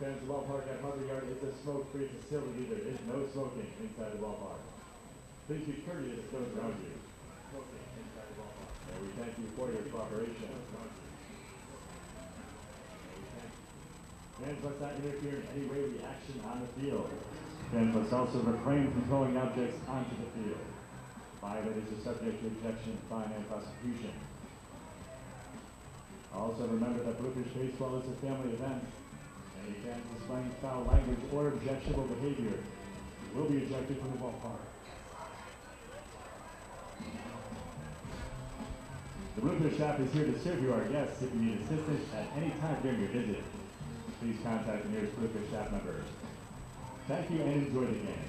fans, the ballpark at Harvard Yard is a smoke-free facility. There is no smoking inside the ballpark. Please be courteous to those around you. Smoking inside the ballpark. And we thank you for your cooperation. Fans must not interfere in any way with the action on the field. Fans must also refrain from throwing objects onto the field. Violators are subject to ejection, fine, and prosecution. Also remember that Bluefish baseball is a family event. Any fans displaying foul language or objectionable behavior will be ejected from the ballpark. The Bluefish staff is here to serve you, our guests. If you need assistance at any time during your visit, please contact the nearest Bluefish staff member. Thank you and enjoy the game.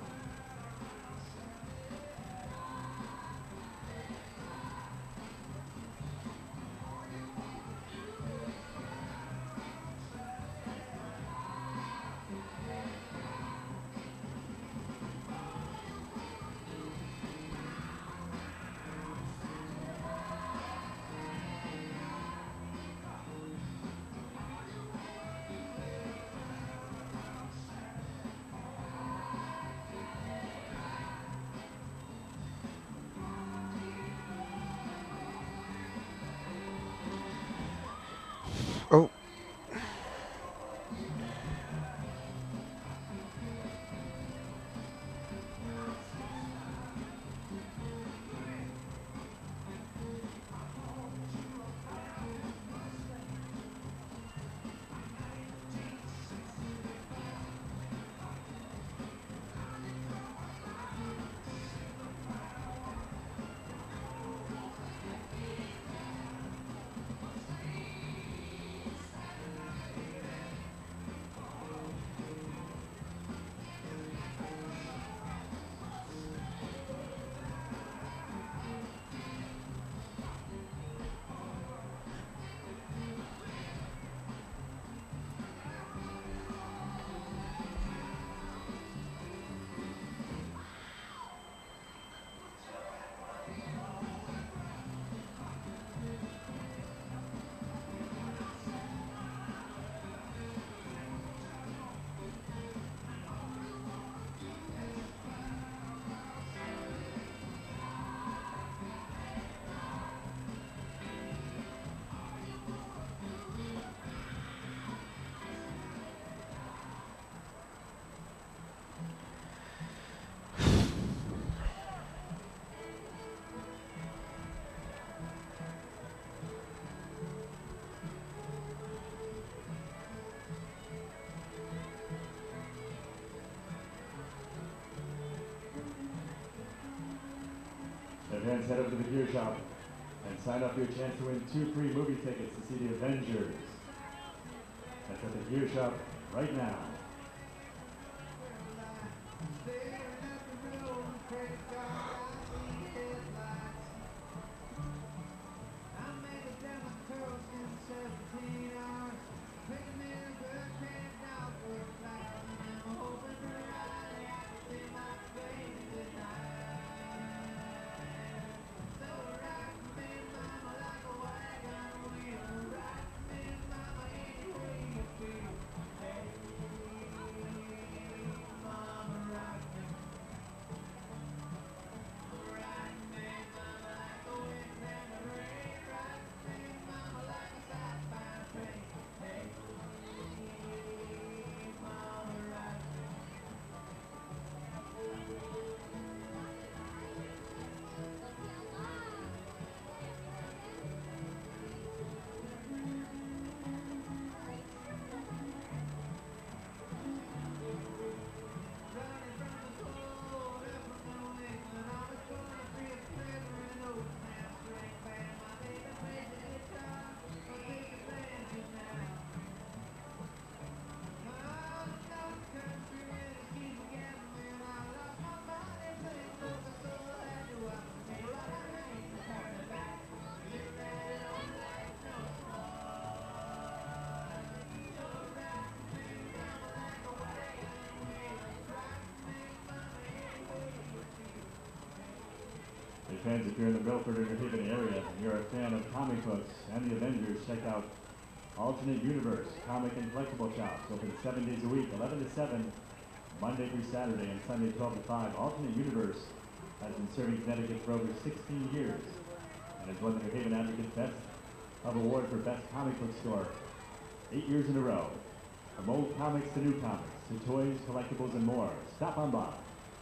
Oh. Fans, head over to the gear shop and sign up for your chance to win 2 free movie tickets to see the Avengers. That's at the gear shop right now. Fans, if you're in the Milford or New Haven area and you're a fan of comic books and the Avengers, check out Alternate Universe Comic and Collectible Shops, open 7 days a week, 11 to 7, Monday through Saturday, and Sunday 12 to 5. Alternate Universe has been serving Connecticut for over 16 years and has won the New Haven Advocate Best of Award for Best Comic Book Store 8 years in a row. From old comics to new comics, to toys, collectibles, and more. Stop on by.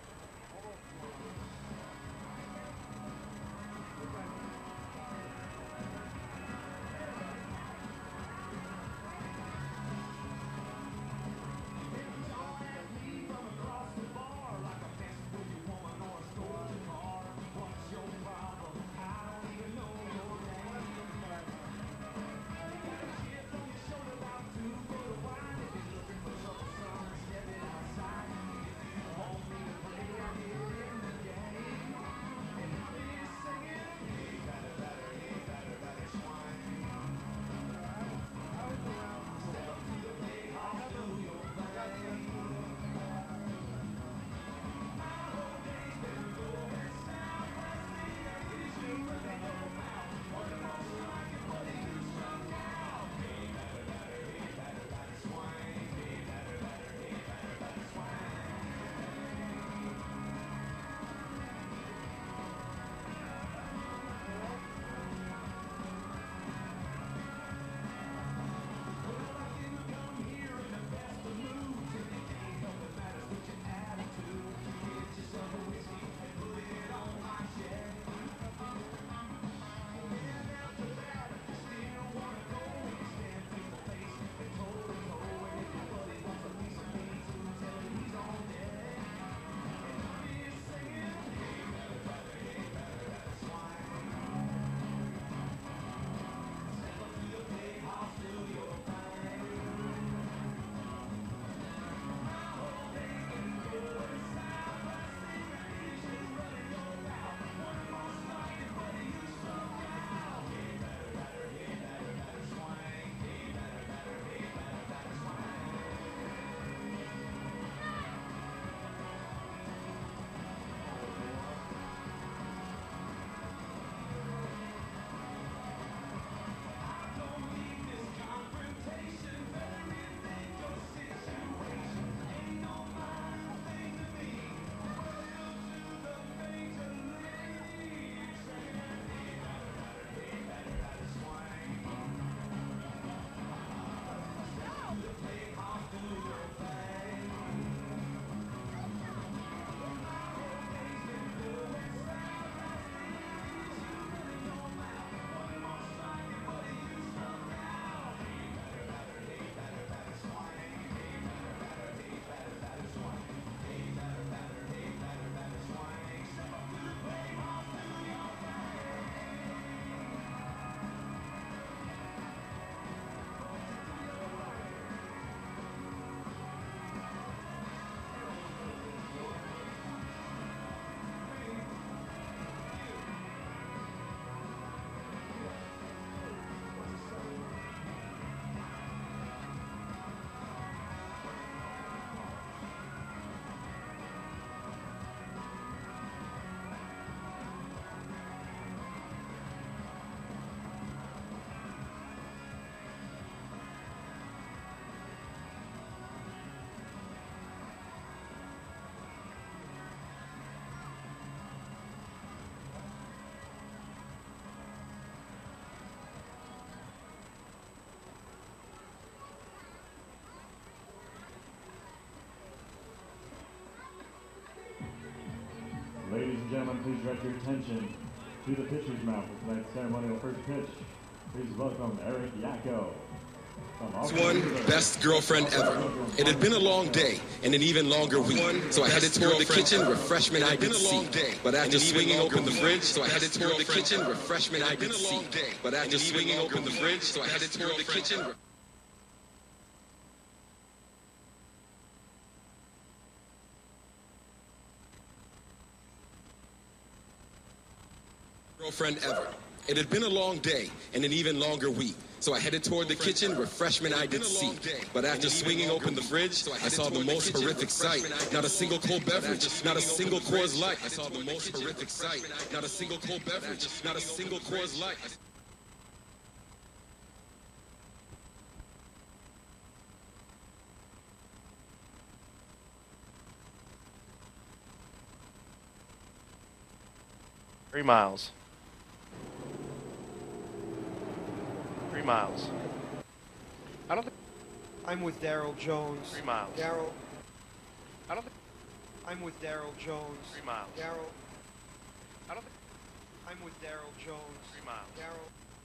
Ladies and gentlemen, please direct your attention to the pitcher's mound for tonight's ceremonial first pitch. Please welcome Eric Yacko. One best girlfriend ever. It had been a long day and an even longer week, so I headed toward the kitchen, refreshment I could see. But after swinging open the fridge, so I headed toward the kitchen, refreshment I could see. But after swinging open the fridge, so I headed toward the kitchen. Girlfriend ever. It had been a long day and an even longer week, so I headed toward the kitchen, refreshment I could see. But after swinging open the fridge, I saw the most horrific sight. Not a single cold beverage, not a single Coors Light. I saw the most horrific sight. Not a single cold beverage, not a single Coors Light. 3 miles. 3 miles. I don't think. I'm with Daryl Jones. 3 miles. Daryl. I don't think. I'm with Daryl Jones. 3 miles. Daryl. I don't think. I'm with Daryl Jones. 3 miles. Daryl.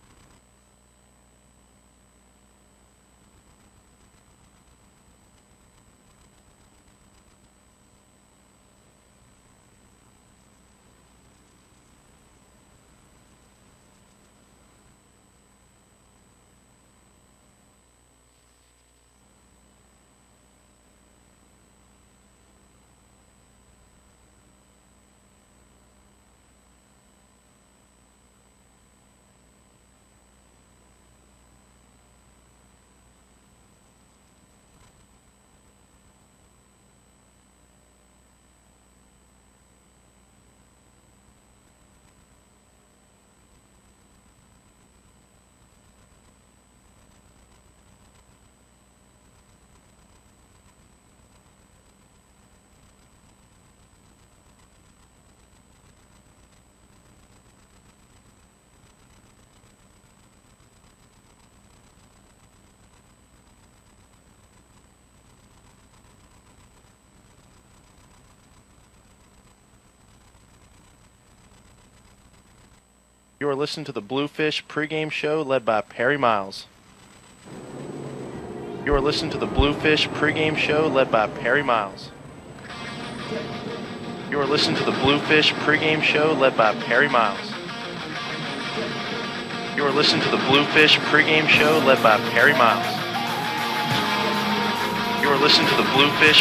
You are listening to the Bluefish pregame show led by Perry Miles. You are listening to the Bluefish pregame show led by Perry Miles. You are listening to the Bluefish pregame show led by Perry Miles. You are listening to the Bluefish pregame show led by Perry Miles. You are listening to the Bluefish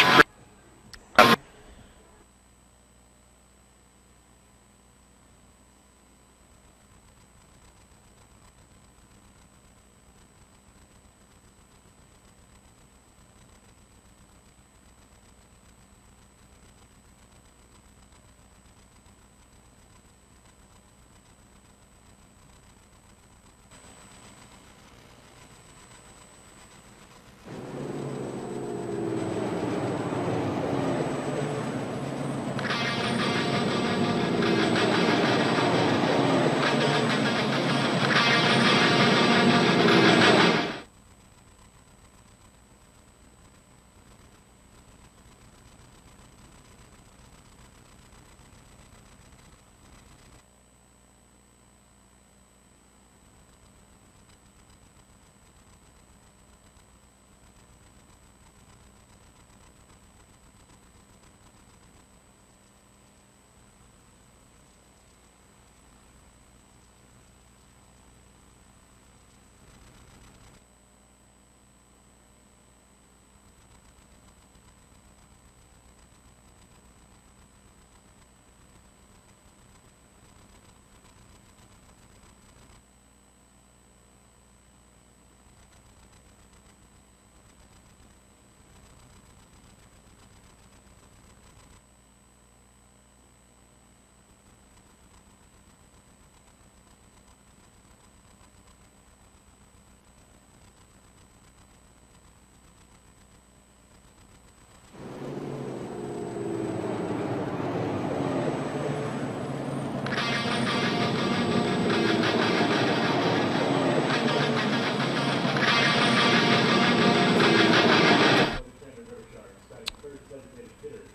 Camden Riversharks, batting third designated hitter.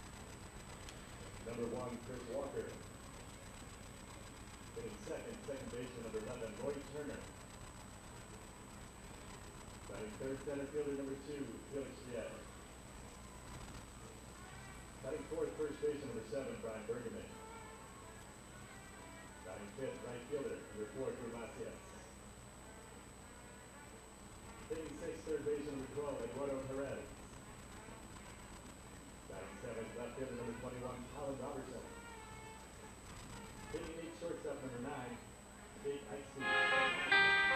Number 1, Chris Walker. Hitting second baseman number 11, Roy Turner. Batting third center fielder number 2, Felix Jet. Batting fourth first baseman number 7, Brian Bergman. Batting fifth right fielder number 4, Drew Macias. Hitting sixth third baseman number 12, Eduardo Perez. Batting seventh left fielder number 21, Colin Robertson. Hitting eighth shortstop number 9, Jake Eichstein.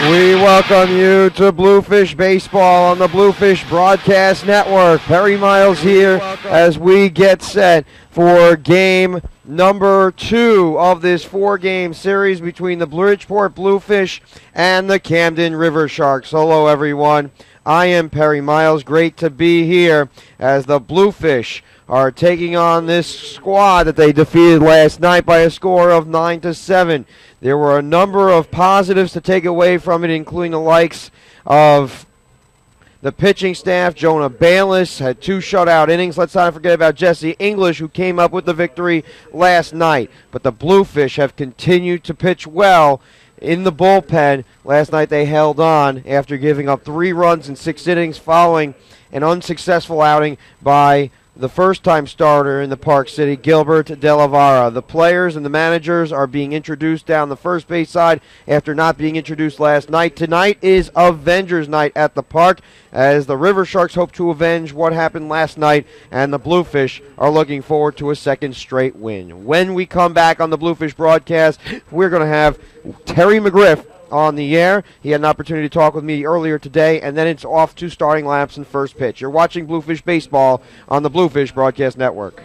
We welcome you to Bluefish Baseball on the Bluefish Broadcast Network. Perry Miles here as we get set for game number 2 of this 4-game series between the Bridgeport Bluefish and the Camden Riversharks. Hello, everyone. I am Perry Miles. Great to be here as the Bluefish are taking on this squad that they defeated last night by a score of 9-7. There were a number of positives to take away from it, including the likes of the pitching staff. Jonah Bayless had 2 shutout innings. Let's not forget about Jesse English, who came up with the victory last night. But the Bluefish have continued to pitch well in the bullpen. Last night they held on after giving up 3 runs in 6 innings following an unsuccessful outing by the first-time starter in the Park City, Gilbert Delavara. The players and the managers are being introduced down the first base side after not being introduced last night. Tonight is Avengers Night at the Park, as the Riversharks hope to avenge what happened last night, and the Bluefish are looking forward to a second straight win. When we come back on the Bluefish broadcast, we're going to have Terry McGriff on the air. He had an opportunity to talk with me earlier today, and then it's off to starting laps and first pitch. You're watching Bluefish Baseball on the Bluefish Broadcast Network.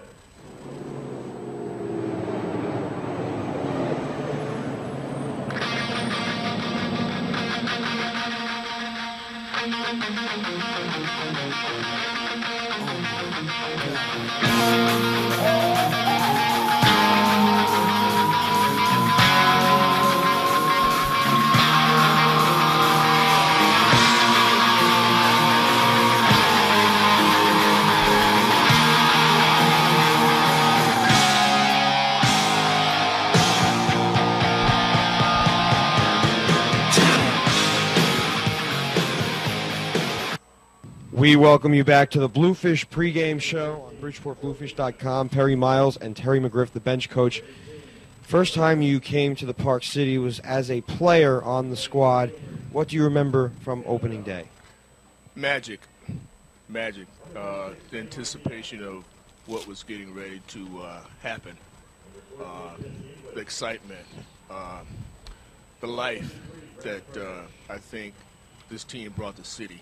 We welcome you back to the Bluefish pregame show on BridgeportBluefish.com. Perry Miles and Terry McGriff, the bench coach. First time you came to the Park City was as a player on the squad. What do you remember from opening day? Magic. The anticipation of what was getting ready to happen. The excitement. The life that I think this team brought the city.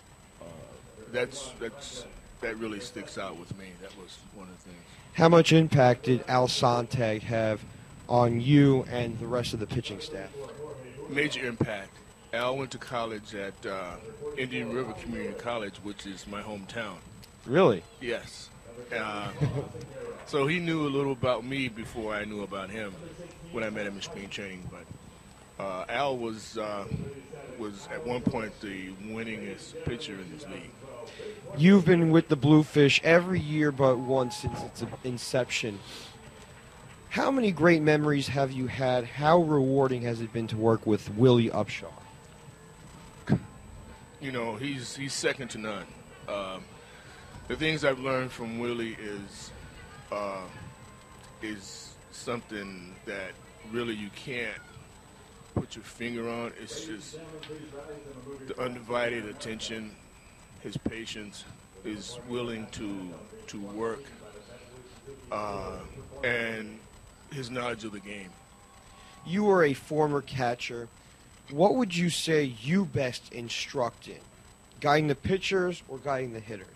That really sticks out with me. That was one of the things. How much impact did Al Sontag have on you and the rest of the pitching staff? Major impact. Al went to college at Indian River Community College, which is my hometown. Really? Yes. So he knew a little about me before I knew about him when I met him in spring training. But Al was at one point the winningest pitcher in this league. You've been with the Bluefish every year but one since its inception. How many great memories have you had? How rewarding has it been to work with Willie Upshaw? You know, he's second to none. The things I've learned from Willie is something that really you can't put your finger on. It's just the undivided attention, his patience, is willing to work, and his knowledge of the game. You were a former catcher. What would you say you best instruct in? Guiding the pitchers or guiding the hitters?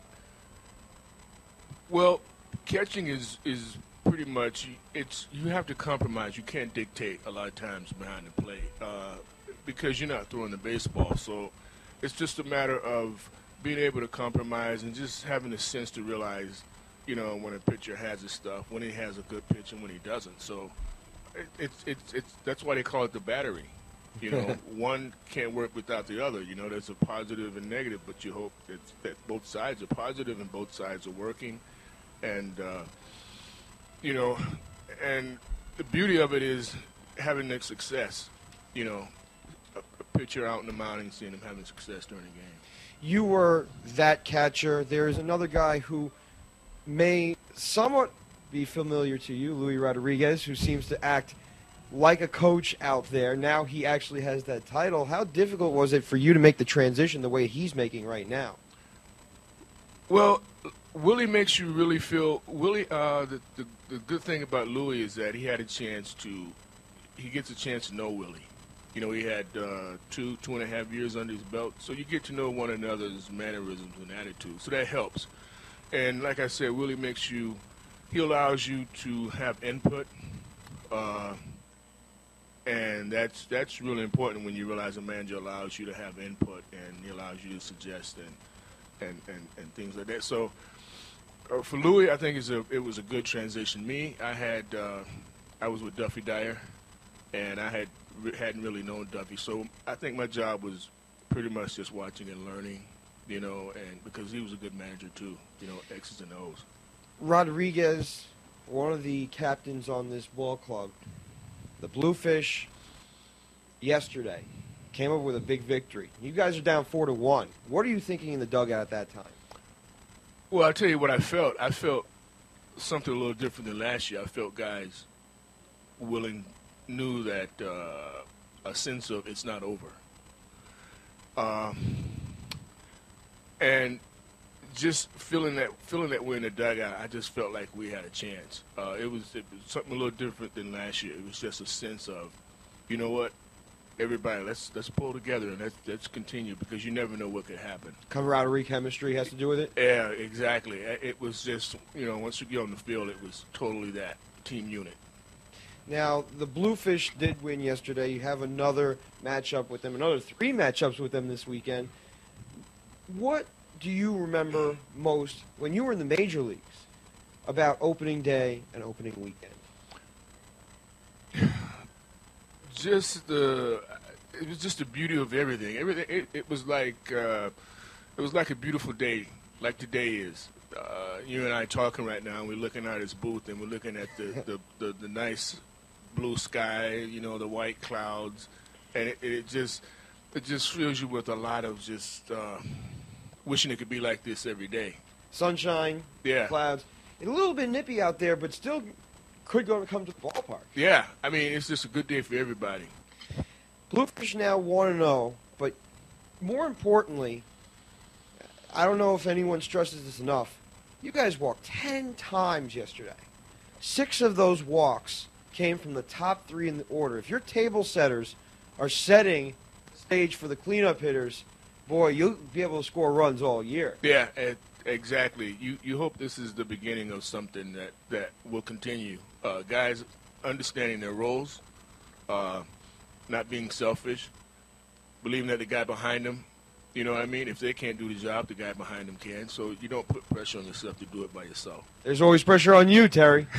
Well, catching is pretty much, you have to compromise. You can't dictate a lot of times behind the plate because you're not throwing the baseball. So it's just a matter of being able to compromise and just having the sense to realize, you know, when a pitcher has his stuff, when he has a good pitch and when he doesn't. So it's that's why they call it the battery. You know, one can't work without the other. You know, there's a positive and negative, but you hope that both sides are positive and both sides are working. And, you know, and the beauty of it is having that success, you know, a pitcher out in the mound and seeing him having success during the game. You were that catcher. There's another guy who may somewhat be familiar to you, Luis Rodriguez, who seems to act like a coach out there. Now he actually has that title. How difficult was it for you to make the transition the way he's making right now? Well, Willie makes you really feel. Willie, the good thing about Louis is that he gets a chance to know Willie. You know, he had 2.5 years under his belt. So you get to know one another's mannerisms and attitudes. So that helps. And like I said, Willie he allows you to have input. And that's really important when you realize a manager allows you to have input and he allows you to suggest and things like that. So for Louis, I think it was a good transition. I was with Duffy Dyer, and I hadn't really known Duffy. So I think my job was pretty much just watching and learning, you know, and because he was a good manager too, you know, X's and O's. Rodriguez, one of the captains on this ball club, the Bluefish, yesterday came up with a big victory. You guys are down 4-1. What are you thinking in the dugout at that time? Well, I'll tell you what I felt. I felt something a little different than last year. I felt guys knew that a sense of it's not over. And just feeling that we're in the dugout, I just felt like we had a chance. It was something a little different than last year. It was just a sense of, you know what, everybody, let's pull together and let's continue, because you never know what could happen. Camaraderie, chemistry has to do with it? Yeah, exactly. It was just, you know, once you get on the field, it was totally that team unit. Now, the Bluefish did win yesterday. You have another matchup with them, another 3 matchups with them this weekend. What do you remember most when you were in the major leagues about opening day and opening weekend? It was just the beauty of everything. It was like a beautiful day, like today is. You and I talking right now, and we're looking at his booth, and we're looking at the nice blue sky, you know, the white clouds, and it just fills you with a lot of just wishing it could be like this every day. Sunshine, yeah, clouds. It's a little bit nippy out there, but still could come to the ballpark. Yeah, I mean, it's just a good day for everybody. Bluefish now 1-0, but more importantly, I don't know if anyone stresses this enough, you guys walked 10 times yesterday. 6 of those walks came from the top 3 in the order. If your table setters are setting the stage for the cleanup hitters, boy, you'll be able to score runs all year. Yeah, exactly. You hope this is the beginning of something that will continue. Guys understanding their roles, not being selfish, believing that the guy behind them, you know what I mean? If they can't do the job, the guy behind them can. So you don't put pressure on yourself to do it by yourself. There's always pressure on you, Terry.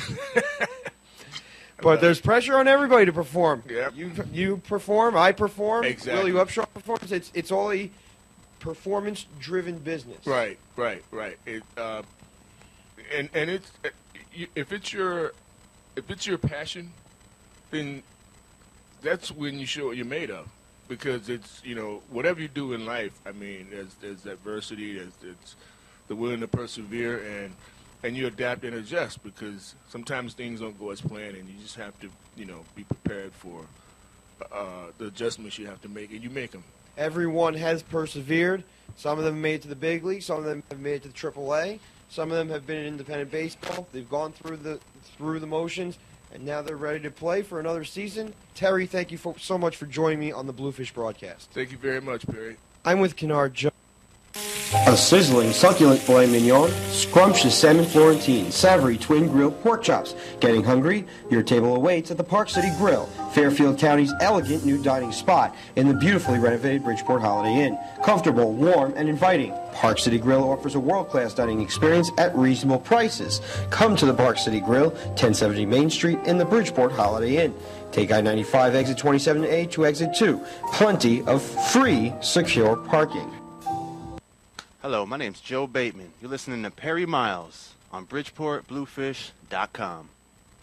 But there's pressure on everybody to perform. Yep. You perform, I perform. Exactly. Willie Upshaw performs. It's all a performance-driven business. Right. It, and it's if it's your passion, then that's when you show what you're made of. Because it's, you know, whatever you do in life, I mean, there's adversity, there's the willing to persevere, and you adapt and adjust, because sometimes things don't go as planned, and you just have to, you know, be prepared for the adjustments you have to make, and you make them. Everyone has persevered. Some of them made it to the big league. Some of them have made it to the AAA. Some of them have been in independent baseball. They've gone through the motions, and now they're ready to play for another season. Terry, thank you so much for joining me on the Bluefish broadcast. Thank you very much, Perry. I'm with Kennard Jones. A sizzling, succulent filet mignon, scrumptious salmon Florentine, savory twin grilled pork chops. Getting hungry? Your table awaits at the Park City Grill, Fairfield County's elegant new dining spot in the beautifully renovated Bridgeport Holiday Inn. Comfortable, warm, and inviting. Park City Grill offers a world-class dining experience at reasonable prices. Come to the Park City Grill, 1070 Main Street in the Bridgeport Holiday Inn. Take I-95 exit 27A to exit 2. Plenty of free, secure parking. Hello, my name's Joe Bateman. You're listening to Perry Miles on BridgeportBluefish.com.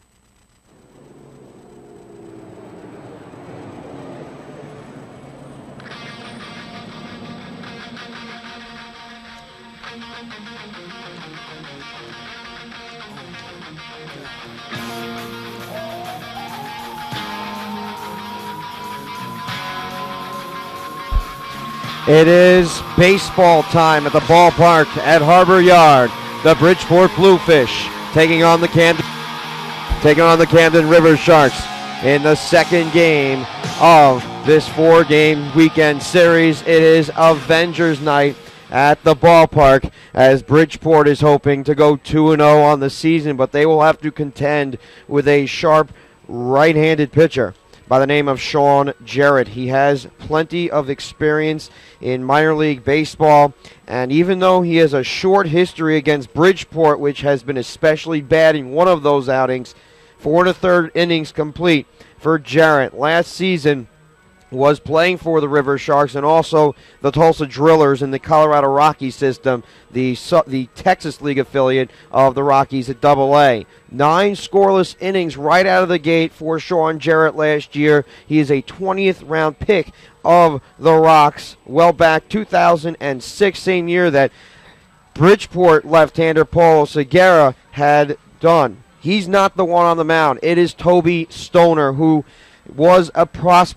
It is baseball time at the ballpark at Harbor Yard. The Bridgeport Bluefish taking on the Camden Riversharks in the second game of this 4-game weekend series. It is Avengers Night at the ballpark, as Bridgeport is hoping to go 2-0 on the season, but they will have to contend with a sharp right-handed pitcher by the name of Sean Jarrett. He has plenty of experience in minor league baseball, and even though he has a short history against Bridgeport, which has been especially bad in one of those outings, 4 1/3 innings complete for Jarrett. Last season was playing for the Riversharks and also the Tulsa Drillers in the Colorado Rockies system, the Texas League affiliate of the Rockies at AA. 9 scoreless innings right out of the gate for Sean Jarrett last year. He is a 20th round pick of the Rocks, well back 2006, same year that Bridgeport left-hander Paulo Segura had done. He's not the one on the mound. It is Toby Stoner, who was a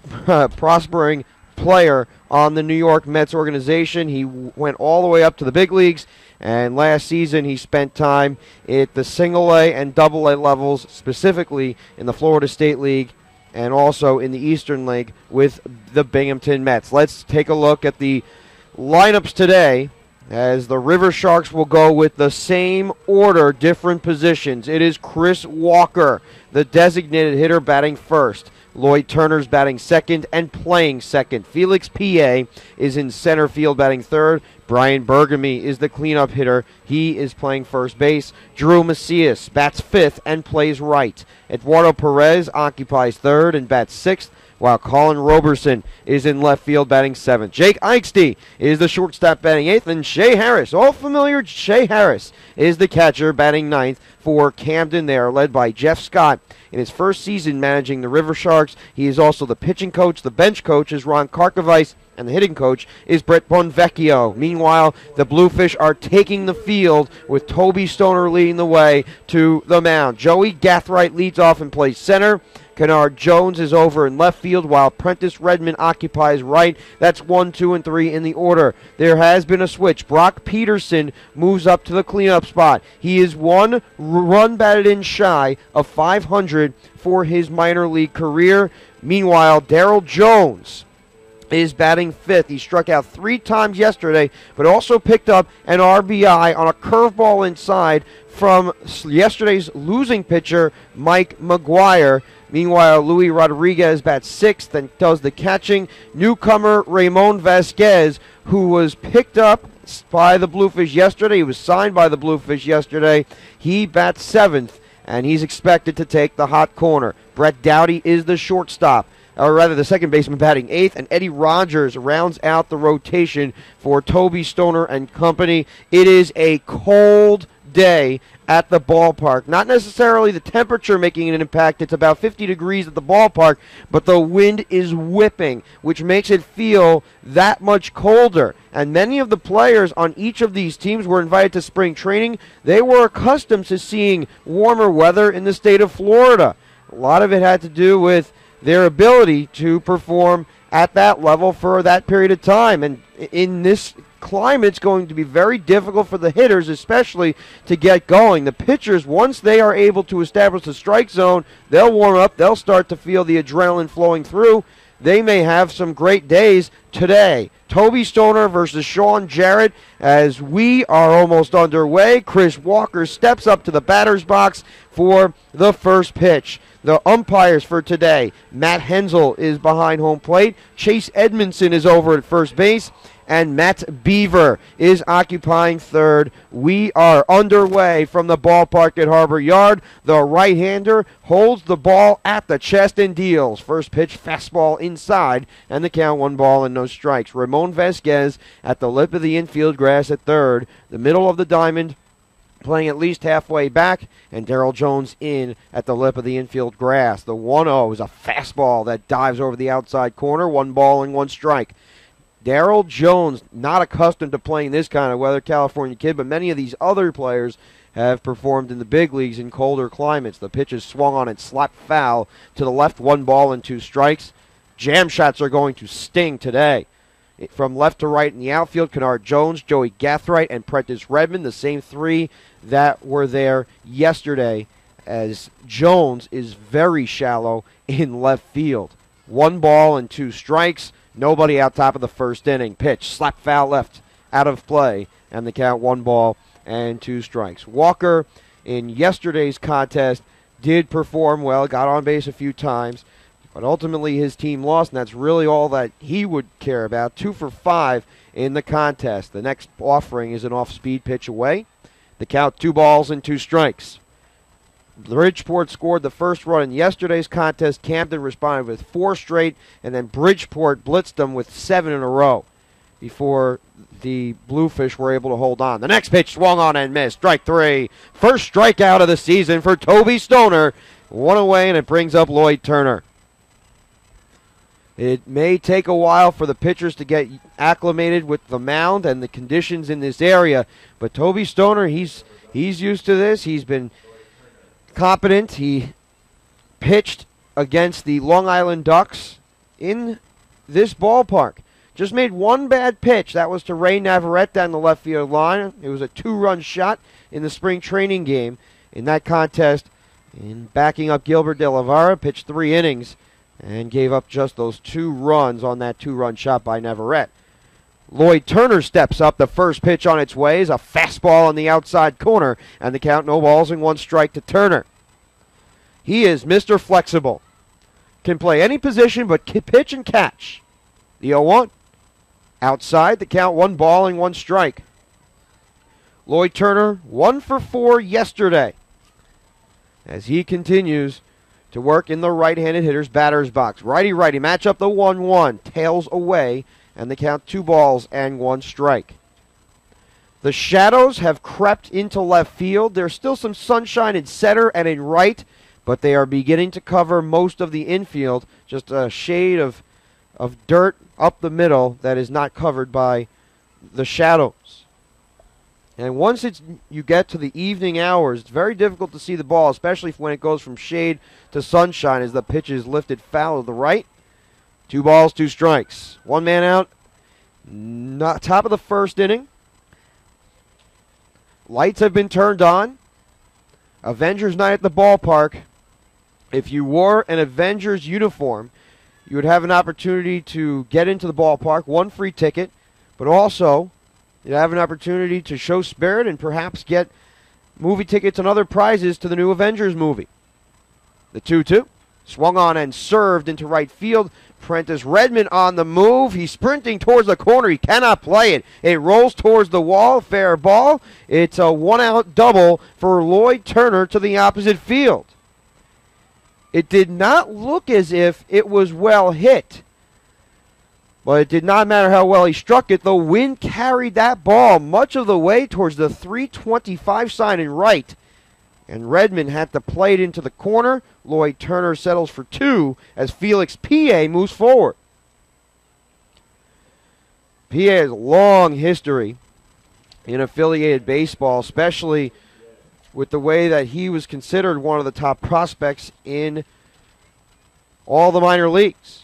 prospering player on the New York Mets organization. He went all the way up to the big leagues, and last season he spent time at the single-A and double-A levels, specifically in the Florida State League and also in the Eastern League with the Binghamton Mets. Let's take a look at the lineups today, as the Riversharks will go with the same order, different positions. It is Chris Walker, the designated hitter, batting first. Lloyd Turner's batting second and playing second. Felix P.A. is in center field batting third. Brian Bergamy is the cleanup hitter. He is playing first base. Drew Macias bats fifth and plays right. Eduardo Perez occupies third and bats sixth, while Colin Roberson is in left field batting seventh. Jake Eichste is the shortstop batting eighth, and Shea Harris, all familiar Shea Harris, is the catcher batting ninth for Camden. They are led by Jeff Scott. In his first season managing the Riversharks, he is also the pitching coach. The bench coach is Ron Karkovice, and the hitting coach is Brett Bonvecchio. Meanwhile, the Bluefish are taking the field with Toby Stoner leading the way to the mound. Joey Gathright leads off and plays center. Kennard Jones is over in left field, while Prentice Redmond occupies right. That's 1, 2, and 3 in the order. There has been a switch. Brock Peterson moves up to the cleanup spot. He is 1 run batted in shy of 500 for his minor league career. Meanwhile, Darryl Jones is batting fifth. He struck out 3 times yesterday, but also picked up an RBI on a curveball inside from yesterday's losing pitcher, Mike McGuire. Meanwhile, Luis Rodriguez bats sixth and does the catching. Newcomer Ramon Vasquez, who was picked up by the Bluefish yesterday, he was signed by the Bluefish yesterday, he bats seventh, and he's expected to take the hot corner. Brett Dowdy is the shortstop, or rather the second baseman, batting eighth, and Eddie Rogers rounds out the rotation for Toby Stoner and company. It is a cold day at the ballpark. Not necessarily the temperature making an impact. It's about 50 degrees at the ballpark, but the wind is whipping, which makes it feel that much colder. And many of the players on each of these teams were invited to spring training. They were accustomed to seeing warmer weather in the state of Florida. A lot of it had to do with their ability to perform at that level for that period of time. And in this climate, it's going to be very difficult for the hitters, especially to get going. The pitchers, once they are able to establish the strike zone, they'll warm up, they'll start to feel the adrenaline flowing through. They may have some great days today. Toby Stoner versus Sean Jarrett, as we are almost underway. Chris Walker steps up to the batter's box for the first pitch. The umpires for today, Matt Hensel is behind home plate. Chase Edmondson is over at first base, and Matt Beaver is occupying third. We are underway from the ballpark at Harbor Yard. The right-hander holds the ball at the chest and deals. First pitch, fastball inside, and the count 1 ball and no strikes. Ramon Vasquez at the lip of the infield grass at third. The middle of the diamond, playing at least halfway back, and Darryl Jones in at the lip of the infield grass. The 1-0 is a fastball that dives over the outside corner. 1 ball and 1 strike. Darryl Jones, not accustomed to playing this kind of weather, California kid, but many of these other players have performed in the big leagues in colder climates. The pitch is swung on and slapped foul to the left. 1 ball and 2 strikes. Jam shots are going to sting today. From left to right in the outfield, Kennard Jones, Joey Gathright, and Prentice Redmond, the same 3 that were there yesterday, as Jones is very shallow in left field. 1 ball and 2 strikes. Nobody out top of the first inning. Pitch, slap foul left, out of play, and the count 1 ball and 2 strikes. Walker, in yesterday's contest, did perform well, got on base a few times, but ultimately his team lost, and that's really all that he would care about. 2 for 5 in the contest. The next offering is an off-speed pitch away. The count 2 balls and 2 strikes. Bridgeport scored the first run in yesterday's contest. Camden responded with 4 straight, and then Bridgeport blitzed them with 7 in a row before the Bluefish were able to hold on. The next pitch swung on and missed. Strike 3. First strikeout of the season for Toby Stoner. 1 away, and it brings up Lloyd Turner. It may take a while for the pitchers to get acclimated with the mound and the conditions in this area, but Toby Stoner, he's used to this. He's been competent. He pitched against the Long Island Ducks in this ballpark. Just made 1 bad pitch. That was to Ray Navarrete down the left field line. It was a 2-run shot in the spring training game in that contest. And backing up Gilbert De La Vara, pitched 3 innings and gave up just those 2 runs on that 2-run shot by Navarrete. Lloyd Turner steps up. The first pitch on its way is a fastball on the outside corner, and the count 0 balls and 1 strike to Turner. He is Mr. Flexible. Can play any position but pitch and catch. The 0-1. Outside, the count 1 ball and 1 strike. Lloyd Turner 1 for 4 yesterday as he continues to work in the right-handed hitter's batter's box. Righty-righty, match up the 1-1. Tails away, and the count 2 balls and 1 strike. The shadows have crept into left field. There's still some sunshine in center and in right, but they are beginning to cover most of the infield. Just a shade of dirt up the middle that is not covered by the shadows. And once you get to the evening hours, it's very difficult to see the ball, especially when it goes from shade to sunshine as the pitch is lifted foul to the right. 2 balls, 2 strikes. 1 man out. Top of the first inning. Lights have been turned on. Avengers night at the ballpark. If you wore an Avengers uniform, you would have an opportunity to get into the ballpark, 1 free ticket, but also you'd have an opportunity to show spirit and perhaps get movie tickets and other prizes to the new Avengers movie. The 2-2. Swung on and served into right field. Prentice Redmond on the move. He's sprinting towards the corner. He cannot play it. It rolls towards the wall. Fair ball. It's a 1-out double for Lloyd Turner to the opposite field. It did not look as if it was well hit. But it did not matter how well he struck it. The wind carried that ball much of the way towards the 325 sign in right. And Redmond had to play it into the corner. Lloyd Turner settles for 2 as Felix P.A. moves forward. P.A. has a long history in affiliated baseball, especially with the way that he was considered one of the top prospects in all the minor leagues.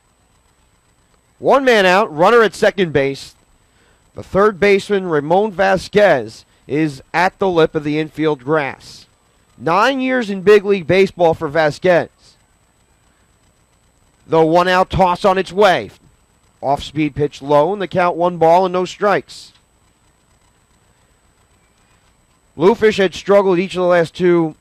1 man out, runner at second base. The third baseman, Ramon Vasquez, is at the lip of the infield grass. 9 years in big league baseball for Vasquez. The 1-out toss on its way. Off-speed pitch low, and the count 1 ball and no strikes. Bluefish had struggled each of the last 2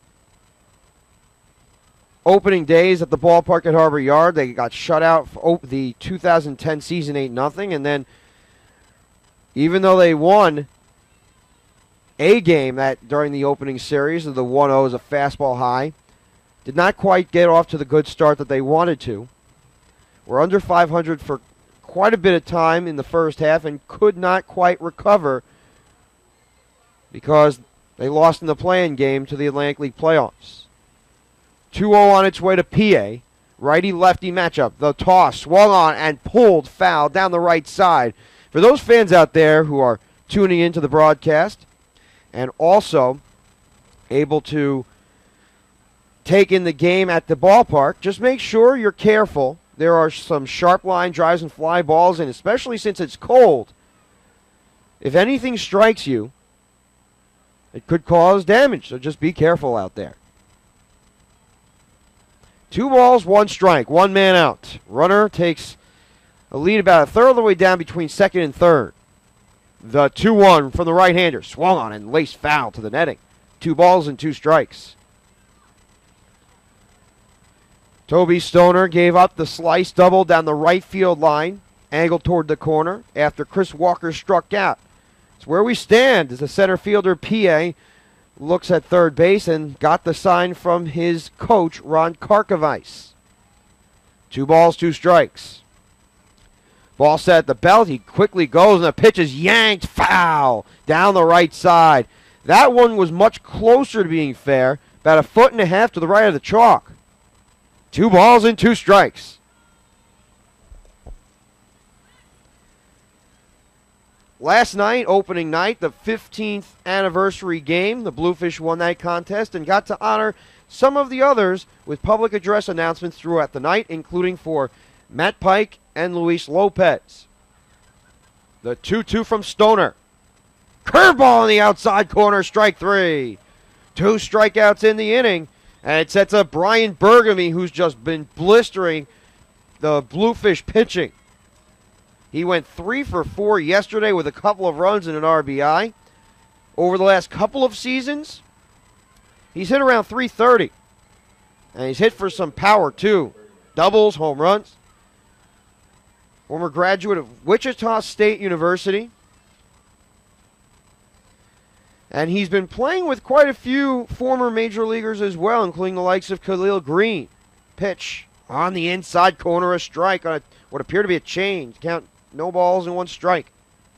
opening days at the ballpark at Harbor Yard. They got shut out for the 2010 season 8-0, and then even though they won a game that during the opening series of the 1-0 is a fastball high, did not quite get off to the good start that they wanted to. Were under 500 for quite a bit of time in the first half and could not quite recover because they lost in the play-in game to the Atlantic League playoffs. 2-0 on its way to PA. Righty-lefty matchup. The toss swung on and pulled foul down the right side. For those fans out there who are tuning into the broadcast and also able to take in the game at the ballpark, just make sure you're careful. There are some sharp line drives and fly balls, and especially since it's cold, if anything strikes you, it could cause damage, so just be careful out there. 2 balls, 1 strike, 1 man out. Runner takes a lead about a third of the way down between second and third. The 2-1 from the right-hander. Swung on and laced foul to the netting. 2 balls and 2 strikes. Toby Stoner gave up the slice double down the right field line, angled toward the corner after Chris Walker struck out. It's where we stand as the center fielder, P.A., looks at third base and got the sign from his coach, Ron Karkovice. 2 balls, 2 strikes. Ball set at the belt. He quickly goes, and the pitch is yanked foul down the right side. That one was much closer to being fair, about 1.5 feet to the right of the chalk. 2 balls and 2 strikes. Last night, opening night, the 15th anniversary game, the Bluefish won that contest and got to honor some of the others with public address announcements throughout the night, including for Matt Pike and Luis Lopez. The 2-2 from Stoner. Curveball in the outside corner, strike 3. 2 strikeouts in the inning, and it sets up Brian Bergamy, who's just been blistering the Bluefish pitching. He went 3 for 4 yesterday with a couple of runs and an RBI. Over the last couple of seasons, he's hit around .330. And he's hit for some power, too. Doubles, home runs. Former graduate of Wichita State University. And he's been playing with quite a few former major leaguers as well, including the likes of Khalil Green. Pitch on the inside corner, a strike on what appeared to be a change. Count. No balls and 1 strike.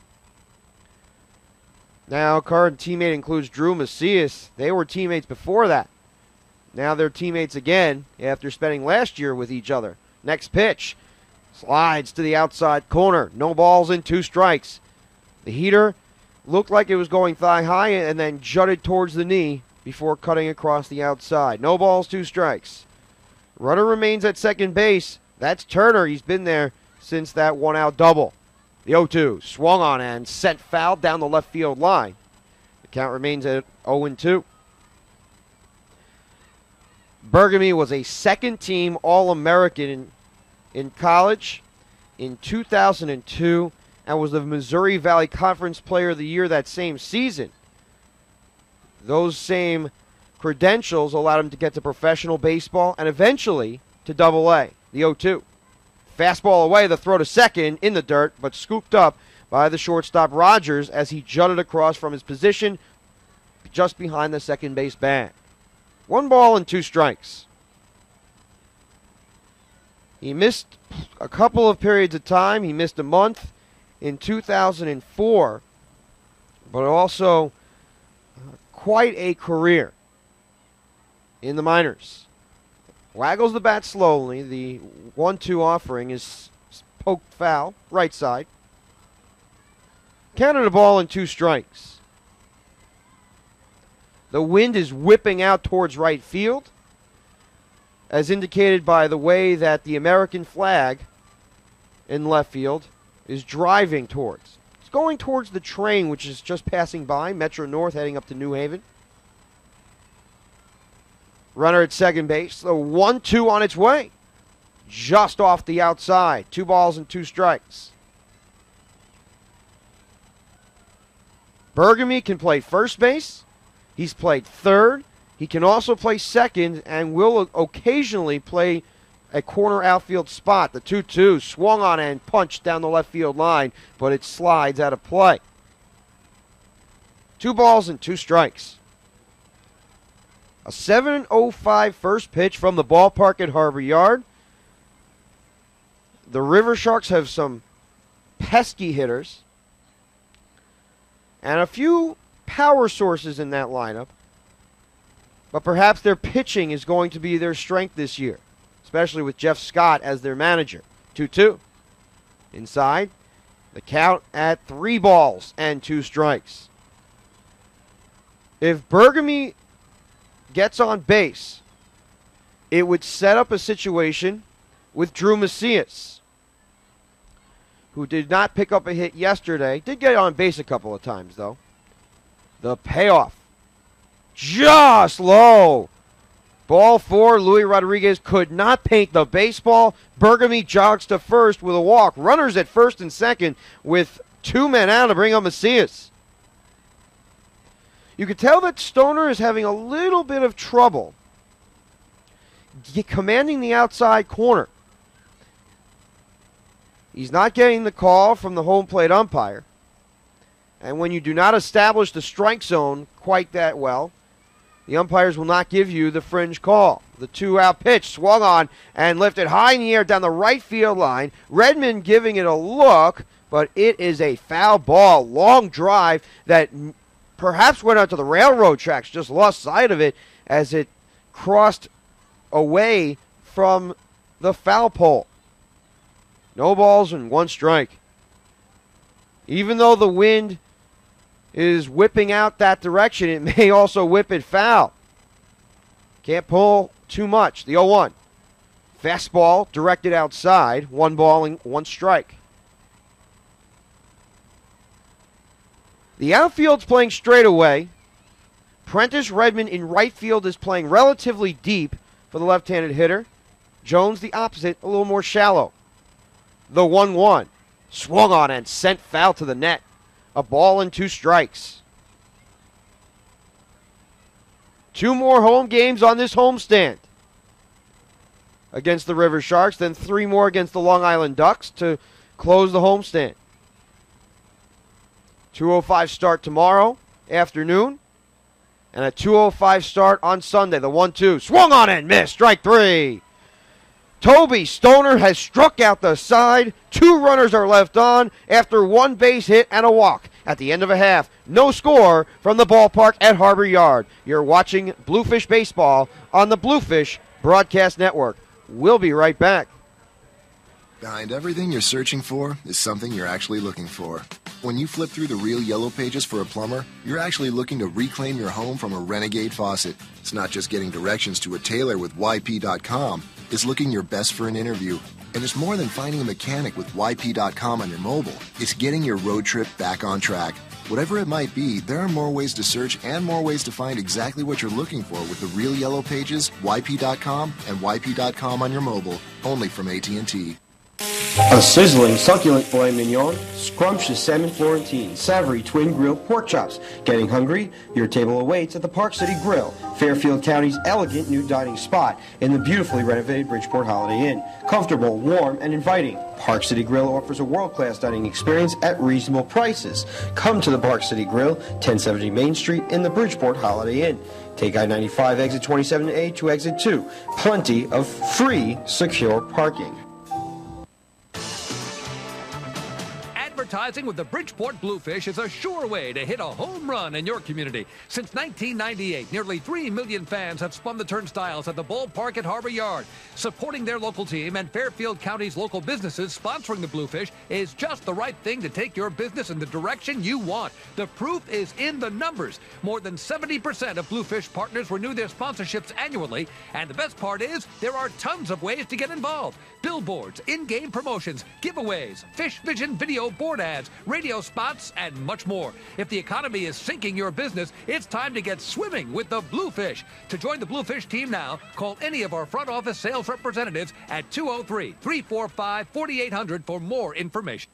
Now, current teammate includes Drew Macias. They were teammates before that. Now they're teammates again after spending last year with each other. Next pitch. Slides to the outside corner. No balls and 2 strikes. The heater looked like it was going thigh high and then jutted towards the knee before cutting across the outside. No balls, 2 strikes. Runner remains at second base. That's Turner. He's been there since that 1-out double. The 0-2 swung on and sent foul down the left field line. The count remains at 0-2. Bergamy was a second-team All-American in college in 2002 and was the Missouri Valley Conference Player of the Year that same season. Those same credentials allowed him to get to professional baseball and eventually to Double-A. The 0-2. Fastball away, the throw to second in the dirt, but scooped up by the shortstop Rogers as he jutted across from his position just behind the second base bag. 1 ball and 2 strikes. He missed a couple of periods of time. He missed a month in 2004, but also quite a career in the minors. Waggles the bat slowly. The 1-2 offering is poked foul, right side. Counted a ball and 2 strikes. The wind is whipping out towards right field, as indicated by the way that the American flag in left field is driving towards. It's going towards the train, which is just passing by, Metro North heading up to New Haven. Runner at second base. The 1-2 on its way. Just off the outside. 2 balls and 2 strikes. Bergamy can play first base. He's played third. He can also play second and will occasionally play a corner outfield spot. The 2-2 swung on and punched down the left field line, but it slides out of play. 2 balls and 2 strikes. A 7:05 first pitch from the ballpark at Harbor Yard. The Riversharks have some pesky hitters and a few power sources in that lineup, but perhaps their pitching is going to be their strength this year, especially with Jeff Scott as their manager. 2-2. Inside, the count at 3 balls and 2 strikes. If Bergamy gets on base, it would set up a situation with Drew Macias, who did not pick up a hit yesterday. Did get on base a couple of times, though. The payoff. Just low. Ball 4, Louis Rodriguez could not paint the baseball. Bergamy jogs to first with a walk. Runners at first and second with 2 men out to bring up Macias. You can tell that Stoner is having a little bit of trouble commanding the outside corner. He's not getting the call from the home plate umpire. And when you do not establish the strike zone quite that well, the umpires will not give you the fringe call. The 2-out pitch swung on and lifted high in the air down the right field line. Redmond giving it a look, but it is a foul ball. Long drive that perhaps went out to the railroad tracks, just lost sight of it as it crossed away from the foul pole. No balls and 1 strike. Even though the wind is whipping out that direction, it may also whip it foul. Can't pull too much. The 0-1. Fastball directed outside. 1 ball and 1 strike. The outfield's playing straight away. Prentice Redmond in right field is playing relatively deep for the left-handed hitter. Jones the opposite, a little more shallow. The 1-1. Swung on and sent foul to the net. A ball and 2 strikes. 2 more home games on this homestand against the Riversharks, then 3 more against the Long Island Ducks to close the homestand. 2:05 start tomorrow afternoon, and a 2:05 start on Sunday. The 1-2. Swung on and missed. Strike 3. Toby Stoner has struck out the side. 2 runners are left on after 1 base hit and a walk. At the end of a half, no score from the ballpark at Harbor Yard. You're watching Bluefish Baseball on the Bluefish Broadcast Network. We'll be right back. Behind everything you're searching for is something you're actually looking for. When you flip through the Real Yellow Pages for a plumber, you're actually looking to reclaim your home from a renegade faucet. It's not just getting directions to a tailor with YP.com. It's looking your best for an interview. And it's more than finding a mechanic with YP.com on your mobile. It's getting your road trip back on track. Whatever it might be, there are more ways to search and more ways to find exactly what you're looking for with the Real Yellow Pages, YP.com, and YP.com on your mobile, only from AT&T. A sizzling, succulent filet mignon, scrumptious salmon Florentine, savory twin grilled pork chops. Getting hungry? Your table awaits at the Park City Grill, Fairfield County's elegant new dining spot in the beautifully renovated Bridgeport Holiday Inn. Comfortable, warm, and inviting. Park City Grill offers a world-class dining experience at reasonable prices. Come to the Park City Grill, 1070 Main Street in the Bridgeport Holiday Inn. Take I-95 exit 27A to exit 2. Plenty of free, secure parking. Advertising with the Bridgeport Bluefish is a sure way to hit a home run in your community. Since 1998, nearly 3 million fans have spun the turnstiles at the ballpark at Harbor Yard. Supporting their local team and Fairfield County's local businesses sponsoring the Bluefish is just the right thing to take your business in the direction you want. The proof is in the numbers. More than 70% of Bluefish partners renew their sponsorships annually, and the best part is there are tons of ways to get involved. Billboards, in-game promotions, giveaways, Fish Vision video board ads, radio spots, and much more. If the economy is sinking your business, it's time to get swimming with the Bluefish. To join the Bluefish team now, call any of our front office sales representatives at 203-345-4800 for more information.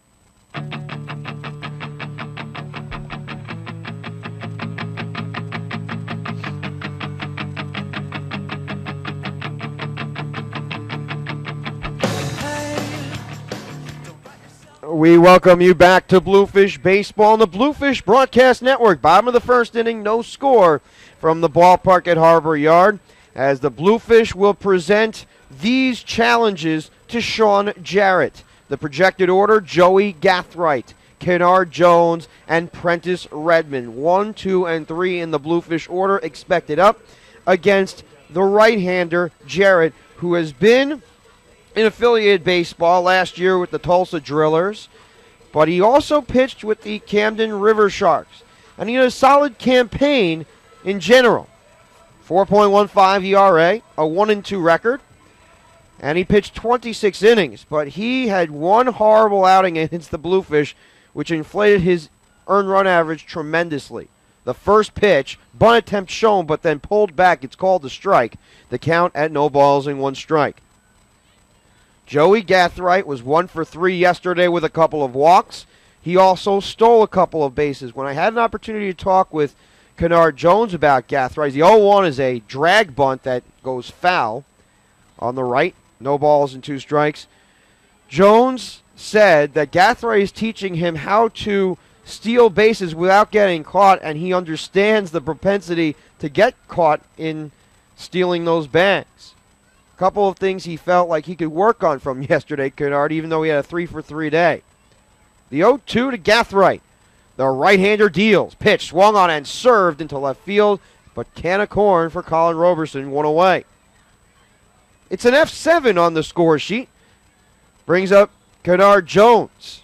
We welcome you back to Bluefish Baseball on the Bluefish Broadcast Network. Bottom of the first inning, no score from the ballpark at Harbor Yard, as the Bluefish will present these challenges to Sean Jarrett. The projected order: Joey Gathright, Kennard Jones, and Prentice Redmond. 1, 2, and 3 in the Bluefish order expected up against the right-hander Jarrett, who has been in affiliated baseball last year with the Tulsa Drillers, but he also pitched with the Camden Riversharks, and he had a solid campaign in general. 4.15 ERA, a 1-2 record, and he pitched 26 innings, but he had one horrible outing against the Bluefish, which inflated his earned run average tremendously. The first pitch, bunt attempt shown, but then pulled back. It's called a strike. The count at 0 strike. Joey Gathright was 1 for 3 yesterday with a couple of walks. He also stole a couple of bases. When I had an opportunity to talk with Kennard Jones about Gathright, the 0-1 is a drag bunt that goes foul on the right. 0 strikes. Jones said that Gathright is teaching him how to steal bases without getting caught, and he understands the propensity to get caught in stealing those bags. A couple of things he felt like he could work on from yesterday, Kennard, even though he had a 3 for 3 day. The 0-2 to Gathright. The right-hander deals. Pitch swung on and served into left field, but can of corn for Colin Roberson, 1 away. It's an F7 on the score sheet. Brings up Kennard Jones.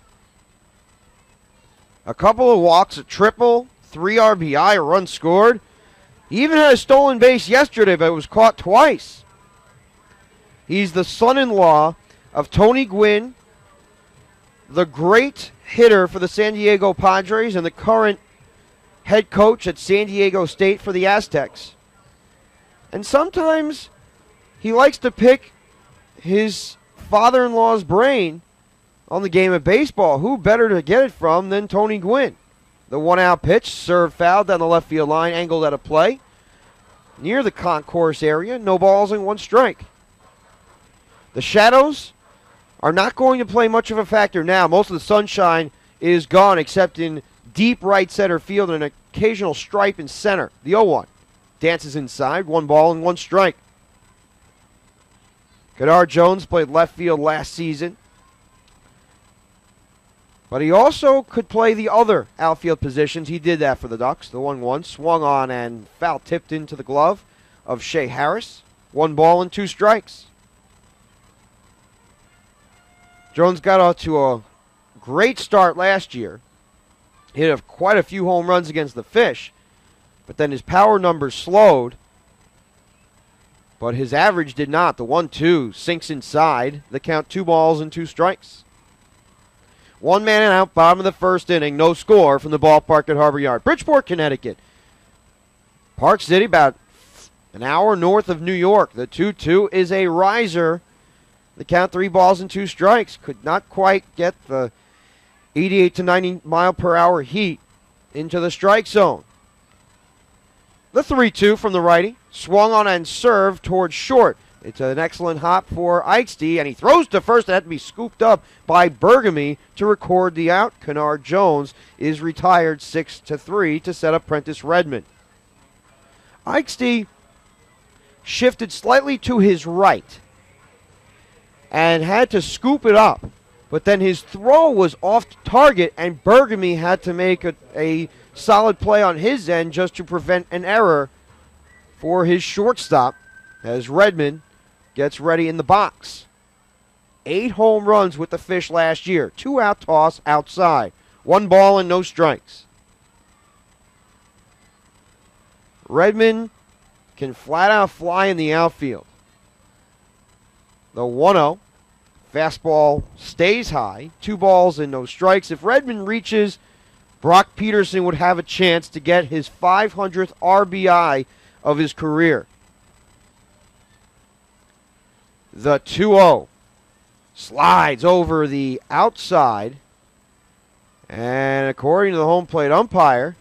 A couple of walks, a triple, 3 RBI, a run scored. He even had a stolen base yesterday, but it was caught twice. He's the son-in-law of Tony Gwynn, the great hitter for the San Diego Padres and the current head coach at San Diego State for the Aztecs. And sometimes he likes to pick his father-in-law's brain on the game of baseball. Who better to get it from than Tony Gwynn? The 1-out pitch, served foul down the left field line, angled out of play. Near the concourse area, 0 strike. The shadows are not going to play much of a factor now. Most of the sunshine is gone except in deep right center field and an occasional stripe in center. The 0-1 dances inside, 1 strike. Kennard Jones played left field last season, but he also could play the other outfield positions. He did that for the Ducks. The 1-1 swung on and foul tipped into the glove of Shea Harris. 1 strikes. Jones got off to a great start last year. Hit quite a few home runs against the Fish, but then his power numbers slowed. But his average did not. The 1-2 sinks inside. The count 2 strikes. 1 man out, bottom of the first inning. No score from the ballpark at Harbor Yard. Bridgeport, Connecticut. Park City, about an hour north of New York. The 2-2 is a riser. The count 3 strikes. Could not quite get the 88 to 90 mile per hour heat into the strike zone. The 3-2 from the righty. Swung on and served towards short. It's an excellent hop for Eichste, and he throws to first. It had to be scooped up by Bergamy to record the out. Kennard Jones is retired 6-3 to set up Prentice Redmond. Eichste shifted slightly to his right and had to scoop it up, but then his throw was off target, and Bergamy had to make a solid play on his end just to prevent an error for his shortstop as Redmond gets ready in the box. 8 home runs with the Fish last year. 2-out toss outside. 1 no strikes. Redmond can flat out fly in the outfield. The 1-0. Fastball stays high. 2 no strikes. If Redmond reaches, Brock Peterson would have a chance to get his 500th RBI of his career. The 2-0 slides over the outside, and according to the home plate umpire,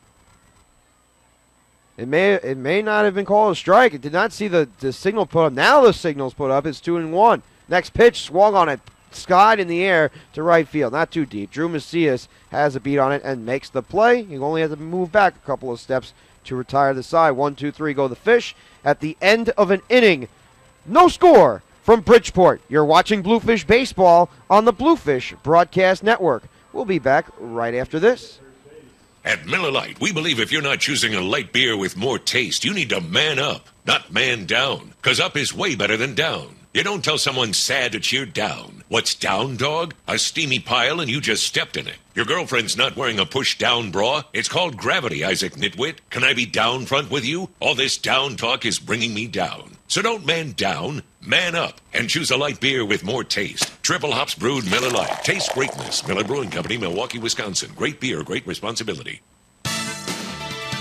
it may not have been called a strike. It did not see the signal put up. Now the signal's put up. It's 2-1. Next pitch swung on it, skied in the air to right field. Not too deep. Drew Macias has a beat on it and makes the play. He only has to move back a couple of steps to retire the side. 1-2-3 go the Fish. At the end of an inning, no score from Bridgeport. You're watching Bluefish Baseball on the Bluefish Broadcast Network. We'll be back right after this. At Miller Lite, we believe if you're not choosing a light beer with more taste, you need to man up, not man down. Because up is way better than down. You don't tell someone sad to cheer down. What's down, dog? A steamy pile and you just stepped in it. Your girlfriend's not wearing a push-down bra. It's called gravity, Isaac Nitwit. Can I be down front with you? All this down talk is bringing me down. So don't man down, man up, and choose a light beer with more taste. Triple hops brewed Miller Lite. Taste greatness. Miller Brewing Company, Milwaukee, Wisconsin. Great beer, great responsibility.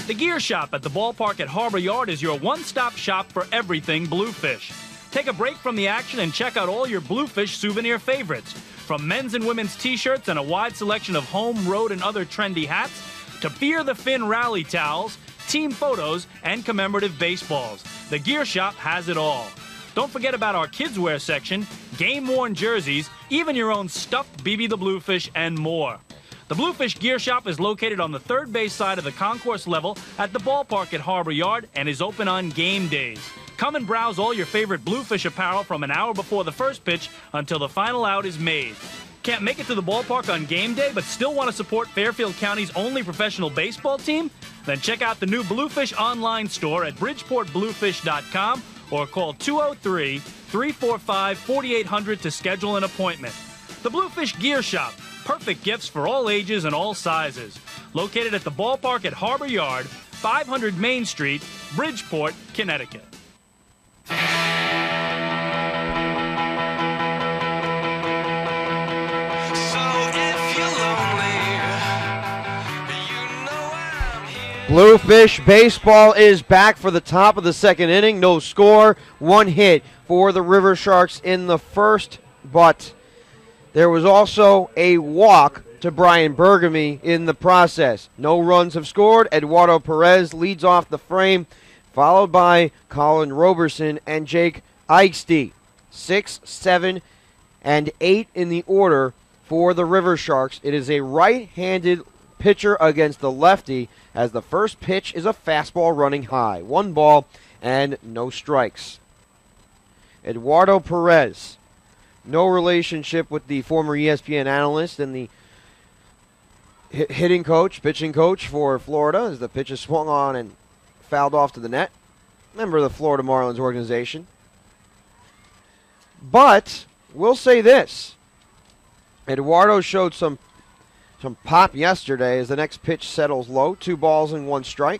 The Gear Shop at the ballpark at Harbor Yard is your one-stop shop for everything Bluefish. Take a break from the action and check out all your Bluefish souvenir favorites. From men's and women's t-shirts and a wide selection of home, road, and other trendy hats, to Fear the Fin rally towels, team photos, and commemorative baseballs. The Gear Shop has it all. Don't forget about our kids' wear section, game-worn jerseys, even your own stuffed BB the Bluefish, and more. The Bluefish Gear Shop is located on the third base side of the concourse level at the ballpark at Harbor Yard and is open on game days. Come and browse all your favorite Bluefish apparel from an hour before the first pitch until the final out is made. Can't make it to the ballpark on game day but still want to support Fairfield County's only professional baseball team? Then check out the new Bluefish online store at bridgeportbluefish.com or call 203-345-4800 to schedule an appointment. The Bluefish Gear Shop. Perfect gifts for all ages and all sizes. Located at the ballpark at Harbor Yard, 500 Main Street, Bridgeport, Connecticut. Bluefish baseball is back for the top of the second inning. No score, one hit for the Riversharks in the first, but there was also a walk to Brian Bergamy in the process. No runs have scored. Eduardo Perez leads off the frame, followed by Colin Roberson and Jake Eichste. 6, 7, and 8 in the order for the Riversharks. It is a right-handed pitcher against the lefty, as the first pitch is a fastball running high. 1 ball and no strikes. Eduardo Perez, no relationship with the former ESPN analyst and the hitting coach, pitching coach for Florida, as the pitch is swung on and fouled off to the net. Member of the Florida Marlins organization. But we'll say this. Eduardo showed some pop yesterday as the next pitch settles low. 2 balls and 1 strike.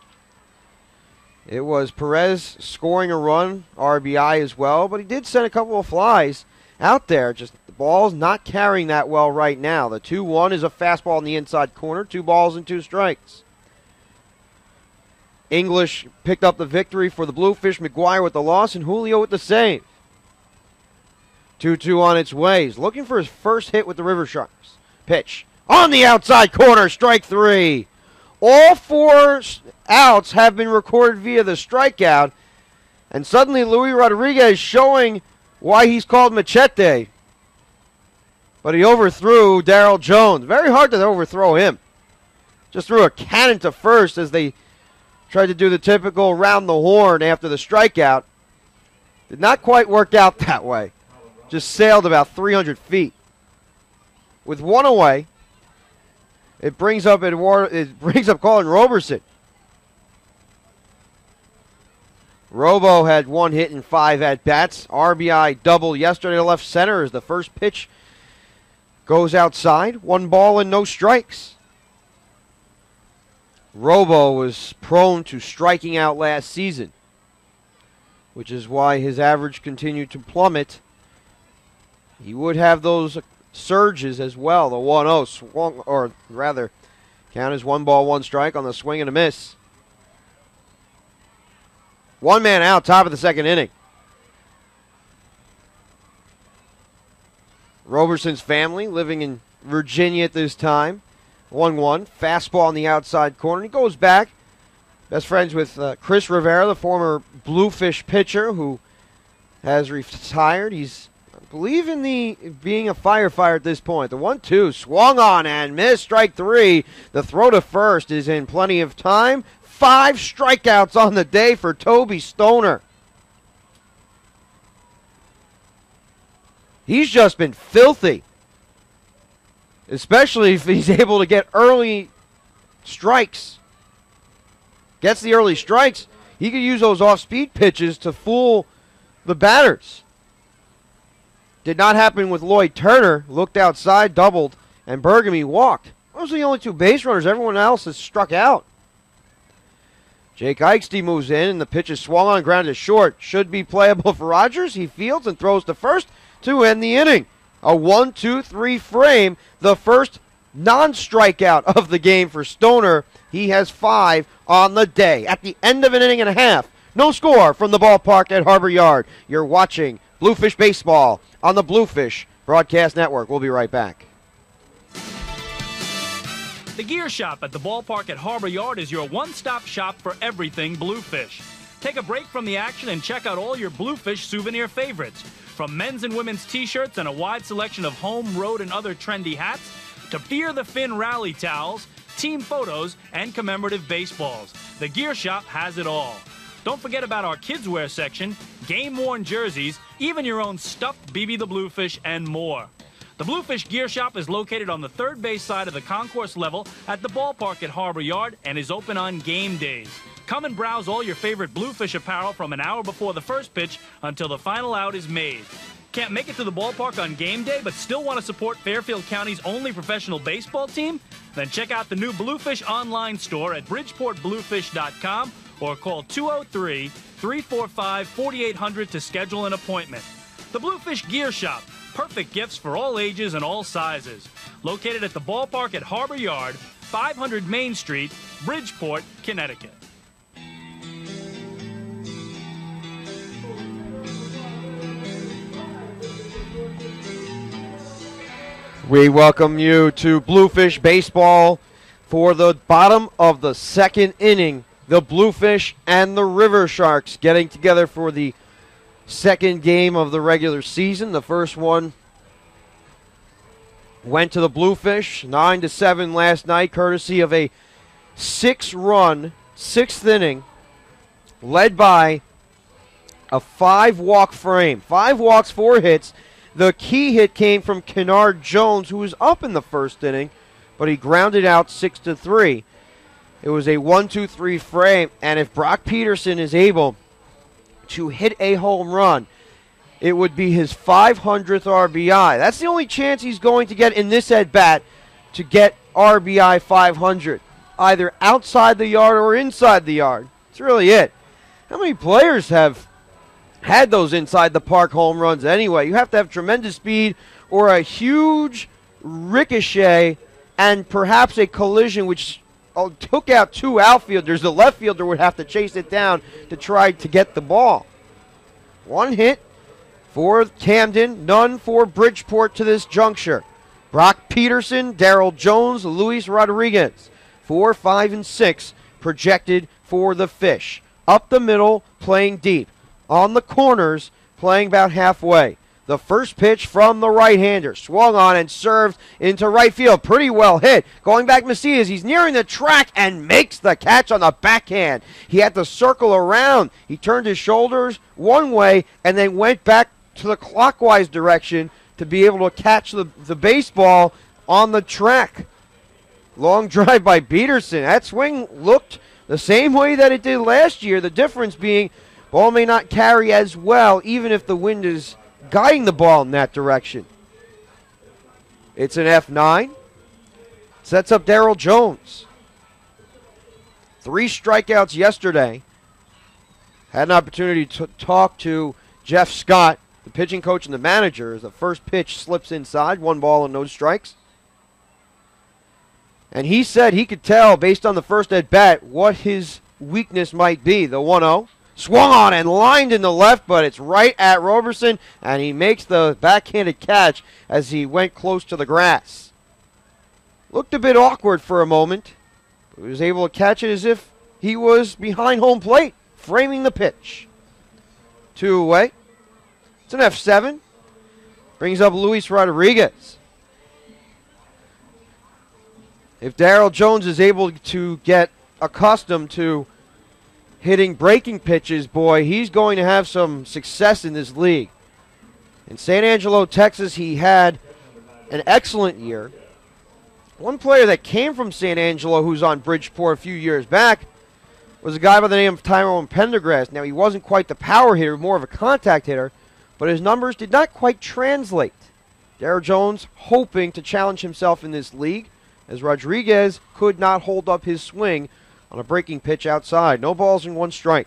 It was Perez scoring a run, RBI as well, but he did send a couple of flies out there. Just the ball's not carrying that well right now. The 2-1 is a fastball in the inside corner. 2 balls and 2 strikes. English picked up the victory for the Bluefish. McGuire with the loss and Julio with the save. 2-2 on its way. He's looking for his first hit with the Riversharks. Pitch on the outside corner, strike 3. All 4 outs have been recorded via the strikeout, and suddenly Luis Rodriguez showing why he's called Machete. But he overthrew Darryl Jones. Very hard to overthrow him. Just threw a cannon to first as they tried to do the typical round the horn after the strikeout. Did not quite work out that way. Just sailed about 300 feet. With 1 away, it brings up Colin Roberson. Robo had 1 hit and 5 at-bats. RBI double yesterday to left center as the first pitch goes outside. 1 ball and no strikes. Robo was prone to striking out last season, which is why his average continued to plummet. He would have those surges as well. The 1-0 swung, or rather, count as 1 ball, 1 strike on the swing and a miss. 1 man out, top of the second inning. Roberson's family living in Virginia at this time. 1-1, fastball on the outside corner. He goes back, best friends with Chris Rivera, the former Bluefish pitcher who has retired. He's, I believe, in being a firefighter at this point. The 1-2 swung on and missed, strike 3. The throw to first is in plenty of time. 5 strikeouts on the day for Toby Stoner. He's just been filthy, especially if he's able to get early strikes. Gets the early strikes, he could use those off-speed pitches to fool the batters. Did not happen with Lloyd Turner. Looked outside, doubled, and Bergamy walked. Those are the only 2 base runners. Everyone else has struck out. Jake Eichste moves in, and the pitch is swung on, ground to short. Should be playable for Rogers. He fields and throws to first to end the inning. A 1-2-3 frame. The first non-strikeout of the game for Stoner. He has 5 on the day. At the end of an inning and a half, no score from the ballpark at Harbor Yard. You're watching Bluefish Baseball on the Bluefish Broadcast Network. We'll be right back. The Gear Shop at the ballpark at Harbor Yard is your one-stop shop for everything Bluefish. Take a break from the action and check out all your Bluefish souvenir favorites. From men's and women's t-shirts and a wide selection of home, road, and other trendy hats, to Fear the Fin rally towels, team photos, and commemorative baseballs. The Gear Shop has it all. Don't forget about our kids' wear section, game-worn jerseys, even your own stuffed BB the Bluefish, and more. The Bluefish Gear Shop is located on the third base side of the concourse level at the ballpark at Harbor Yard and is open on game days. Come and browse all your favorite Bluefish apparel from an hour before the first pitch until the final out is made. Can't make it to the ballpark on game day but still want to support Fairfield County's only professional baseball team? Then check out the new Bluefish online store at BridgeportBluefish.com or call 203-345-4800 to schedule an appointment. The Bluefish Gear Shop, perfect gifts for all ages and all sizes. Located at the ballpark at Harbor Yard, 500 Main Street, Bridgeport, Connecticut. We welcome you to Bluefish Baseball for the bottom of the second inning. The Bluefish and the Riversharks getting together for the second game of the regular season. The first one went to the Bluefish, 9-7 last night, courtesy of a 6-run, 6th inning, led by a 5-walk frame. 5 walks, 4 hits. The key hit came from Kennard Jones, who was up in the first inning, but he grounded out 6-3. It was a 1-2-3 frame, and if Brock Peterson is able to hit a home run, it would be his 500th RBI. That's the only chance he's going to get in this at-bat to get RBI 500, either outside the yard or inside the yard. That's really it. How many players have had those inside the park home runs anyway? You have to have tremendous speed or a huge ricochet and perhaps a collision which took out 2 outfielders. The left fielder would have to chase it down to try to get the ball. 1 hit for Camden, none for Bridgeport to this juncture. Brock Peterson, Darryl Jones, Luis Rodriguez, 4, 5, and 6 projected for the Fish. Up the middle, playing deep. On the corners, playing about halfway. The first pitch from the right-hander, swung on and served into right field. Pretty well hit. Going back Macias, he's nearing the track and makes the catch on the backhand. He had to circle around. He turned his shoulders one way and then went back to the clockwise direction to be able to catch the baseball on the track. Long drive by Peterson. That swing looked the same way that it did last year. The difference being ball may not carry as well even if the wind is guiding the ball in that direction. It's an F9. Sets up Darryl Jones. 3 strikeouts yesterday. Had an opportunity to talk to Jeff Scott, the pitching coach and the manager, as the first pitch slips inside. 1 ball and no strikes. And he said he could tell, based on the first at-bat, what his weakness might be. The 1-0. Swung on and lined in the left, but it's right at Roberson, and he makes the backhanded catch as he went close to the grass. Looked a bit awkward for a moment, but he was able to catch it as if he was behind home plate, framing the pitch. 2 away. It's an F7. Brings up Luis Rodriguez. If Darryl Jones is able to get accustomed to hitting breaking pitches, boy, he's going to have some success in this league. In San Angelo, Texas, he had an excellent year. One player that came from San Angelo who's on Bridgeport a few years back was a guy by the name of Tyrone Pendergrass. Now, he wasn't quite the power hitter, more of a contact hitter, but his numbers did not quite translate. Darryl Jones hoping to challenge himself in this league, as Rodriguez could not hold up his swing on a breaking pitch outside. No balls and 1 strike.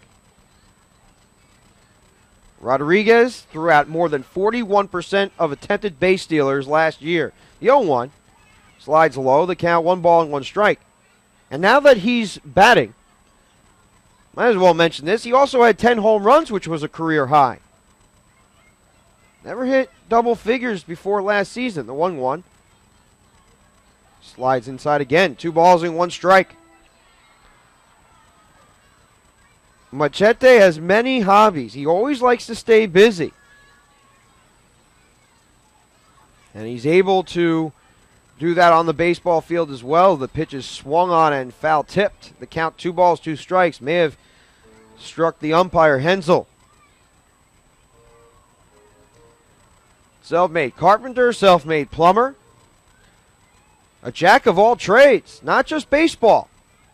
Rodriguez threw out more than 41% of attempted base stealers last year. The 0-1 Slides low, the count 1 strike. And now that he's batting, might as well mention this, he also had 10 home runs, which was a career high. Never hit double figures before last season, the 1-1. Slides inside again, 2 balls and 1 strike. Machete has many hobbies. He always likes to stay busy. And he's able to do that on the baseball field as well. The pitch is swung on and foul tipped. The count 2 balls, 2 strikes. May have struck the umpire, Hensel. Self-made carpenter, self-made plumber. A jack of all trades, not just baseball.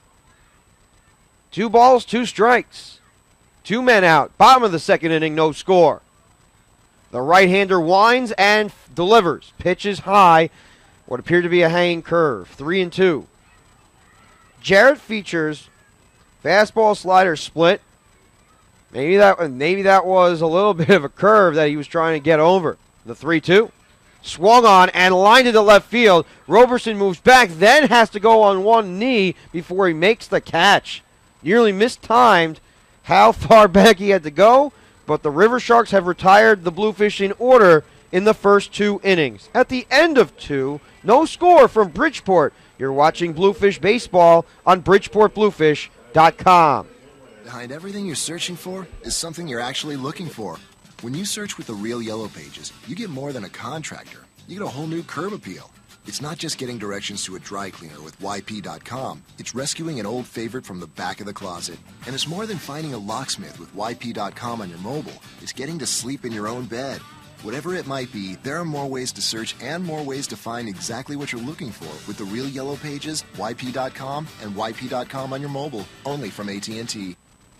2 balls, 2 strikes. 2 men out. Bottom of the second inning, no score. The right-hander winds and delivers. Pitches high. What appeared to be a hanging curve. 3-2. Jarrett features fastball slider split. Maybe that was a little bit of a curve that he was trying to get over. The 3-2. Swung on and lined into left field. Roberson moves back, then has to go on one knee before he makes the catch. Nearly mistimed how far back he had to go, but the Riversharks have retired the Bluefish in order in the first 2 innings. At the end of 2, no score from Bridgeport. You're watching Bluefish Baseball on BridgeportBluefish.com. Behind everything you're searching for is something you're actually looking for. When you search with the Real Yellow Pages, you get more than a contractor. You get a whole new curb appeal. It's not just getting directions to a dry cleaner with YP.com. It's rescuing an old favorite from the back of the closet. And it's more than finding a locksmith with YP.com on your mobile. It's getting to sleep in your own bed. Whatever it might be, there are more ways to search and more ways to find exactly what you're looking for with the Real Yellow Pages, YP.com, and YP.com on your mobile, only from AT&T.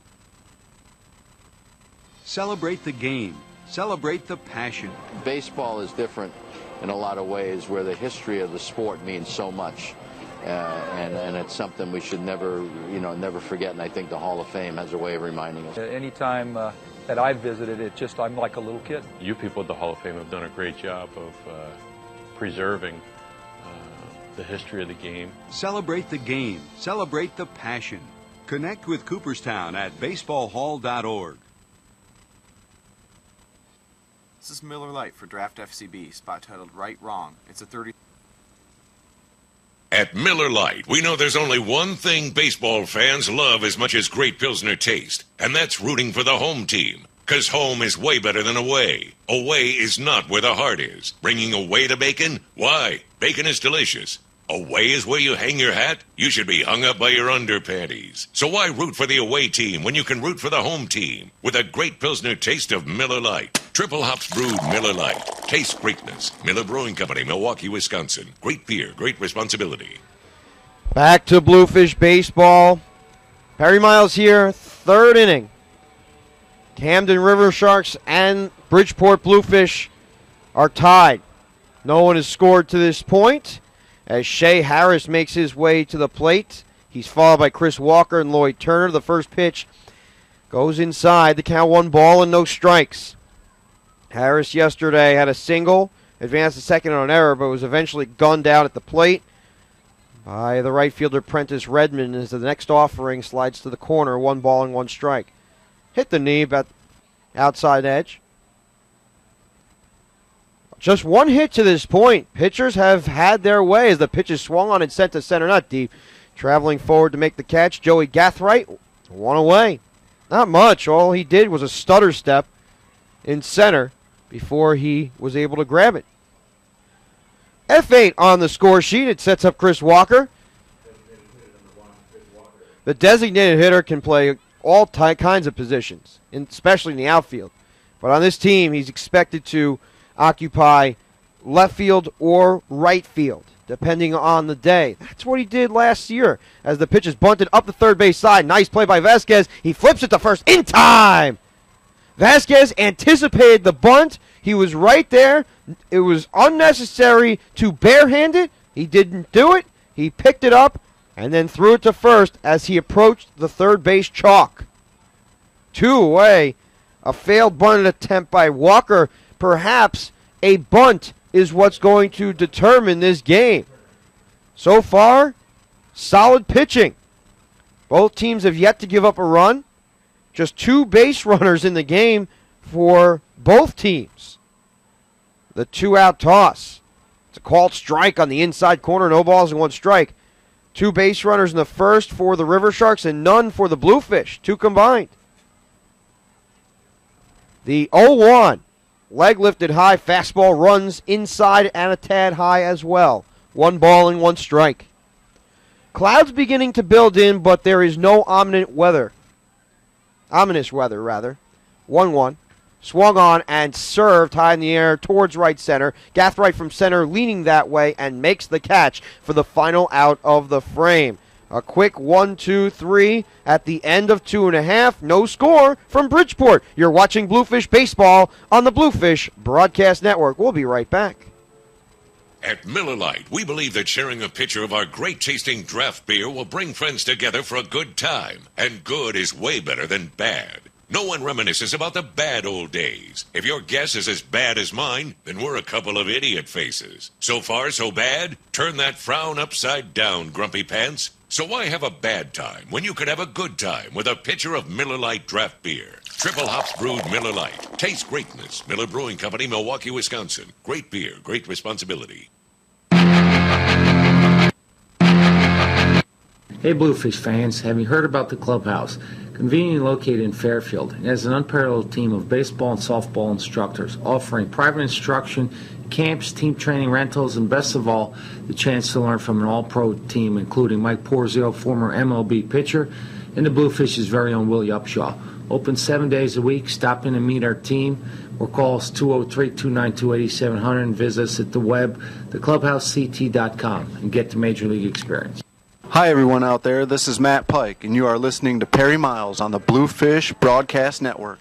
Celebrate the game. Celebrate the passion. Baseball is different in a lot of ways where the history of the sport means so much. And it's something we should never forget, and I think the Hall of Fame has a way of reminding us. Anytime that I've visited, I'm like a little kid. You people at the Hall of Fame have done a great job of preserving the history of the game. Celebrate the game. Celebrate the passion. Connect with Cooperstown at baseballhall.org. This is Miller Lite for Draft FCB, spot titled Right Wrong. It's a 30. At Miller Lite, we know there's only one thing baseball fans love as much as great Pilsner taste, and that's rooting for the home team. Because home is way better than away. Away is not where the heart is. Bringing away to bacon? Why? Bacon is delicious. Away is where you hang your hat? You should be hung up by your underpanties. So why root for the away team when you can root for the home team? With a great Pilsner taste of Miller Lite. Triple hops brewed Miller Lite. Taste greatness. Miller Brewing Company, Milwaukee, Wisconsin. Great beer, great responsibility. Back to Bluefish Baseball. Perry Miles here, 3rd inning. Camden Riversharks and Bridgeport Bluefish are tied. No one has scored to this point. As Shea Harris makes his way to the plate, he's followed by Chris Walker and Lloyd Turner. The first pitch goes inside. The count 1 ball and no strikes. Harris yesterday had a single, advanced to second on an error, but was eventually gunned out at the plate by the right fielder Prentice Redmond as the next offering slides to the corner. 1 ball and 1 strike. Hit the knee about outside edge. Just 1 hit to this point. Pitchers have had their way as the pitch is swung on and sent to center, not deep. Traveling forward to make the catch, Joey Gathright, 1 away. Not much. All he did was a stutter step in center before he was able to grab it. F8 on the score sheet. It sets up Chris Walker. The designated hitter can play all kinds of positions, especially in the outfield. But on this team, he's expected to occupy left field or right field, depending on the day. That's what he did last year as the pitch is bunted up the third base side. Nice play by Vasquez. He flips it to first in time. Vasquez anticipated the bunt. He was right there. It was unnecessary to barehand it. He didn't do it. He picked it up and then threw it to first as he approached the third base chalk. 2 away. A failed bunt attempt by Walker. Perhaps a bunt is what's going to determine this game. So far, solid pitching. Both teams have yet to give up a run. Just 2 base runners in the game for both teams. The 2-out toss. It's a called strike on the inside corner. No balls and 1 strike. 2 base runners in the first for the Riversharks and none for the Bluefish. 2 combined. The 0-1. Leg lifted high. Fastball runs inside and a tad high as well. 1 ball and 1 strike. Clouds beginning to build in, but there is no ominous weather. 1-1. Swung on and served high in the air towards right center. Gathright from center leaning that way and makes the catch for the final out of the frame. A quick 1-2-3 at the end of 2.5. No score from Bridgeport. You're watching Bluefish Baseball on the Bluefish Broadcast Network. We'll be right back. At Miller Lite, we believe that sharing a pitcher of our great-tasting draft beer will bring friends together for a good time. And good is way better than bad. No one reminisces about the bad old days. If your guess is as bad as mine, then we're a couple of idiot faces. So far, so bad? Turn that frown upside down, grumpy pants. So why have a bad time when you could have a good time with a pitcher of Miller Lite draft beer? Triple hops brewed Miller Lite. Taste greatness. Miller Brewing Company, Milwaukee, Wisconsin. Great beer, great responsibility. Hey Bluefish fans, have you heard about the clubhouse? Conveniently located in Fairfield, it has an unparalleled team of baseball and softball instructors offering private instruction, camps, team training, rentals, and best of all, the chance to learn from an all-pro team including Mike Porzio, former MLB pitcher, and the Bluefish's very own Willie Upshaw. Open 7 days a week. Stop in and meet our team or call us 203-292-8700 and visit us at the web, theclubhousect.com, and get the Major League experience. Hi everyone out there, this is Matt Pike, and you are listening to Perry Miles on the Bluefish Broadcast Network.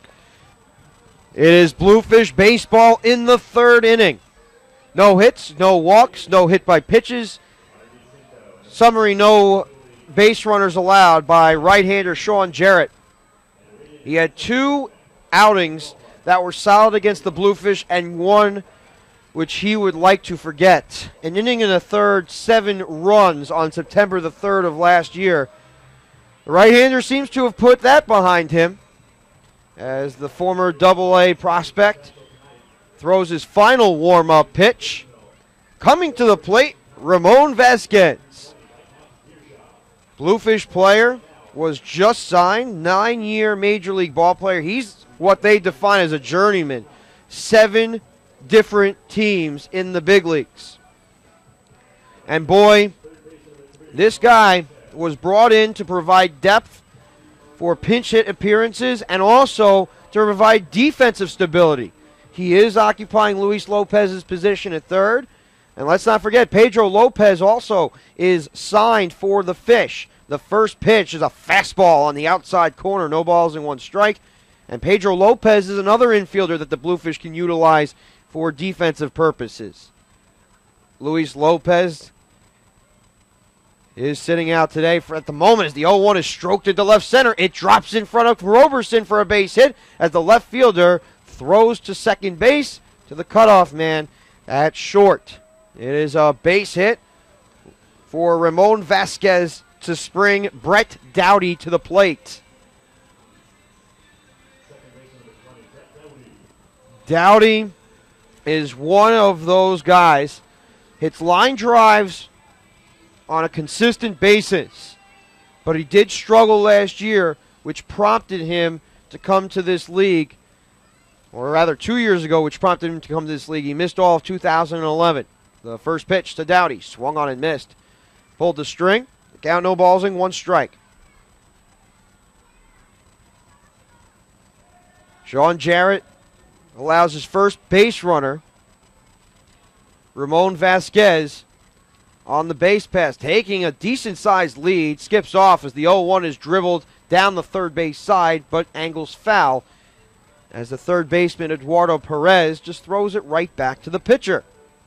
It is Bluefish Baseball in the 3rd inning. No hits, no walks, no hit by pitches. Summary, no base runners allowed by right-hander Sean Jarrett. He had 2 outings that were solid against the Bluefish and 1 which he would like to forget. An inning and a third, 7 runs on September the 3rd of last year. The right-hander seems to have put that behind him as the former Double-A prospect throws his final warm-up pitch. Coming to the plate, Ramon Vasquez. Bluefish player, was just signed, 9-year Major League ball player. He's what they define as a journeyman. 7 different teams in the big leagues. And boy, this guy was brought in to provide depth for pinch hit appearances and also to provide defensive stability. He is occupying Luis Lopez's position at third. And let's not forget, Pedro Lopez also is signed for the Fish. The first pitch is a fastball on the outside corner, no balls and 1 strike. And Pedro Lopez is another infielder that the Bluefish can utilize for defensive purposes. Luis Lopez is sitting out today at the moment as the 0-1 is stroked into left center. It drops in front of Roberson for a base hit as the left fielder throws to second base to the cutoff man at short. It is a base hit for Ramon Vasquez to spring Brett Dowdy to the plate. Dowdy is one of those guys, hits line drives on a consistent basis, but he did struggle last year, which prompted him to come to this league, or rather 2 years ago, which prompted him to come to this league. He missed all of 2011. The first pitch to Dowdy, swung on and missed. Pulled the string, count no balls and 1 strike. Sean Jarrett allows his first base runner, Ramon Vasquez, on the base pass, taking a decent-sized lead, skips off as the 0-1 is dribbled down the third base side, but angles foul as the third baseman, Eduardo Perez, just throws it right back to the pitcher.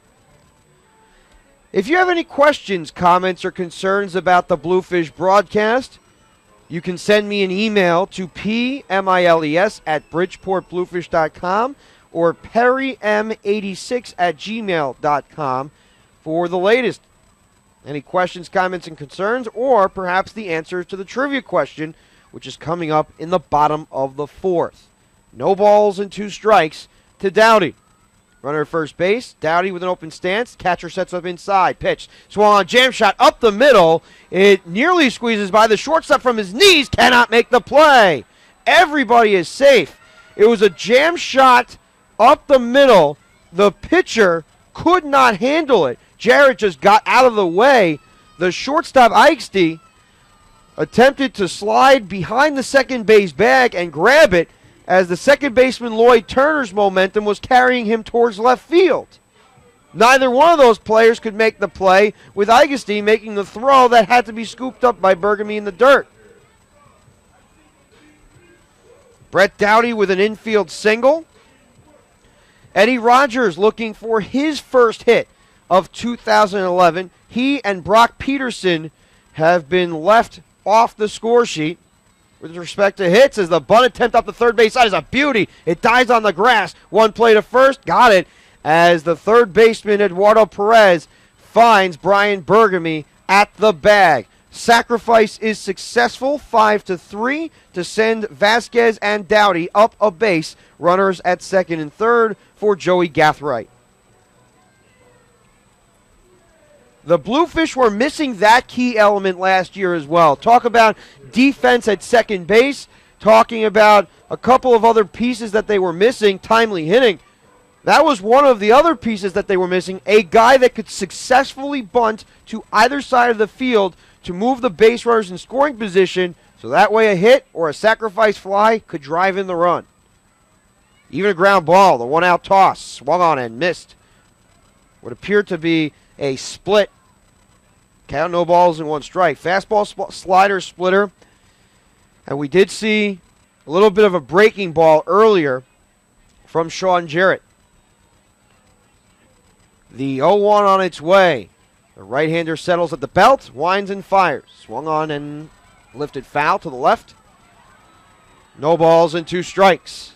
If you have any questions, comments, or concerns about the Bluefish broadcast, you can send me an email to pmiles@bridgeportbluefish.com or perrym86@gmail.com for the latest. Any questions, comments, and concerns, or perhaps the answer to the trivia question, which is coming up in the bottom of the 4th. No balls and 2 strikes to Dowdy. Runner at first base. Dowdy with an open stance. Catcher sets up inside. Pitch. Swung on, jam shot up the middle. It nearly squeezes by the shortstop from his knees. Cannot make the play. Everybody is safe. It was a jam shot up the middle. The pitcher could not handle it. Jarrett just got out of the way. The shortstop, Eichste, attempted to slide behind the second base bag and grab it, as the second baseman Lloyd Turner's momentum was carrying him towards left field. Neither one of those players could make the play, with Eichste making the throw that had to be scooped up by Bergamy in the dirt. Brett Dowdy with an infield single. Eddie Rogers looking for his first hit of 2011. He and Brock Peterson have been left off the score sheet. With respect to hits, as the bunt attempt up the third base side is a beauty. It dies on the grass. One play to first, got it, as the third baseman Eduardo Perez finds Brian Bergamy at the bag. Sacrifice is successful, 5-3 to send Vasquez and Dowdy up a base. Runners at second and third for Joey Gathright. The Bluefish were missing that key element last year as well. Talk about defense at second base, talking about a couple of other pieces that they were missing, timely hitting. That was one of the other pieces that they were missing, a guy that could successfully bunt to either side of the field to move the base runners in scoring position, so that way a hit or a sacrifice fly could drive in the run. Even a ground ball, the one-out toss, swung on and missed. What appeared to be a split. Count, no balls and 1 strike. Fastball, slider, splitter. And we did see a little bit of a breaking ball earlier from Sean Jarrett. The 0-1 on its way. The right-hander settles at the belt, winds and fires. Swung on and lifted foul to the left. No balls and 2 strikes.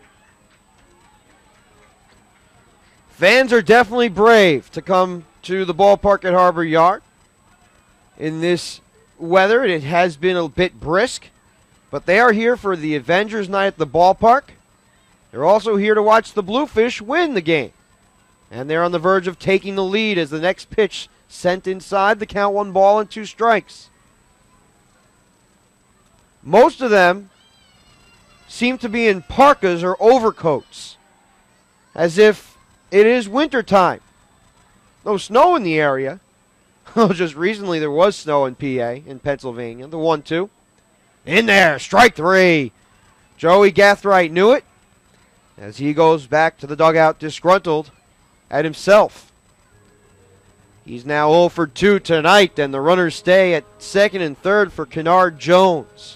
Fans are definitely brave to come to the ballpark at Harbor Yard. In this weather, it has been a bit brisk, but they are here for the Avengers night at the ballpark. They're also here to watch the Bluefish win the game. And they're on the verge of taking the lead as the next pitch sent inside. The count, 1 ball and 2 strikes. Most of them seem to be in parkas or overcoats, as if it is wintertime. No snow in the area. Just recently there was snow in PA, in Pennsylvania. The 1-2. In there, strike 3. Joey Gathright knew it as he goes back to the dugout disgruntled at himself. He's now 0 for 2 tonight, and the runners stay at second and third for Kennard Jones.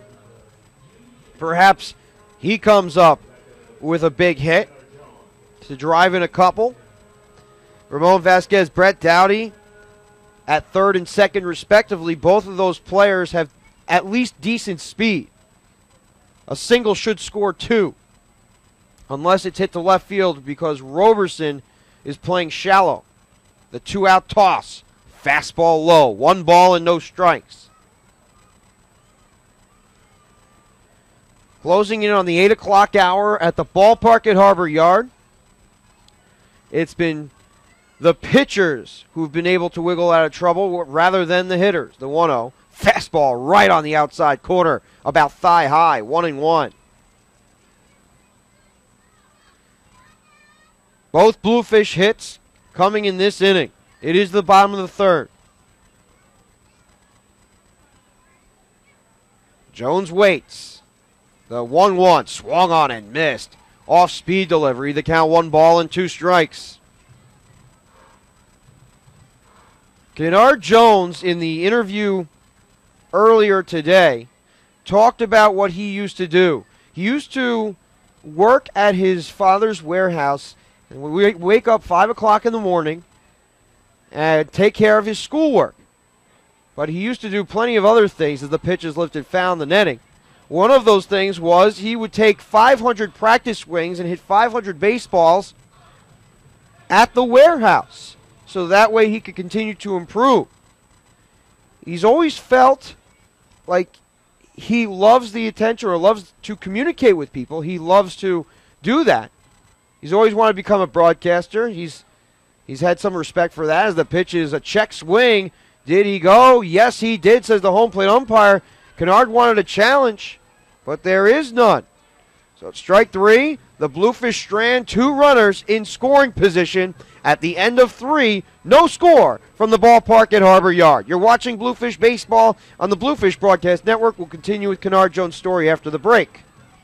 Perhaps he comes up with a big hit to drive in a couple. Ramon Vasquez, Brett Dowdy at third and second respectively. Both of those players have at least decent speed. A single should score 2, unless it's hit to left field because Roberson is playing shallow. The 2-out toss. Fastball low. 1 ball and no strikes. Closing in on the 8 o'clock hour at the ballpark at Harbor Yard. It's been the pitchers who've been able to wiggle out of trouble rather than the hitters. The 1-0. Fastball right on the outside corner, about thigh high, 1-1. Both Bluefish hits coming in this inning. It is the bottom of the third. Jones waits. The 1-1 swung on and missed. Off-speed delivery. The count, 1 ball and 2 strikes. Kennard Jones, in the interview earlier today, talked about what he used to do. He used to work at his father's warehouse, and we wake up 5 o'clock in the morning and take care of his schoolwork. But he used to do plenty of other things as the pitches lifted, found the netting. One of those things was he would take 500 practice swings and hit 500 baseballs at the warehouse, so that way he could continue to improve. he's always felt like he loves the attention or loves to communicate with people. He loves to do that. He's always wanted to become a broadcaster. He's had some respect for that as the pitch is a check swing. Did he go? Yes, he did, says the home plate umpire. Kennard wanted a challenge, but there is none. So it's strike three. The Bluefish strand 2 runners in scoring position at the end of 3. No score from the ballpark at Harbor Yard. You're watching Bluefish Baseball on the Bluefish Broadcast Network. We'll continue with Kennard Jones' story after the break.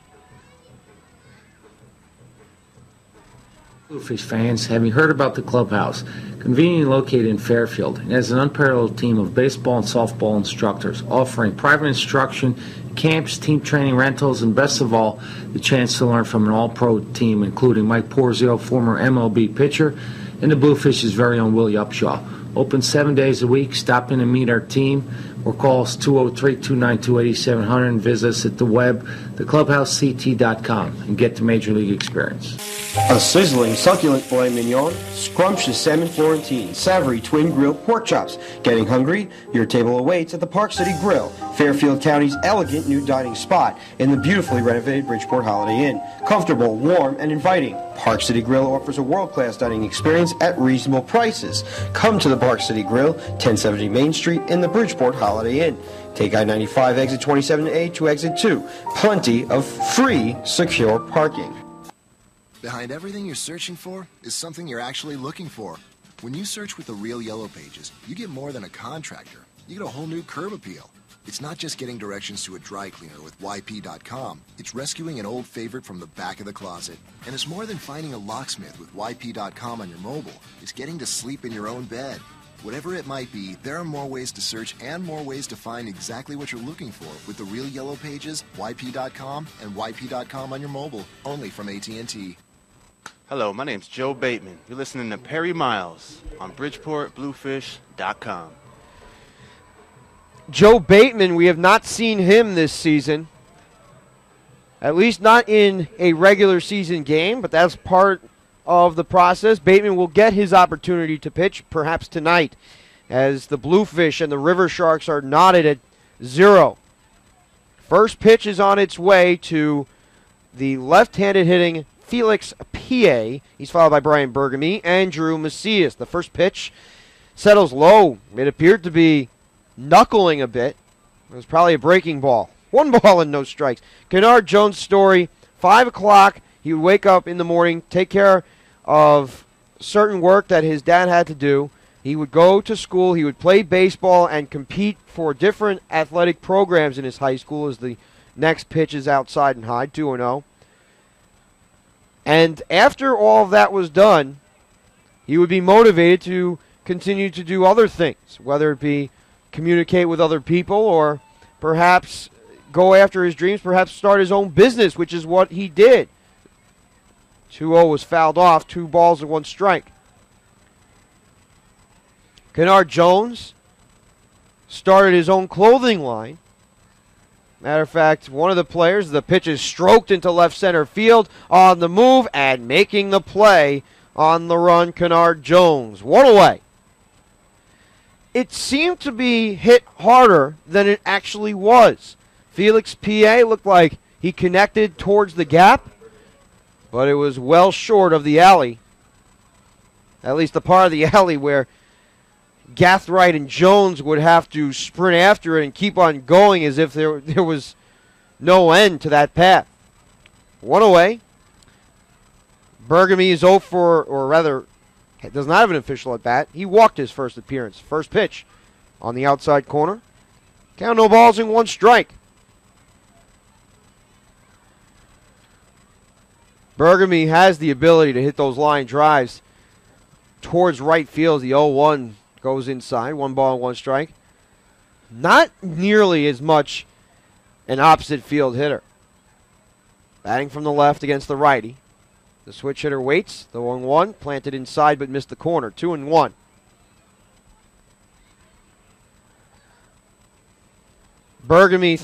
Bluefish fans, have you heard about the clubhouse? Conveniently located in Fairfield, it has an unparalleled team of baseball and softball instructors offering private instruction, camps, team training, rentals, and best of all, the chance to learn from an all-pro team, including Mike Porzio, former MLB pitcher, and the Bluefish's very own Willie Upshaw. Open 7 days a week. Stop in and meet our team or call us 203-292-8700 and visit us at the web, theclubhousect.com, and get the Major League experience. A sizzling, succulent filet mignon, scrumptious salmon Florentine, savory twin grilled pork chops. Getting hungry? Your table awaits at the Park City Grill, Fairfield County's elegant new dining spot in the beautifully renovated Bridgeport Holiday Inn. Comfortable, warm, and inviting. Park City Grill offers a world-class dining experience at reasonable prices. Come to the Park City Grill, 1070 Main Street in the Bridgeport Holiday Inn. Take I-95 exit 27A to exit 2. Plenty of free, secure parking. Behind everything you're searching for is something you're actually looking for. When you search with the real Yellow Pages, you get more than a contractor. You get a whole new curb appeal. It's not just getting directions to a dry cleaner with YP.com. It's rescuing an old favorite from the back of the closet. And it's more than finding a locksmith with YP.com on your mobile. It's getting to sleep in your own bed. Whatever it might be, there are more ways to search and more ways to find exactly what you're looking for with the real Yellow Pages, YP.com, and YP.com on your mobile, only from AT&T. Hello, my name's Joe Bateman. You're listening to Perry Miles on BridgeportBluefish.com. Joe Bateman, we have not seen him this season, at least not in a regular season game, but that's part of the process. Bateman will get his opportunity to pitch perhaps tonight as the Bluefish and the Riversharks are knotted at 0. First pitch is on its way to the left-handed hitting Felix P.A. He's followed by Brian Bergamy and Drew Macias. The first pitch settles low. It appeared to be knuckling a bit. It was probably a breaking ball. 1 ball and no strikes. Kennard Jones' story, 5 o'clock. He would wake up in the morning, take care of certain work that his dad had to do. He would go to school. He would play baseball and compete for different athletic programs in his high school as the next pitch is outside and high, 2-0. And after all of that was done, he would be motivated to continue to do other things, whether it be communicate with other people or perhaps go after his dreams, perhaps start his own business, which is what he did. 2-0 was fouled off, 2 balls and 1 strike. Kennard Jones started his own clothing line. Matter of fact, one of the players, the pitch is stroked into left center field on the move and making the play on the run, Kennard Jones. 1 away. It seemed to be hit harder than it actually was. Felix P.A. looked like he connected towards the gap, but it was well short of the alley. At least the part of the alley where Gathright and Jones would have to sprint after it and keep on going as if there was no end to that path. 1 away. Bergamy is 0 for, or rather, does not have an official at bat. He walked his first appearance. First pitch on the outside corner. Count, no balls and 1 strike. Bergamy has the ability to hit those line drives towards right field. The 0-1 goes inside. 1 ball and 1 strike. Not nearly as much an opposite field hitter. Batting from the left against the righty. The switch hitter waits. The 1-1 planted inside but missed the corner. 2-1. Bergamy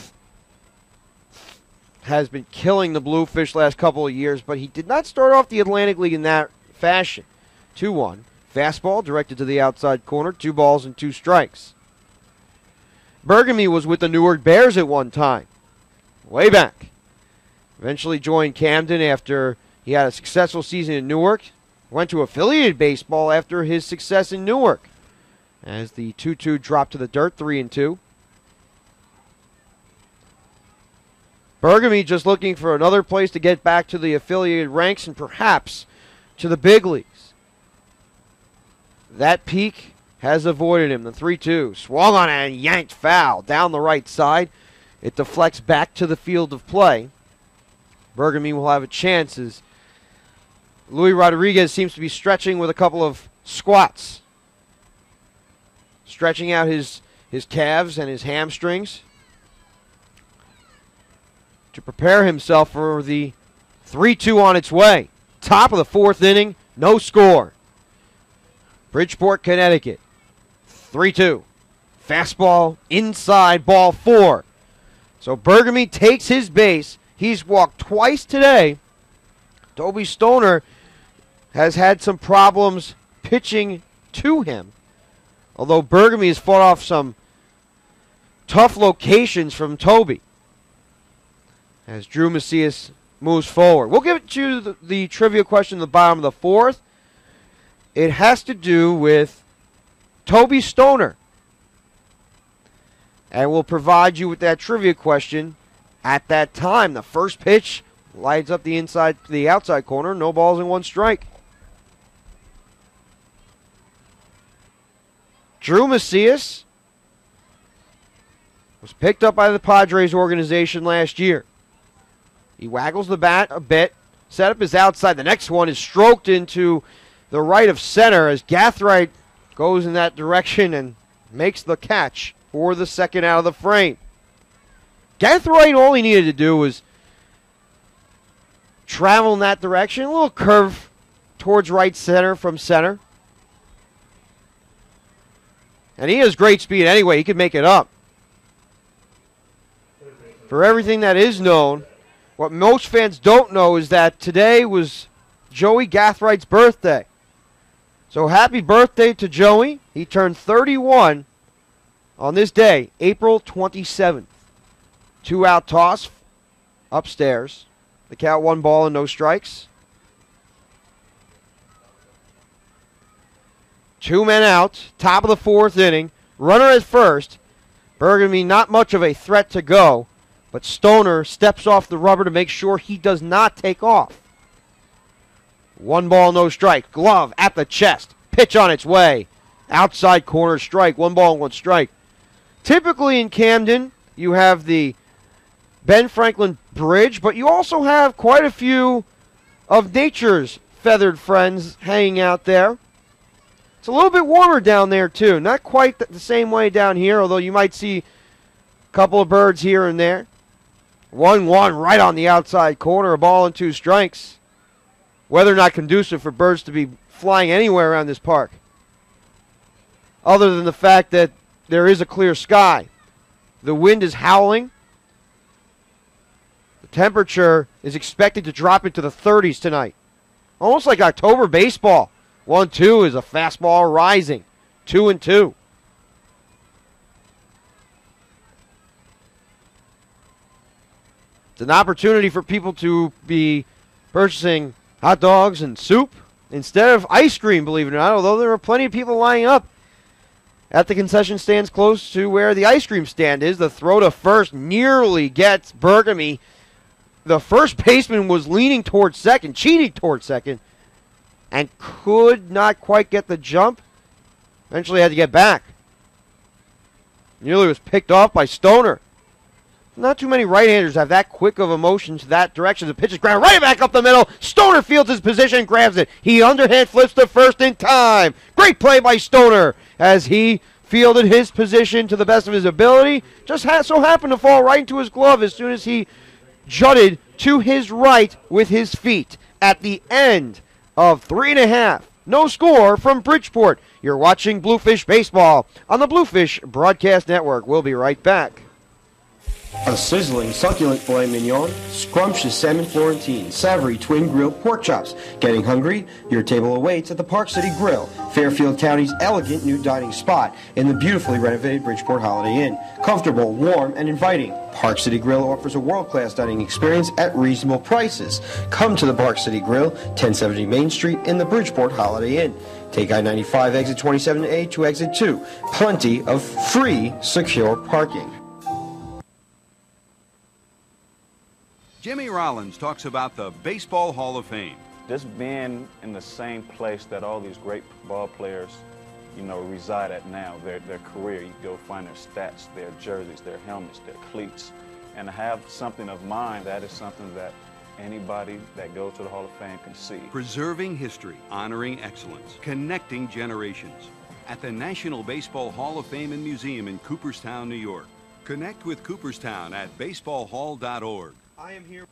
has been killing the Bluefish last couple of years, but he did not start off the Atlantic League in that fashion. 2-1. Fastball directed to the outside corner. 2 balls and 2 strikes. Bergamy was with the Newark Bears at one time, way back. Eventually joined Camden after he had a successful season in Newark. Went to affiliated baseball after his success in Newark, as the 2-2 dropped to the dirt, 3-2. Bergamy just looking for another place to get back to the affiliated ranks and perhaps to the big leagues. That peak has avoided him. The 3-2 swung on and yanked foul down the right side. It deflects back to the field of play. Bergamy will have a chance as Luis Rodriguez seems to be stretching with a couple of squats. Stretching out his calves and his hamstrings to prepare himself for the 3-2 on its way. Top of the fourth inning, no score. Bridgeport, Connecticut, 3-2. Fastball inside, ball 4. So Bergamy takes his base. He's walked twice today. Toby Stoner has had some problems pitching to him, although Bergamy has fought off some tough locations from Toby as Drew Macias moves forward. We'll give it to the trivia question at the bottom of the fourth. It has to do with Toby Stoner, and we'll provide you with that trivia question at that time. The first pitch lights up the outside corner. No balls and 1 strike. Drew Macias was picked up by the Padres organization last year. He waggles the bat a bit. Setup is outside. The next one is stroked into the right of center as Gathright goes in that direction and makes the catch for the second out of the frame. Gathright, all he needed to do was travel in that direction. A little curve towards right center from center. And he has great speed anyway. He could make it up. For everything that is known, what most fans don't know is that today was Joey Gathright's birthday. So happy birthday to Joey. He turned 31 on this day, April 27th. 2-out toss upstairs. The count, 1 ball and no strikes. 2 men out, top of the fourth inning. Runner at first. Bergamy not much of a threat to go, but Stoner steps off the rubber to make sure he does not take off. 1 ball, no strike. Glove at the chest. Pitch on its way. Outside corner strike. 1 ball and 1 strike. Typically in Camden, you have the Ben Franklin Bridge, but you also have quite a few of nature's feathered friends hanging out there. It's a little bit warmer down there, too. Not quite the same way down here, although you might see a couple of birds here and there. 1-1 right on the outside corner. A ball and 2 strikes. Weather not conducive for birds to be flying anywhere around this park, other than the fact that there is a clear sky. The wind is howling. The temperature is expected to drop into the 30s tonight. Almost like October baseball. 1-2 is a fastball rising. 2-2. It's an opportunity for people to be purchasing hot dogs and soup instead of ice cream, believe it or not, although there are plenty of people lining up at the concession stands close to where the ice cream stand is. The throw to first nearly gets Bergamy. The first baseman was leaning towards second, cheating towards second, and could not quite get the jump. Eventually had to get back. Nearly was picked off by Stoner. Not too many right-handers have that quick of a motion to that direction. The pitch is ground right back up the middle. Stoner fields his position, grabs it. He underhand flips to first in time. Great play by Stoner as he fielded his position to the best of his ability. Just so happened to fall right into his glove as soon as he jutted to his right with his feet. At the end of 3.5, no score from Bridgeport. You're watching Bluefish Baseball on the Bluefish Broadcast Network. We'll be right back. A sizzling, succulent filet mignon, scrumptious salmon Florentine, savory twin grilled pork chops. Getting hungry? Your table awaits at the Park City Grill, Fairfield County's elegant new dining spot in the beautifully renovated Bridgeport Holiday Inn. Comfortable, warm, and inviting. Park City Grill offers a world-class dining experience at reasonable prices. Come to the Park City Grill, 1070 Main Street in the Bridgeport Holiday Inn. Take I-95 exit 27A to exit 2. Plenty of free, secure parking. Jimmy Rollins talks about the Baseball Hall of Fame. Just being in the same place that all these great ball players, reside at now, their career. You go find their stats, their jerseys, their helmets, their cleats, and to have something of mine, that is something that anybody that goes to the Hall of Fame can see. Preserving history, honoring excellence, connecting generations. At the National Baseball Hall of Fame and Museum in Cooperstown, New York. Connect with Cooperstown at baseballhall.org. I am here.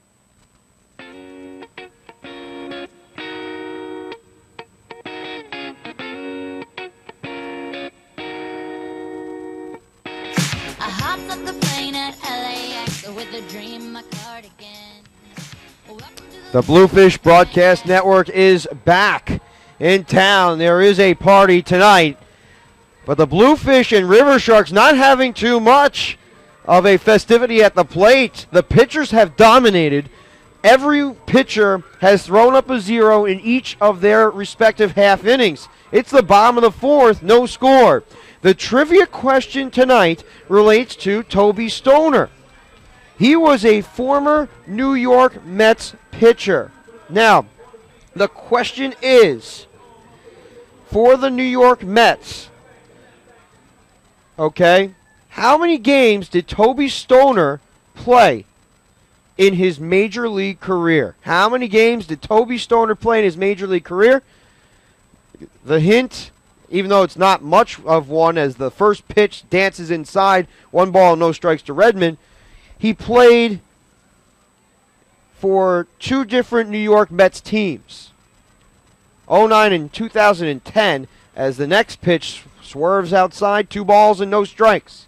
I hopped up the plane at LAX with a dream, my cardigan. The Bluefish Broadcast Network is back in town. There is a party tonight, but the Bluefish and Riversharks not having too much of a festivity at the plate. The pitchers have dominated. Every pitcher has thrown up a zero in each of their respective half innings. It's the bottom of the fourth, no score. The trivia question tonight relates to Toby Stoner. He was a former New York Mets pitcher. Now, the question is, for the New York Mets, okay, how many games did Toby Stoner play in his major league career? How many games did Toby Stoner play in his major league career? The hint, even though it's not much of one, as the first pitch dances inside, 1 ball, no strikes to Redmond, he played for 2 different New York Mets teams, 2009 and 2010, as the next pitch swerves outside, 2 balls and no strikes.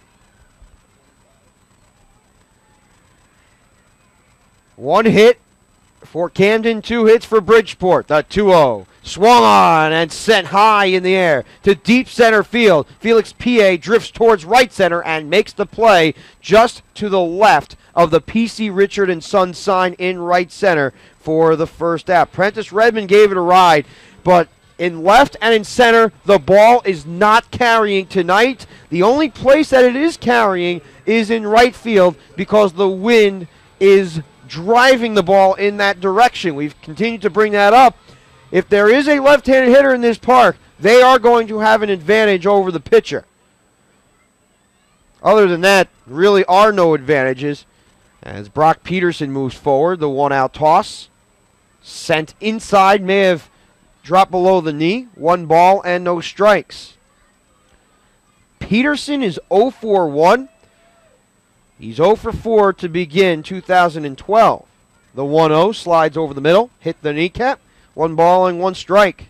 One hit for Camden, 2 hits for Bridgeport. The 2-0 swung on and sent high in the air to deep center field. Felix P.A. drifts towards right center and makes the play just to the left of the P.C. Richard and Son sign in right center for the first out. Prentice Redmond gave it a ride, but in left and in center, the ball is not carrying tonight. The only place that it is carrying is in right field because the wind is driving the ball in that direction. We've continued to bring that up. If there is a left-handed hitter in this park, they are going to have an advantage over the pitcher. Other than that, really are no advantages. As Brock Peterson moves forward, the 1-out toss sent inside, may have dropped below the knee. 1 ball and no strikes. Peterson is 0-for-1. He's 0-for-4 to begin 2012. The 1-0 slides over the middle, hit the kneecap, 1 ball and 1 strike.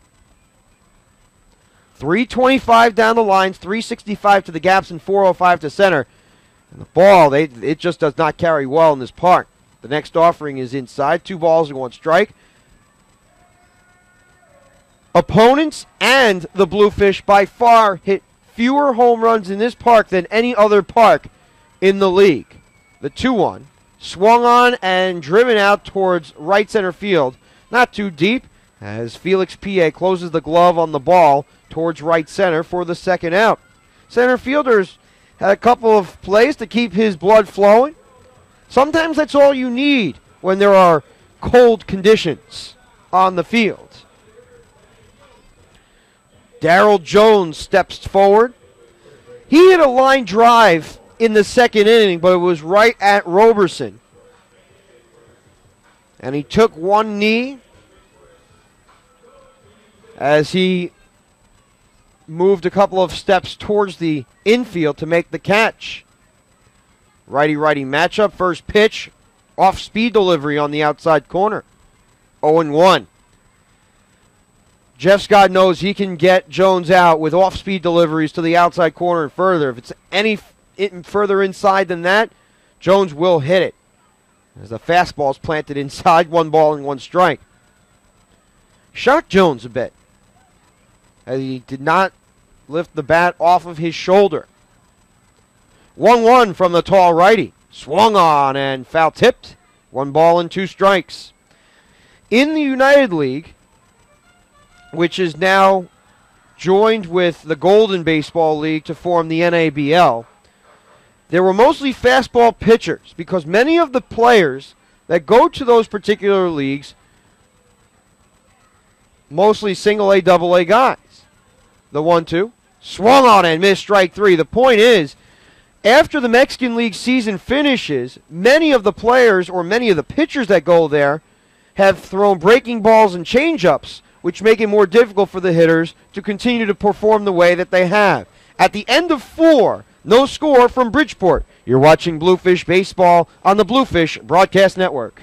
325 down the lines, 365 to the gaps, and 405 to center. And the ball, it just does not carry well in this park. The next offering is inside, 2 balls and 1 strike. Opponents and the Bluefish by far hit fewer home runs in this park than any other park in the league. The 2-1 swung on and driven out towards right center field. Not too deep, as Felix P.A. closes the glove on the ball towards right center for the second out. Center fielders had a couple of plays to keep his blood flowing. Sometimes that's all you need when there are cold conditions on the field. Darryl Jones steps forward. He hit a line drive in the second inning, but it was right at Roberson. And he took 1 knee as he moved a couple of steps towards the infield to make the catch. Righty-righty matchup. First pitch, off-speed delivery on the outside corner. 0-1. Jeff Scott knows he can get Jones out with off-speed deliveries to the outside corner and further. If it's any further inside than that, Jones will hit it as the fastball is planted inside, 1 ball and 1 strike. Shocked Jones a bit as he did not lift the bat off of his shoulder. 1-1 from the tall righty. Swung on and foul tipped. 1 ball and 2 strikes. In the United League, which is now joined with the Golden Baseball League to form the NABL, there were mostly fastball pitchers because many of the players that go to those particular leagues, mostly single-A, double-A guys. The 1-2. Swung on and missed, strike 3. The point is, after the Mexican League season finishes, many of the players or many of the pitchers that go there have thrown breaking balls and changeups, which make it more difficult for the hitters to continue to perform the way that they have. At the end of 4, no score from Bridgeport. You're watching Bluefish Baseball on the Bluefish Broadcast Network.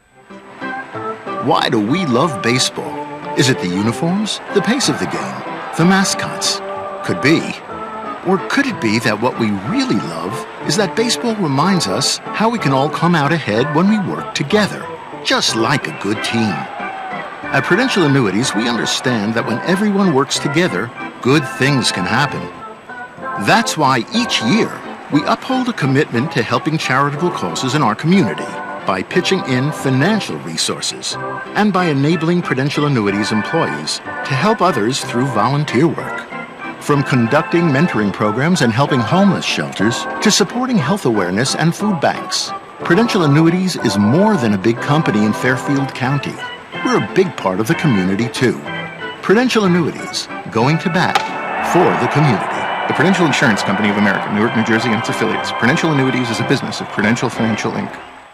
Why do we love baseball? Is it the uniforms, the pace of the game, the mascots? Could be. Or could it be that what we really love is that baseball reminds us how we can all come out ahead when we work together, just like a good team? At Prudential Annuities, we understand that when everyone works together, good things can happen. That's why each year, we uphold a commitment to helping charitable causes in our community by pitching in financial resources and by enabling Prudential Annuities employees to help others through volunteer work. From conducting mentoring programs and helping homeless shelters to supporting health awareness and food banks, Prudential Annuities is more than a big company in Fairfield County. We're a big part of the community, too. Prudential Annuities, going to bat for the community. The Prudential Insurance Company of America, Newark, New Jersey, and its affiliates. Prudential Annuities is a business of Prudential Financial, Inc.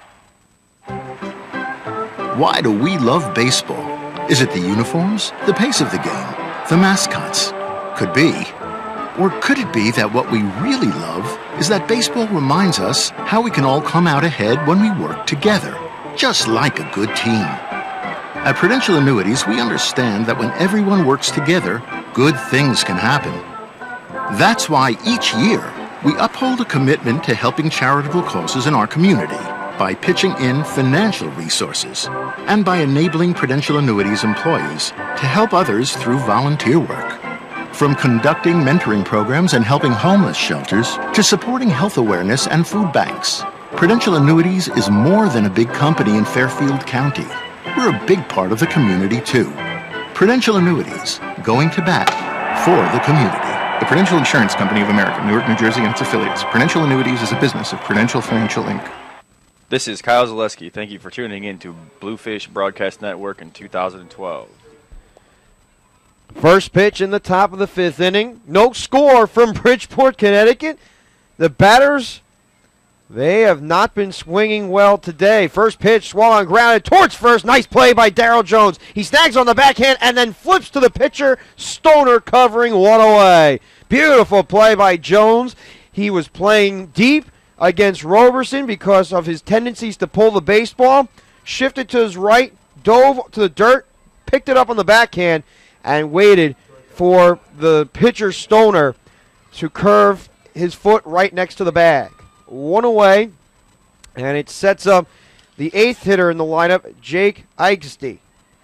Why do we love baseball? Is it the uniforms, the pace of the game, the mascots? Could be. Or could it be that what we really love is that baseball reminds us how we can all come out ahead when we work together, just like a good team? At Prudential Annuities, we understand that when everyone works together, good things can happen. That's why each year, we uphold a commitment to helping charitable causes in our community by pitching in financial resources and by enabling Prudential Annuities employees to help others through volunteer work. From conducting mentoring programs and helping homeless shelters to supporting health awareness and food banks, Prudential Annuities is more than a big company in Fairfield County. We're a big part of the community, too. Prudential Annuities, going to bat for the community. The Prudential Insurance Company of America, Newark, New Jersey, and its affiliates. Prudential Annuities is a business of Prudential Financial, Inc. This is Kyle Zaleski. Thank you for tuning in to Bluefish Broadcast Network in 2012. First pitch in the top of the 5th inning. No score from Bridgeport, Connecticut. The batters, they have not been swinging well today. First pitch, swung on, grounded towards first. Nice play by Daryl Jones. He snags on the backhand and then flips to the pitcher. Stoner covering one away. Beautiful play by Jones. He was playing deep against Roberson because of his tendencies to pull the baseball. Shifted to his right, dove to the dirt, picked it up on the backhand, and waited for the pitcher Stoner to curve his foot right next to the bag. One away, and it sets up the 8th hitter in the lineup, Jake Eichsty.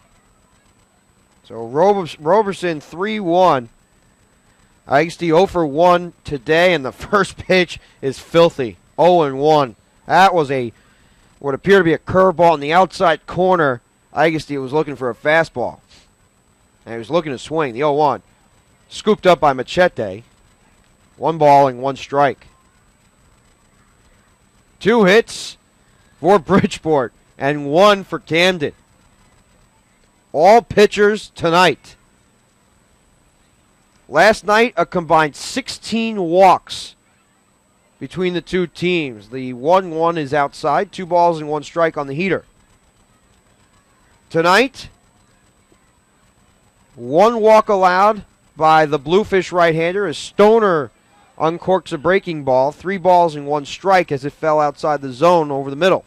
So Roberson 3-1. Eichsty 0 for 1 today, and the first pitch is filthy. 0-1. That was what appeared to be a curveball in the outside corner. Eichsty was looking for a fastball. And he was looking to swing. The 0-1. Scooped up by Machete. 1 ball and 1 strike. 2 hits for Bridgeport and 1 for Camden. All pitchers tonight. Last night, a combined 16 walks between the two teams. The 1-1 is outside. 2 balls and 1 strike on the heater. Tonight, 1 walk allowed by the Bluefish right-hander as Stoner uncorks a breaking ball. 3 balls and 1 strike as it fell outside the zone over the middle.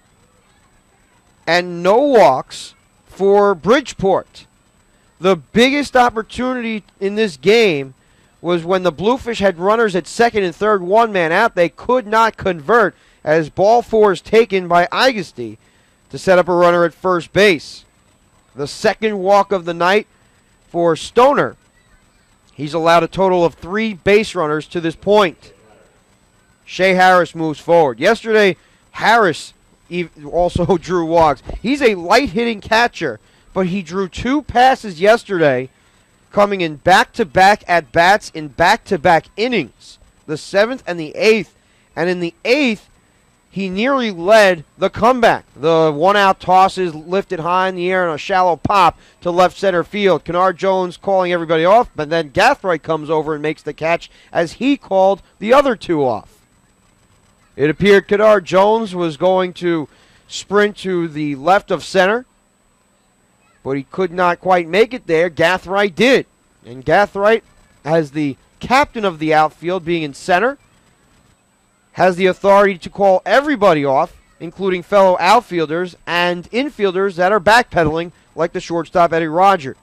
And no walks for Bridgeport. The biggest opportunity in this game was when the Bluefish had runners at second and third, 1 man out. They could not convert as ball 4 is taken by Agassi to set up a runner at first base. The second walk of the night for Stoner. He's allowed a total of 3 base runners to this point. Shea Harris moves forward. Yesterday, Harris also drew walks. He's a light-hitting catcher, but he drew 2 passes yesterday, coming in back-to-back at-bats in back-to-back innings, the 7th and the 8th. And in the 8th, he nearly led the comeback. The one-out toss is lifted high in the air and a shallow pop to left center field. Kennard Jones calling everybody off, but then Gathright comes over and makes the catch as he called the other 2 off. It appeared Kennard Jones was going to sprint to the left of center, but he could not quite make it there. Gathright did. And Gathright, as the captain of the outfield, being in center, has the authority to call everybody off, including fellow outfielders and infielders that are backpedaling, like the shortstop Eddie Rogers.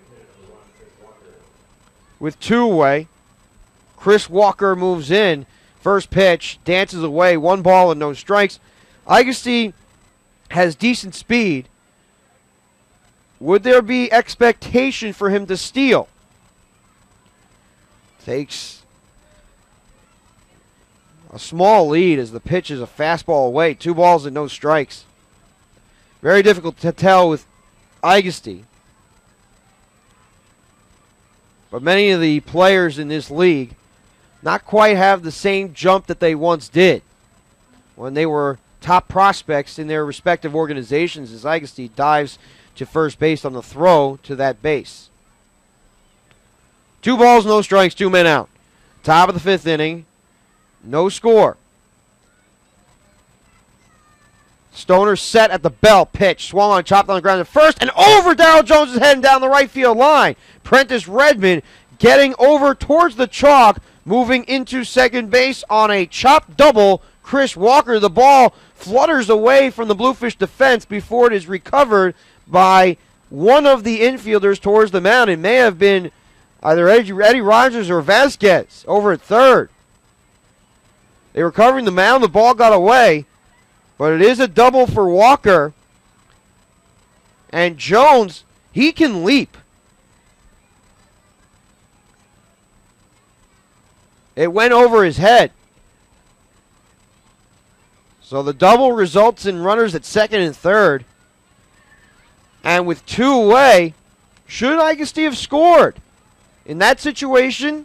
With 2 away, Chris Walker moves in. First pitch, dances away, 1 ball and no strikes. Agassi has decent speed. Would there be expectation for him to steal? Takes a small lead as the pitch is a fastball away. 2 balls and no strikes. Very difficult to tell with Agassi. But many of the players in this league not quite have the same jump that they once did when they were top prospects in their respective organizations, as Agassi dives to first base on the throw to that base. 2 balls, no strikes, 2 men out. Top of the 5th inning, no score. Stoner set at the belt, pitch, swung on, chopped on the ground at first, and over Darryl Jones' head and down the right field line. Prentice Redmond getting over towards the chalk, moving into second base on a chop double. Chris Walker, the ball flutters away from the Bluefish defense before it is recovered by one of the infielders towards the mound. It may have been either Eddie Rogers or Vasquez over at third. They were covering the mound. The ball got away, but it is a double for Walker. And Jones, he can leap. It went over his head. So the double results in runners at second and third. And with 2 away, should Agassi have scored? In that situation,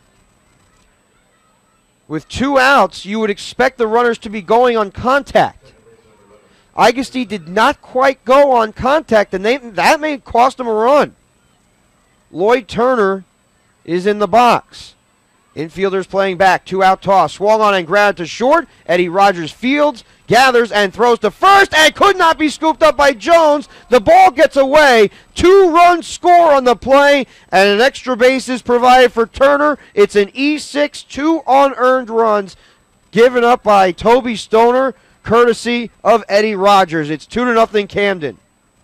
with 2 outs, you would expect the runners to be going on contact. Agassi did not quite go on contact, and that may cost him a run. Lloyd Turner is in the box. Infielders playing back, 2-out toss, swung on and grounded to short. Eddie Rogers fields, gathers and throws to first, and could not be scooped up by Jones. The ball gets away. 2-run score on the play, and an extra base is provided for Turner. It's an E6, 2 unearned runs given up by Toby Stoner, courtesy of Eddie Rogers. It's 2-0 Camden.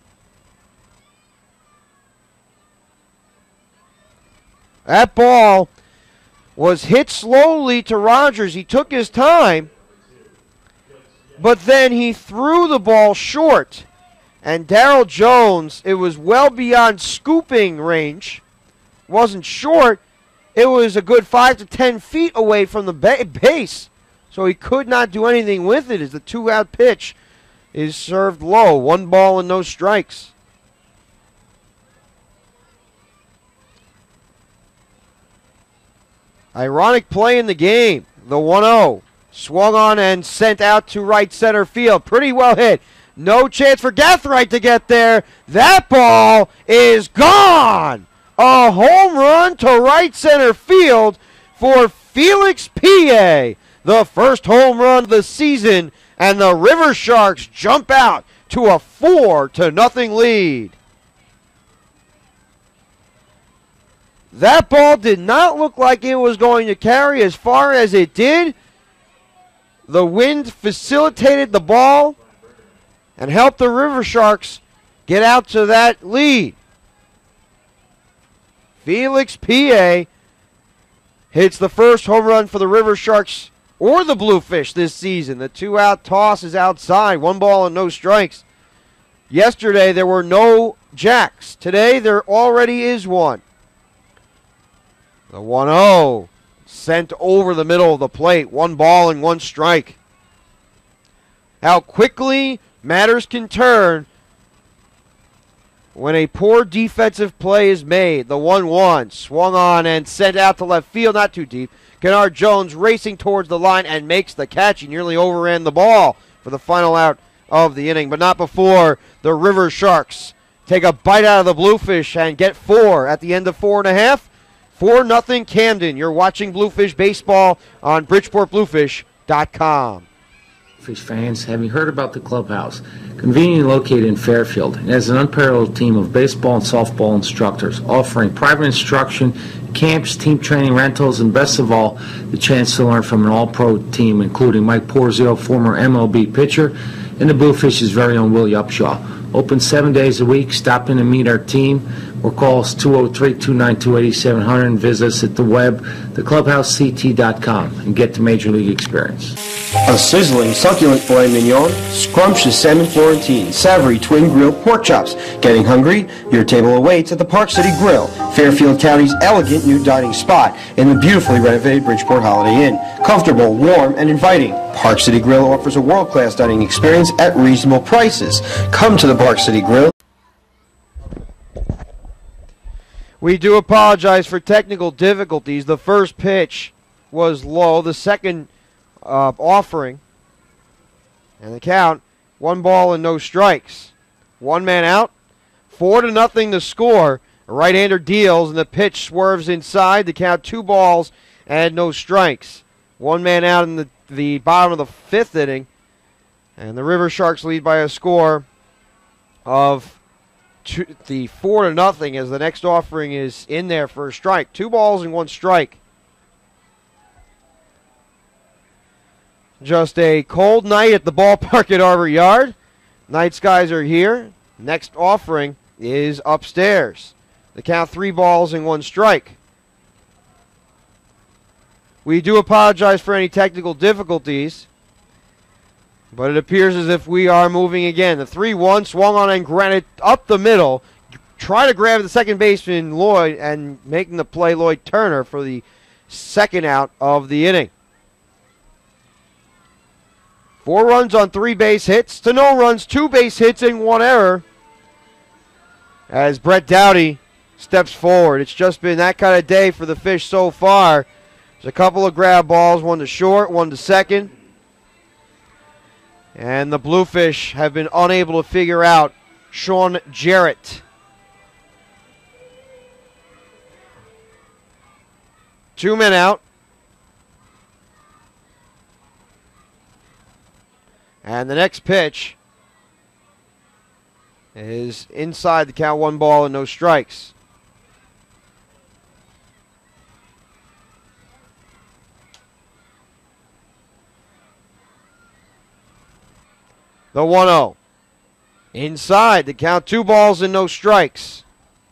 That ball was hit slowly to Rogers. He took his time, but then he threw the ball short. And Darryl Jones, it was well beyond scooping range. Wasn't short. It was a good 5 to 10 feet away from the base. So he could not do anything with it as the 2-out pitch is served low. 1 ball and no strikes. Ironic play in the game. The 1-0. Swung on and sent out to right center field. Pretty well hit. No chance for Gathright to get there. That ball is gone. A home run to right center field for Felix Pie. The first home run of the season. And the Riversharks jump out to a 4-0 lead. That ball did not look like it was going to carry as far as it did. The wind facilitated the ball and helped the Riversharks get out to that lead. Felix Pie hits the first home run for the Riversharks or the Bluefish this season. The 2-out toss is outside. 1 ball and no strikes. Yesterday there were no jacks. Today there already is one. The 1-0 sent over the middle of the plate. 1 ball and 1 strike. How quickly matters can turn when a poor defensive play is made. The 1-1 swung on and sent out to left field, not too deep. Kennard Jones racing towards the line and makes the catch. He nearly overran the ball for the final out of the inning, but not before the Riversharks take a bite out of the Bluefish and get 4 at the end of 4.5. 4-0 Camden. You're watching Bluefish baseball on BridgeportBluefish.com. Fish fans, have you heard about the clubhouse? Conveniently located in Fairfield, it has an unparalleled team of baseball and softball instructors offering private instruction, camps, team training, rentals, and best of all, the chance to learn from an all-pro team, including Mike Porzio, former MLB pitcher, and the Bluefish's very own Willie Upshaw. Open 7 days a week. Stop in and meet our team, or call us 203-292-8700 and visit us at the web, theclubhousect.com, and get the Major League experience. A sizzling, succulent filet mignon, scrumptious salmon Florentine, savory twin grilled pork chops. Getting hungry? Your table awaits at the Park City Grill, Fairfield County's elegant new dining spot in the beautifully renovated Bridgeport Holiday Inn. Comfortable, warm, and inviting. Park City Grill offers a world-class dining experience at reasonable prices. Come to the Park City Grill. We do apologize for technical difficulties. The first pitch was low. The second offering, and the count, 1 ball and no strikes. 1 man out, 4-0 the score. A right-hander deals, and the pitch swerves inside. The count, 2 balls and no strikes. 1 man out in the bottom of the 5th inning, and the Riversharks lead by a score of 4-0 as the next offering is in there for a strike. 2 balls and 1 strike. Just a cold night at the ballpark at Arbor Yard. Night skies are here. Next offering is upstairs. The count, 3 balls and 1 strike. We do apologize for any technical difficulties, but it appears as if we are moving again. The 3-1 swung on and granted up the middle. Try to grab the second baseman, Lloyd, and making the play, Lloyd Turner, for the second out of the inning. 4 runs on 3 base hits to no runs, 2 base hits, and 1 error as Brett Dowdy steps forward. It's just been that kind of day for the Fish so far. There's a couple of grab balls, 1 to short, 1 to second. And the Bluefish have been unable to figure out Sean Jarrett. Two men out. And the next pitch is inside the count, 1 ball and no strikes. The 1-0. Inside the count, 2 balls and no strikes.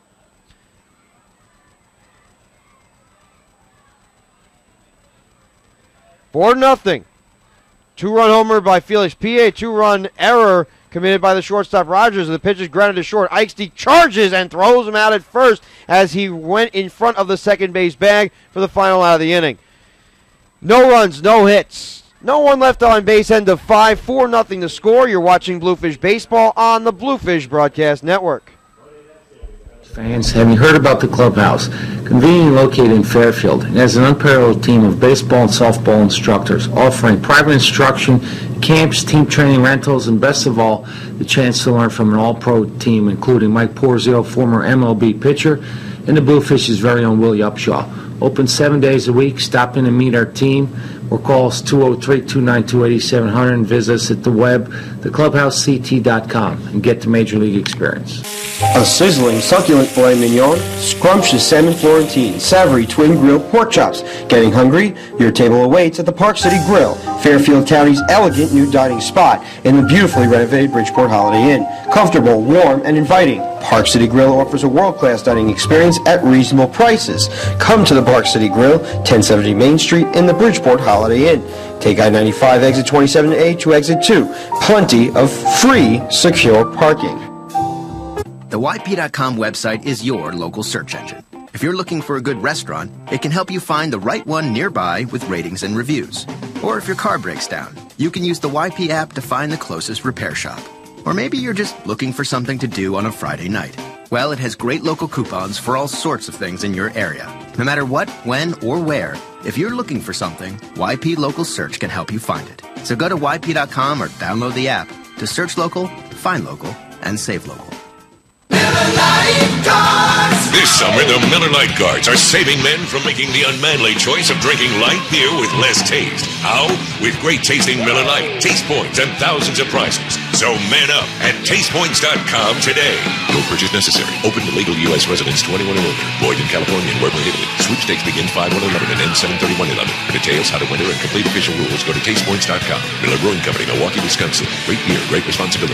Four 0. 2-run homer by Felix Pie, 2-run error committed by the shortstop Rogers. The pitch is grounded to short. Eichste charges and throws him out at first as he went in front of the second base bag for the final out of the inning. No runs, no hits. No one left on base, end of 5. 4-0 the score. You're watching Bluefish Baseball on the Bluefish Broadcast Network. Fans, have you heard about the clubhouse? Conveniently located in Fairfield, it has an unparalleled team of baseball and softball instructors offering private instruction, camps, team training, rentals, and best of all, the chance to learn from an all-pro team, including Mike Porzio, former MLB pitcher, and the Bluefish's very own Willie Upshaw. Open 7 days a week. Stop in and meet our team, or call us 203-292-8700 and visit us at the web, theclubhousect.com, and get the Major League experience. A sizzling, succulent filet mignon, scrumptious salmon Florentine, savory twin grilled pork chops. Getting hungry? Your table awaits at the Park City Grill, Fairfield County's elegant new dining spot in the beautifully renovated Bridgeport Holiday Inn. Comfortable, warm, and inviting. Park City Grill offers a world-class dining experience at reasonable prices. Come to the Park City Grill, 1070 Main Street in the Bridgeport Holiday Inn. Take I-95 exit 27A to exit 2. Plenty of free, secure parking. The YP.com website is your local search engine. If you're looking for a good restaurant, it can help you find the right one nearby with ratings and reviews. Or if your car breaks down, you can use the YP app to find the closest repair shop. Or maybe you're just looking for something to do on a Friday night. Well, it has great local coupons for all sorts of things in your area. No matter what, when, or where, if you're looking for something, YP Local Search can help you find it. So go to YP.com or download the app to search local, find local, and save local. This summer, the Miller Lite Guards are saving men from making the unmanly choice of drinking light beer with less taste. How? With great tasting Miller Lite, taste points, and thousands of prizes. So man up at tastepoints.com today. No purchase necessary. Open to legal U.S. residents 21 and older. Void in California and where prohibited. Sweepstakes begin 5/1/11 and end 7/31/11. For details, how to enter, and complete official rules, go to tastepoints.com. Miller Brewing Company, Milwaukee, Wisconsin. Great beer, great responsibility.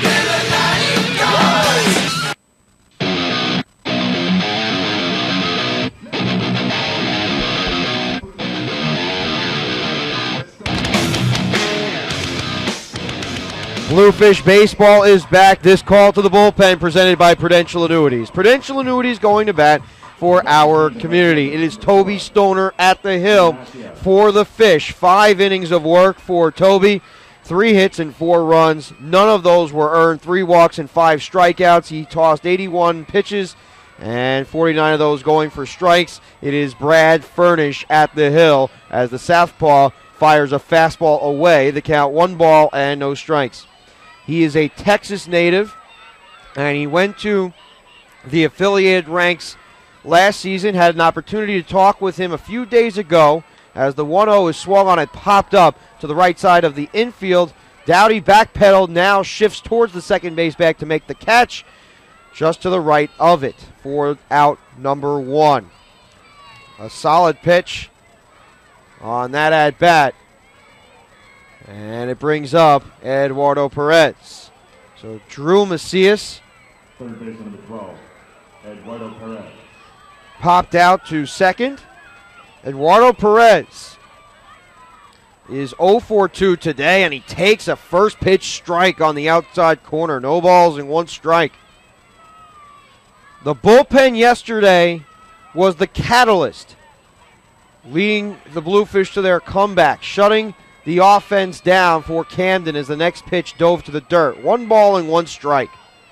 Bluefish Baseball is back. This call to the bullpen presented by Prudential Annuities. Prudential Annuities going to bat for our community. It is Toby Stoner at the hill for the Fish. 5 innings of work for Toby. 3 hits and 4 runs. None of those were earned. 3 walks and 5 strikeouts. He tossed 81 pitches and 49 of those going for strikes. It is Brad Furnish at the hill as the southpaw fires a fastball away. The count 1 ball and no strikes. He is a Texas native, and he went to the affiliated ranks last season. Had an opportunity to talk with him a few days ago as the 1-0 is swung on and popped up to the right side of the infield. Dowdy backpedaled, now shifts towards the second base bag to make the catch just to the right of it for out number 1. A solid pitch on that at-bat. And it brings up Eduardo Perez. So Drew Macias, third base number 12, Eduardo Perez. Popped out to second. Eduardo Perez is 0-for-2 today, and he takes a first pitch strike on the outside corner. No balls and 1 strike. The bullpen yesterday was the catalyst, leading the Bluefish to their comeback, shutting the offense down for Camden as the next pitch dove to the dirt. 1 ball and 1 strike.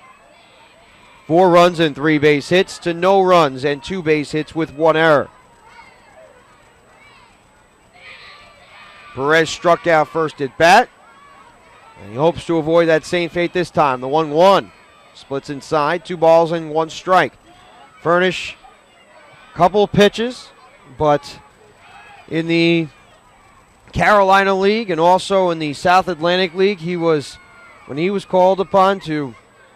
4 runs and 3 base hits to no runs and 2 base hits with 1 error. Perez struck out first at bat, and he hopes to avoid that same fate this time. The 1-1 splits inside, 2 balls and 1 strike. Furnish, couple pitches, but in the Carolina League and also in the South Atlantic League, when he was called upon to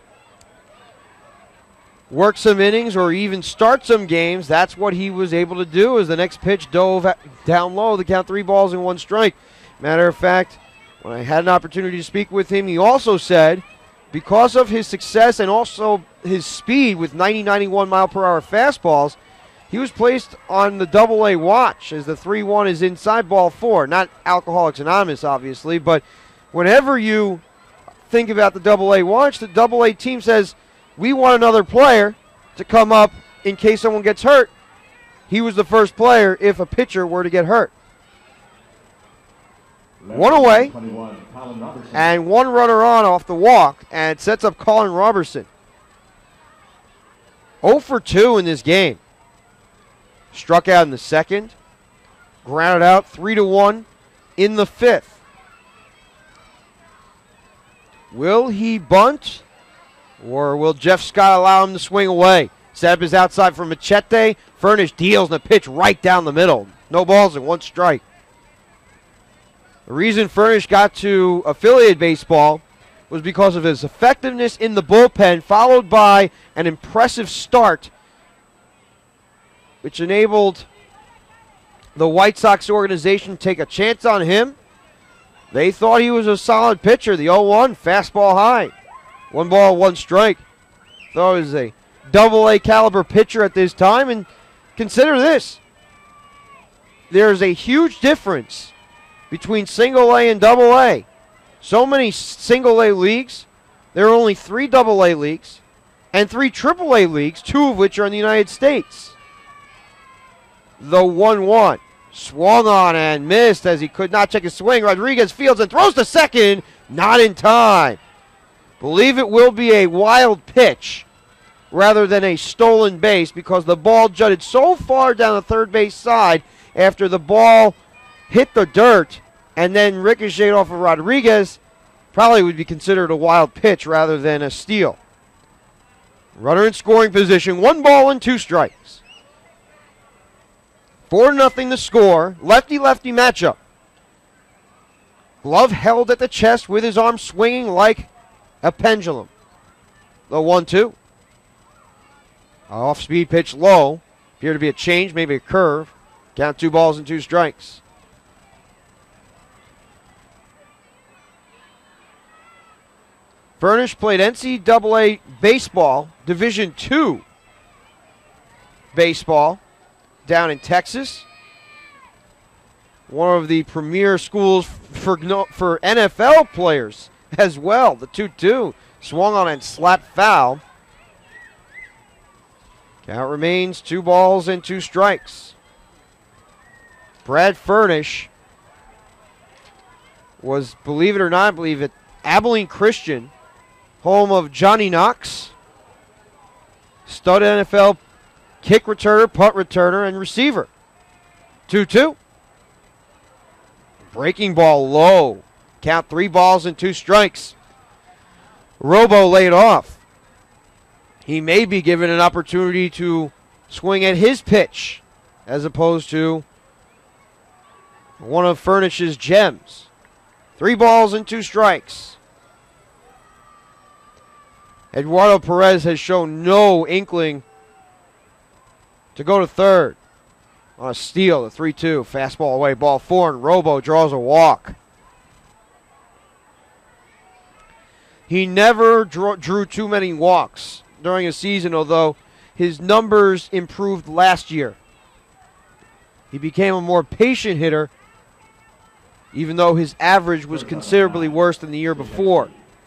work some innings or even start some games, that's what he was able to do as the next pitch dove down low. The count 3 balls and 1 strike. Matter of fact, when I had an opportunity to speak with him, he also said because of his success and also his speed with 90-91 mile per hour fastballs, he was placed on the Double-A watch as the 3-1 is inside ball 4. Not Alcoholics Anonymous, obviously, but whenever you think about the Double-A watch, the Double-A team says, we want another player to come up in case someone gets hurt. He was the first player if a pitcher were to get hurt. 1 away, and 1 runner on off the walk, and it sets up Colin Robertson. 0-for-2 in this game. Struck out in the second, grounded out 3-1 in the 5th. Will he bunt, or will Jeff Scott allow him to swing away? Setup is outside for Machete. Furnish deals and a pitch right down the middle. No balls and 1 strike. The reason Furnish got to affiliate baseball was because of his effectiveness in the bullpen, followed by an impressive start, which enabled the White Sox organization to take a chance on him. They thought he was a solid pitcher. The 0-1, fastball high. 1 ball, 1 strike. Thought it was a Double-A caliber pitcher at this time. And consider this. There's a huge difference between single-A and double-A. So many single-A leagues. There are only 3 double-A leagues and 3 triple-A leagues, 2 of which are in the United States. The 1-1. Swung on and missed as he could not check his swing. Rodriguez fields and throws to second. Not in time. Believe it will be a wild pitch rather than a stolen base because the ball jutted so far down the third base side after the ball hit the dirt and then ricocheted off of Rodriguez. Probably would be considered a wild pitch rather than a steal. Runner in scoring position. 1 ball and 2 strikes. 4-0 the score. Lefty-lefty matchup. Glove held at the chest with his arm swinging like a pendulum. The 1-2. Off-speed pitch low. Appear to be a change, maybe a curve. Count 2 balls and 2 strikes. Furnish played NCAA baseball, Division II baseball, down in Texas. One of the premier schools for NFL players as well. The 2-2 swung on and slapped foul. Count remains 2 balls and 2 strikes. Brad Furnish was, believe it or not, Abilene Christian, home of Johnny Knox, stud NFL kick returner, punt returner, and receiver. 2-2. Breaking ball low. Count 3 balls and 2 strikes. Robo laid off. He may be given an opportunity to swing at his pitch as opposed to one of Furnish's gems. 3 balls and 2 strikes. Eduardo Perez has shown no inkling to go to third on a steal, the 3-2. Fastball away, ball 4, and Robo draws a walk. He never drew too many walks during a season, although his numbers improved last year. He became a more patient hitter, even though his average was considerably worse than the year before.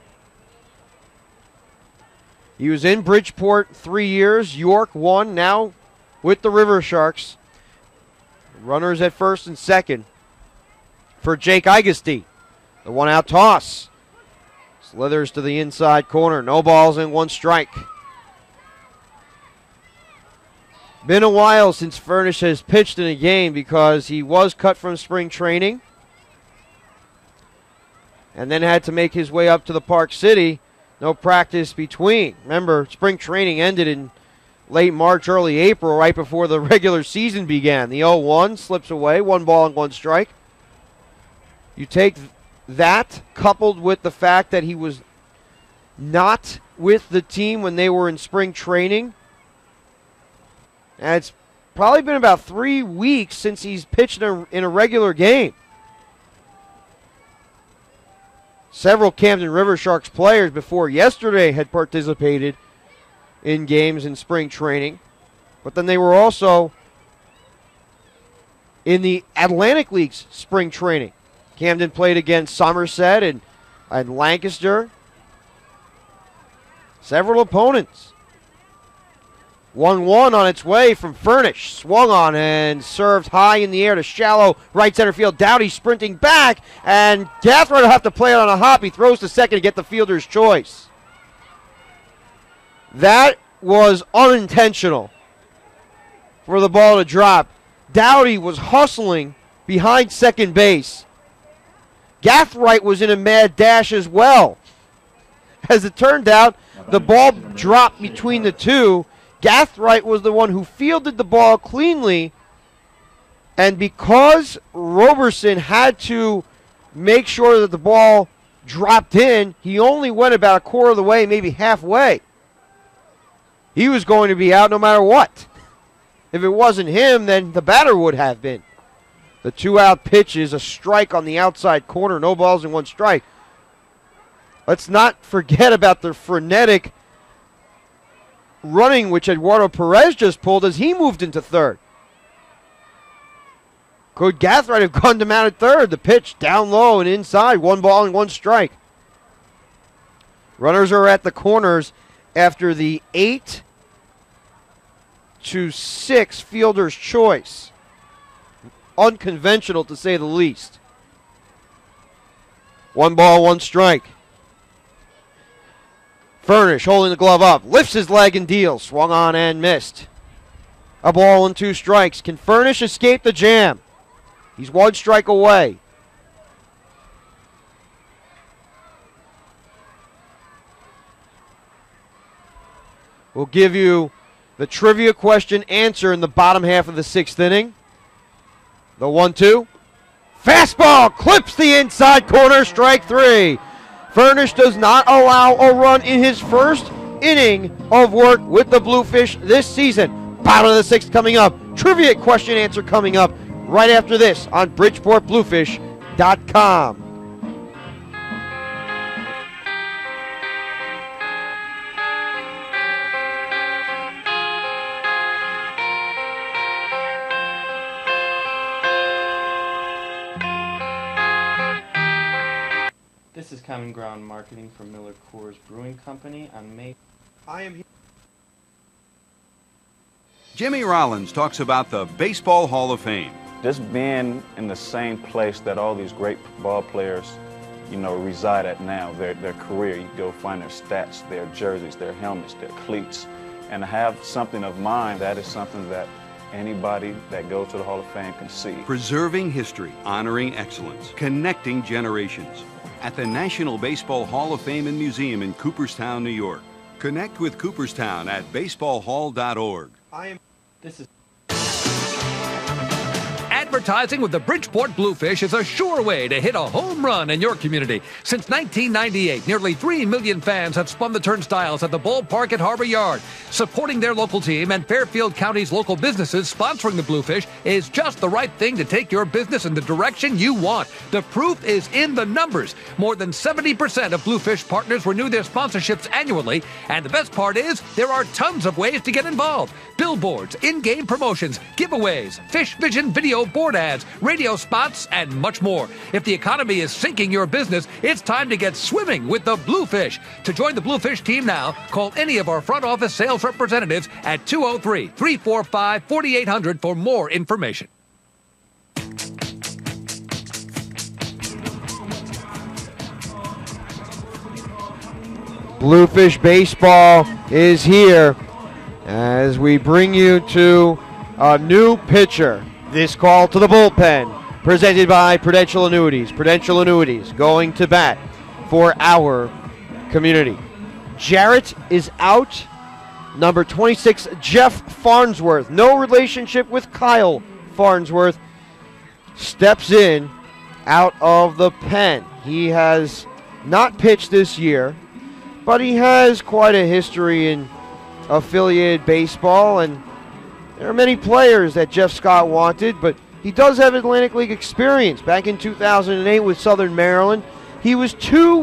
He was in Bridgeport 3 years, York 1, now with the Riversharks. Runners at first and second for Jake Igesty. The 1-out toss. Slithers to the inside corner. No balls and 1 strike. Been a while since Furnish has pitched in a game because he was cut from spring training and then had to make his way up to the Park City. No practice between. Remember, spring training ended in late March, early April, right before the regular season began. The 0-1 slips away, 1 ball and 1 strike. You take that coupled with the fact that he was not with the team when they were in spring training. And it's probably been about 3 weeks since he's pitched in a regular game. Several Camden Riversharks players before yesterday had participated in games in spring training. But then they were also in the Atlantic League's spring training. Camden played against Somerset and Lancaster. Several opponents. 1-1 on its way from Furnish. Swung on and served high in the air to shallow right center field. Dowdy sprinting back, and Gathright will have to play it on a hop. He throws to second to get the fielder's choice. That was unintentional for the ball to drop. Dowdy was hustling behind second base. Gathright was in a mad dash as well. As it turned out, the ball dropped between the two. Gathright was the one who fielded the ball cleanly, and because Roberson had to make sure that the ball dropped in, he only went about a quarter of the way, maybe halfway. He was going to be out no matter what. If it wasn't him, then the batter would have been. The 2-out pitch is a strike on the outside corner, no balls and 1 strike. Let's not forget about the frenetic running which Eduardo Perez just pulled as he moved into third. Could Gathright have gone to Mount at third? The pitch down low and inside. 1 ball and 1 strike. Runners are at the corners after the 8-6 fielder's choice. Unconventional to say the least. 1 ball, 1 strike. Furnish holding the glove up. Lifts his leg and deals. Swung on and missed. A ball and 2 strikes. Can Furnish escape the jam? He's 1 strike away. We'll give you the trivia question answer in the bottom half of the 6th inning. The 1-2. Fastball clips the inside corner, strike 3. Furnish does not allow a run in his first inning of work with the Bluefish this season. Bottom of the 6th coming up. Trivia question answer coming up right after this on BridgeportBluefish.com. This is Common Ground Marketing from Miller Coors Brewing Company on May. I am here. Jimmy Rollins talks about the Baseball Hall of Fame. Just being in the same place that all these great ball players, reside at now, their career. You go find their stats, their jerseys, their helmets, their cleats, and to have something of mine, that is something that anybody that goes to the Hall of Fame can see. Preserving history, honoring excellence, connecting generations. At the National Baseball Hall of Fame and Museum in Cooperstown, New York. Connect with Cooperstown at baseballhall.org. This is Advertising with the Bridgeport Bluefish is a sure way to hit a home run in your community. Since 1998, nearly 3 million fans have spun the turnstiles at the ballpark at Harbor Yard. Supporting their local team and Fairfield County's local businesses sponsoring the Bluefish is just the right thing to take your business in the direction you want. The proof is in the numbers. More than 70% of Bluefish partners renew their sponsorships annually, and the best part is there are tons of ways to get involved. Billboards, in-game promotions, giveaways, Fish Vision video board ads, radio spots, and much more. If the economy is sinking your business, it's time to get swimming with the Bluefish. To join the Bluefish team now, call any of our front office sales representatives at 203-345-4800 for more information. Bluefish baseball is here as we bring you to a new pitcher. This call to the bullpen, presented by Prudential Annuities. Prudential Annuities going to bat for our community. Jarrett is out. Number 26, Jeff Farnsworth. No relationship with Kyle Farnsworth. Steps in out of the pen. He has not pitched this year, but he has quite a history in affiliated baseball, and there are many players that Jeff Scott wanted, but he does have Atlantic League experience. Back in 2008 with Southern Maryland, he was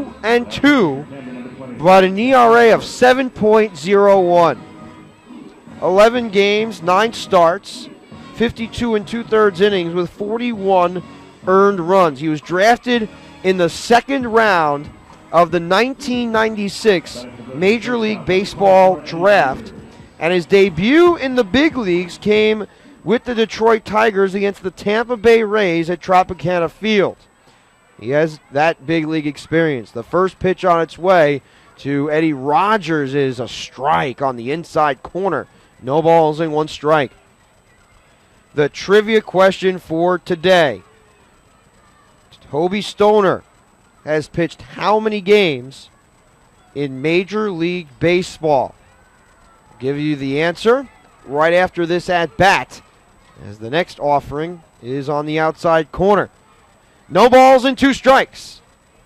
2-2, but an ERA of 7.01. 11 games, 9 starts, 52 2/3 innings with 41 earned runs. He was drafted in the 2nd round of the 1996 Major League Baseball draft, and his debut in the big leagues came with the Detroit Tigers against the Tampa Bay Rays at Tropicana Field. He has that big league experience. The first pitch on its way to Eddie Rogers is a strike on the inside corner. No balls and 1 strike. The trivia question for today. Toby Stoner has pitched how many games in Major League Baseball? I'll give you the answer right after this at-bat, as the next offering is on the outside corner. No balls and 2 strikes.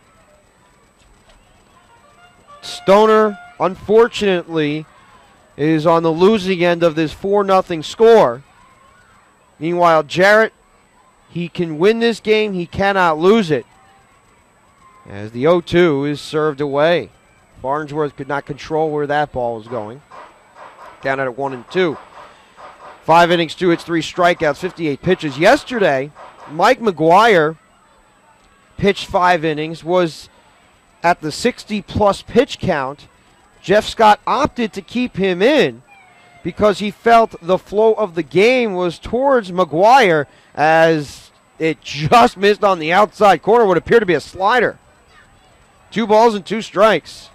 Stoner, unfortunately, is on the losing end of this 4-0 score. Meanwhile, Jarrett, he can win this game. He cannot lose it, as the 0-2 is served away. Farnsworth could not control where that ball was going. counted at 1-2. 5 innings, 2 hits, 3 strikeouts, 58 pitches. Yesterday, Mike McGuire pitched 5 innings, was at the 60-plus pitch count. Jeff Scott opted to keep him in because he felt the flow of the game was towards McGuire, as it just missed on the outside corner, what appeared to be a slider. 2 balls and 2 strikes.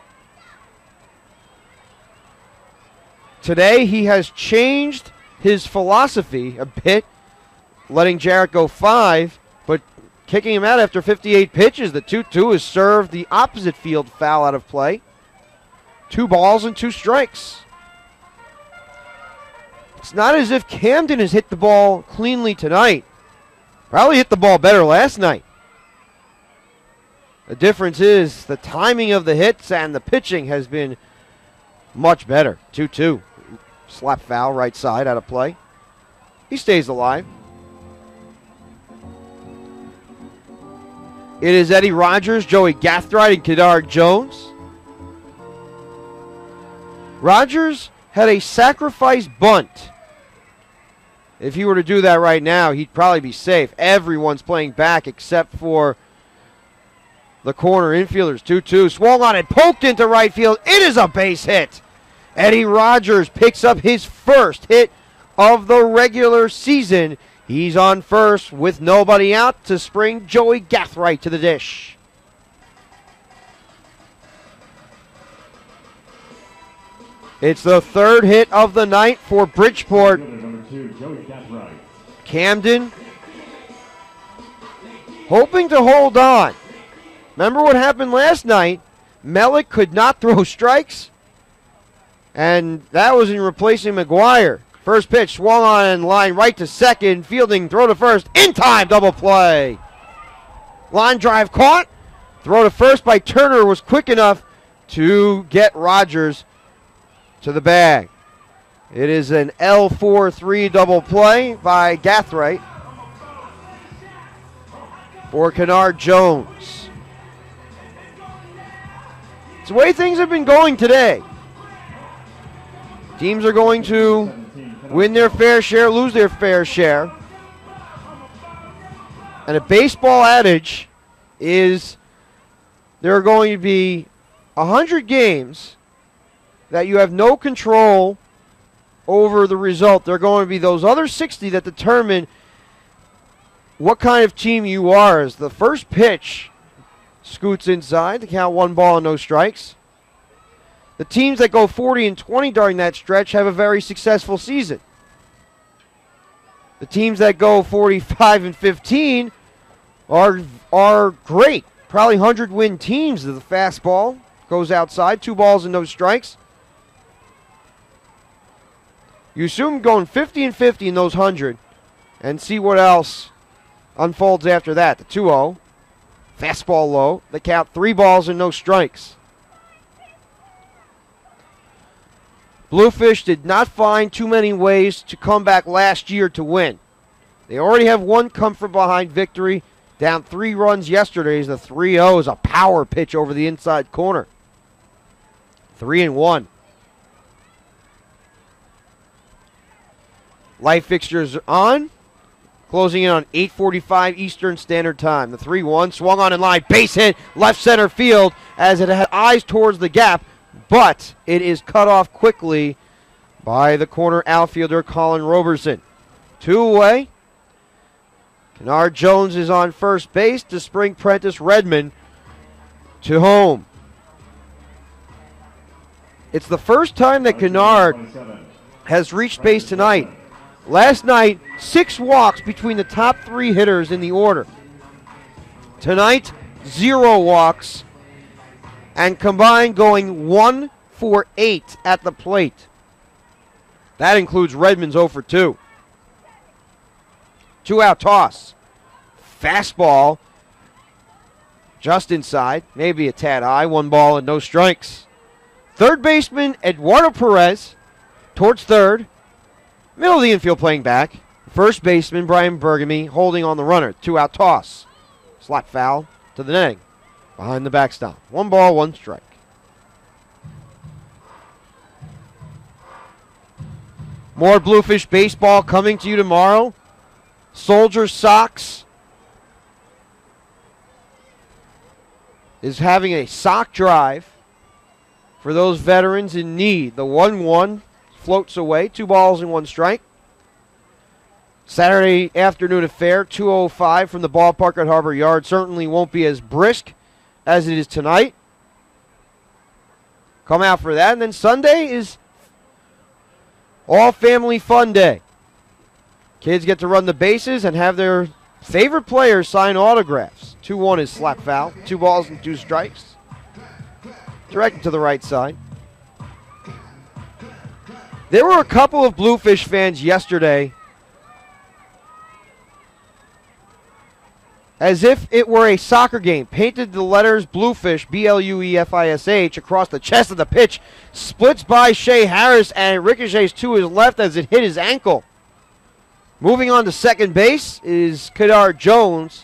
Today, he has changed his philosophy a bit, letting Jarrett go 5, but kicking him out after 58 pitches. The 2-2 has served the opposite field foul out of play. 2 balls and 2 strikes. It's not as if Camden has hit the ball cleanly tonight. Probably hit the ball better last night. The difference is the timing of the hits and the pitching has been much better. 2-2. Slap foul, right side, out of play. He stays alive. It is Eddie Rogers, Joey Gathright, and Kennard Jones. Rogers had a sacrifice bunt. If he were to do that right now, he'd probably be safe. Everyone's playing back except for the corner infielders. 2-2. Swung on it, poked into right field. It is a base hit. Eddie Rogers picks up his first hit of the regular season. He's on first with nobody out to spring Joey Gathright to the dish. It's the 3rd hit of the night for Bridgeport. Camden hoping to hold on. Remember what happened last night? Mellick could not throw strikes, and that was in replacing McGuire. First pitch swung on and line right to second. Fielding, throw to first. In time, double play. Line drive caught. Throw to first by Turner was quick enough to get Rogers to the bag. It is an L4-3 double play by Gathright for Kennard Jones. It's the way things have been going today. Teams are going to win their fair share, lose their fair share. And a baseball adage is there are going to be 100 games that you have no control over the result. There are going to be those other 60 that determine what kind of team you are. As the first pitch scoots inside to count 1 ball and no strikes. The teams that go 40-20 during that stretch have a very successful season. The teams that go 45-15 are great. Probably 100-win teams. The fastball goes outside, 2 balls and no strikes. You assume going 50-50 in those 100 and see what else unfolds after that. The 2-0, fastball low. They count 3 balls and no strikes. Bluefish did not find too many ways to come back last year to win. They already have 1 comfort behind victory. Down 3 runs yesterday. The 3-0 is a power pitch over the inside corner. 3-1. Light fixtures on. Closing in on 8:45 Eastern Standard Time. The 3-1 swung on in line. Base hit left center field as it had eyes towards the gap. But it is cut off quickly by the corner outfielder Colin Roberson. 2 away. Kennard Jones is on first base to spring Prentice Redmond to home. It's the first time that Kennard has reached base tonight. Last night, 6 walks between the top 3 hitters in the order. Tonight, 0 walks, and combined going 1 for 8 at the plate. That includes Redmond's 0 for 2. 2-out toss. Fastball just inside, maybe a tad high. 1 ball and no strikes. Third baseman Eduardo Perez towards third. Middle of the infield playing back. First baseman Brian Bergamy holding on the runner. 2-out toss. Slap foul to the netting. Behind the backstop. 1 ball, 1 strike. More Bluefish baseball coming to you tomorrow. Soldier Socks is having a sock drive for those veterans in need. The 1-1 floats away. 2 balls and 1 strike. Saturday afternoon affair, 2:05 from the ballpark at Harbor Yard. Certainly won't be as brisk as it is tonight. Come out for that. And then Sunday is all family fun day. Kids get to run the bases and have their favorite players sign autographs. 2-1 is slap foul. 2 balls and 2 strikes. Directed to the right side. There were a couple of Bluefish fans yesterday, as if it were a soccer game, painted the letters Bluefish, B-L-U-E-F-I-S-H, across the chest of the pitch, splits by Shea Harris, and it ricochets to his left as it hit his ankle. Moving on to second base is Kadar Jones,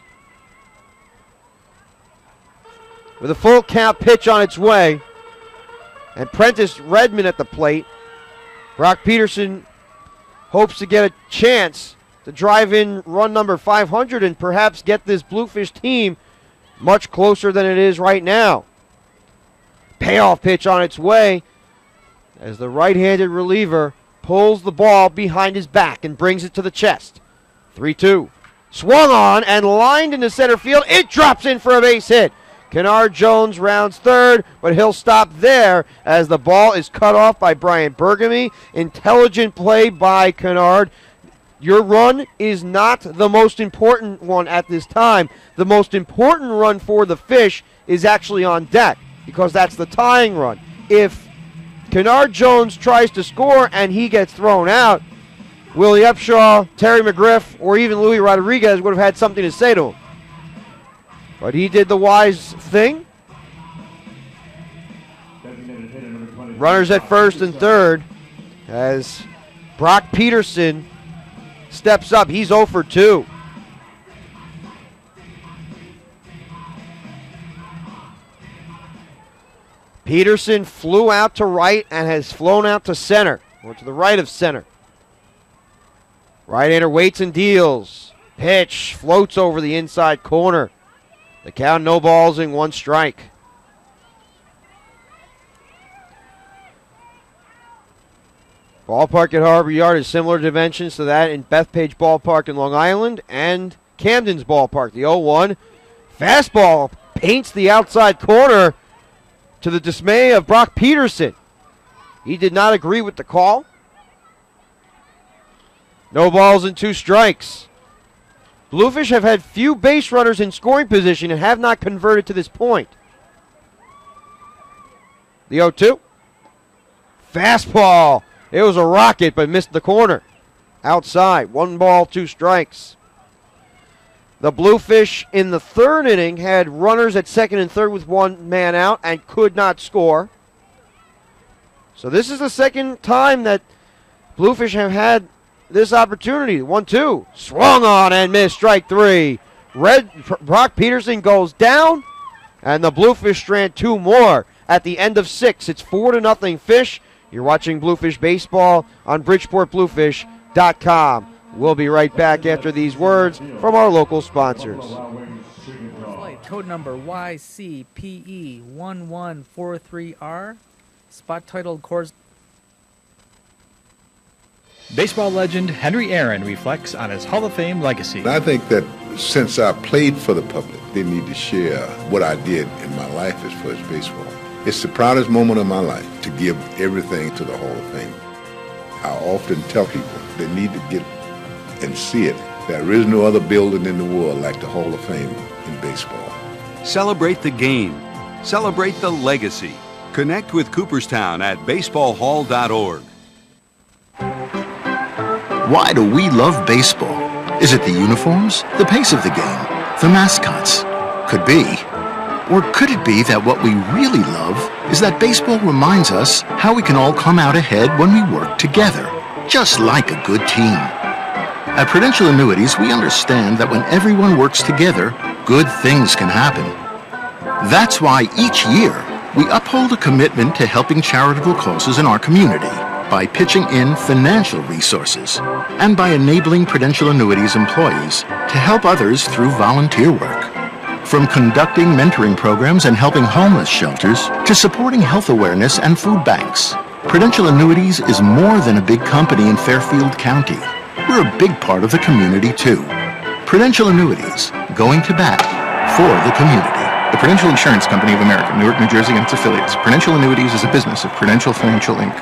with a full count pitch on its way, and Prentice Redmond at the plate. Brock Peterson hopes to get a chance to drive in run number 500 and perhaps get this Bluefish team much closer than it is right now. Payoff pitch on its way as the right-handed reliever pulls the ball behind his back and brings it to the chest. 3-2. Swung on and lined into center field. It drops in for a base hit. Kennard Jones rounds third, but he'll stop there as the ball is cut off by Brian Bergamy. Intelligent play by Kennard. Your run is not the most important one at this time. The most important run for the Fish is actually on deck because that's the tying run. If Kennard Jones tries to score and he gets thrown out, Willie Upshaw, Terry McGriff, or even Louis Rodriguez would have had something to say to him. But he did the wise thing. Runners at first and third as Brock Peterson steps up. He's 0 for 2. Peterson flew out to right and has flown out to center, or to the right of center. Right-hander waits and deals. Pitch floats over the inside corner. The count, no balls and 1 strike. Ballpark at Harbor Yard is similar dimensions to that in Bethpage Ballpark in Long Island and Camden's Ballpark. The 0-1 fastball paints the outside corner to the dismay of Brock Peterson. He did not agree with the call. No balls and 2 strikes. Bluefish have had few base runners in scoring position and have not converted to this point. The 0-2. Fastball. It was a rocket, but missed the corner. Outside. 1 ball, 2 strikes. The Bluefish in the third inning had runners at second and third with 1 man out and could not score. So this is the second time that Bluefish have had this opportunity. 1-2. Swung on and missed. Strike 3. Brock Peterson goes down, and the Bluefish strand 2 more at the end of 6. It's 4-0 Fish. You're watching Bluefish Baseball on BridgeportBluefish.com. We'll be right back after these words from our local sponsors. Code number YCPE1143R. Spot titled Coors. Baseball legend Henry Aaron reflects on his Hall of Fame legacy. I think that since I played for the public, they need to share what I did in my life as far as baseball. It's the proudest moment of my life to give everything to the Hall of Fame. I often tell people they need to get and see it. There is no other building in the world like the Hall of Fame in baseball. Celebrate the game. Celebrate the legacy. Connect with Cooperstown at baseballhall.org. Why do we love baseball? Is it the uniforms, the pace of the game, the mascots? Could be. Or could it be that what we really love is that baseball reminds us how we can all come out ahead when we work together, just like a good team? At Prudential Annuities, we understand that when everyone works together, good things can happen. That's why each year, we uphold a commitment to helping charitable causes in our community. by pitching in financial resources and by enabling Prudential Annuities employees to help others through volunteer work. From conducting mentoring programs and helping homeless shelters to supporting health awareness and food banks, Prudential Annuities is more than a big company in Fairfield County. We're a big part of the community, too. Prudential Annuities, going to bat for the community. The Prudential Insurance Company of America, Newark, New Jersey, and its affiliates. Prudential Annuities is a business of Prudential Financial, Inc.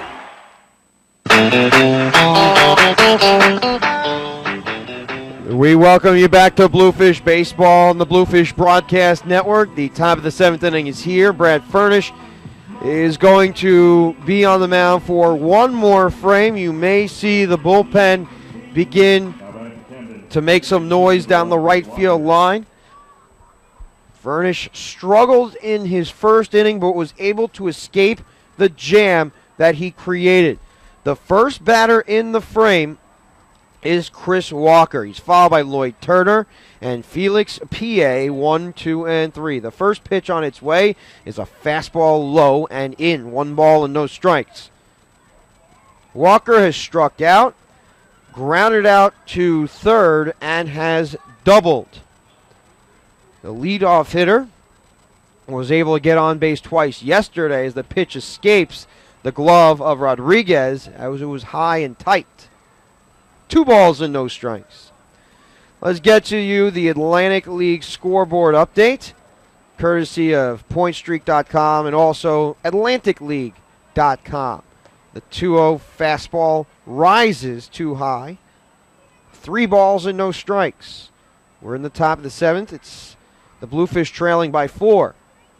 We welcome you back to Bluefish Baseball on the Bluefish Broadcast Network. The top of the 7th inning is here. Brad Furnish is going to be on the mound for one more frame. You may see the bullpen begin to make some noise down the right field line. Furnish struggled in his first inning, but was able to escape the jam that he created. The first batter in the frame is Chris Walker. He's followed by Lloyd Turner and Felix P.A. 1, 2, and 3. The first pitch on its way is a fastball low and in. 1 ball and no strikes. Walker has struck out, grounded out to third, and has doubled. The leadoff hitter was able to get on base twice yesterday as the pitch escapes the glove of Rodriguez as it was high and tight. 2 balls and no strikes. Let's get to you the Atlantic League scoreboard update, courtesy of PointStreak.com and also AtlanticLeague.com. The 2-0 fastball rises too high. 3 balls and no strikes. We're in the top of the 7th. It's the Bluefish trailing by 4.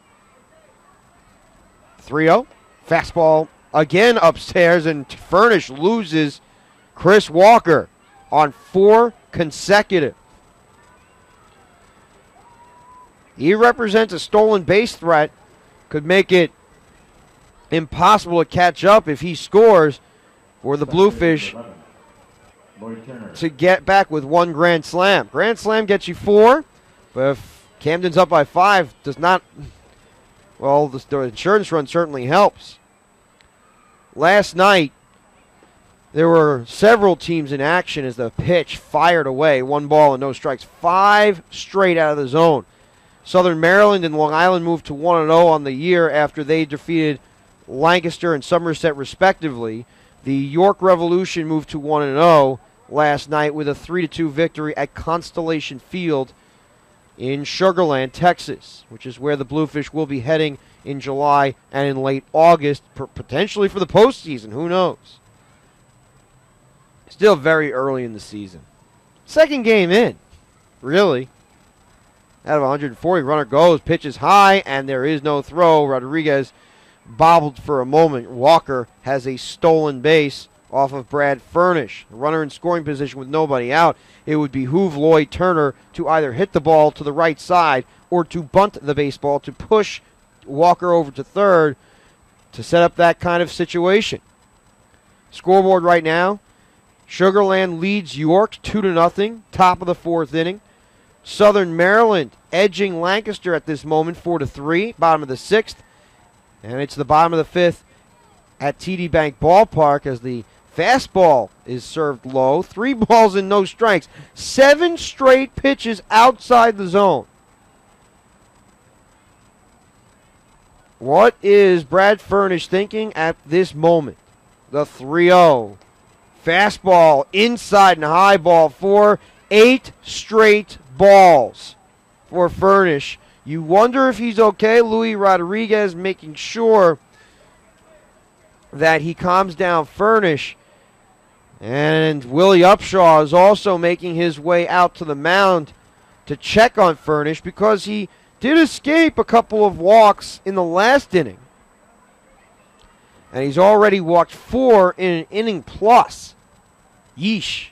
3-0. Fastball again upstairs, and Furnish loses Chris Walker on 4 consecutive. He represents a stolen base threat. Could make it impossible to catch up if he scores for the Bluefish to get back with 1 grand slam. Grand slam gets you 4, but if Camden's up by 5, does not, well, the insurance run certainly helps. Last night, there were several teams in action as the pitch fired away. 1 ball and no strikes. 5 straight out of the zone. Southern Maryland and Long Island moved to 1-0 on the year after they defeated Lancaster and Somerset respectively. The York Revolution moved to 1-0 last night with a 3-2 victory at Constellation Field in Sugar Land, Texas, which is where the Bluefish will be heading in July and in late August, potentially for the postseason. Who knows? Still very early in the season. Second game in, really. Out of 140, runner goes, pitches high, and there is no throw. Rodriguez bobbled for a moment. Walker has a stolen base off of Brad Furnish. The runner in scoring position with nobody out. It would behoove Lloyd Turner to either hit the ball to the right side or to bunt the baseball to push Walker over to third to set up that kind of situation. Scoreboard right now, Sugar Land leads York 2-0, top of the 4th inning. Southern Maryland edging Lancaster at this moment 4-3, bottom of the 6th. And it's the bottom of the 5th at TD Bank Ballpark as the fastball is served low. 3 balls and no strikes. 7 straight pitches outside the zone. What is Brad Furnish thinking at this moment? The 3-0. Fastball inside and high, ball 4. 8 straight balls for Furnish. You wonder if he's okay. Luis Rodriguez making sure that he calms down Furnish. And Willie Upshaw is also making his way out to the mound to check on Furnish because he did escape a couple of walks in the last inning. And he's already walked 4 in an inning plus. Yeesh.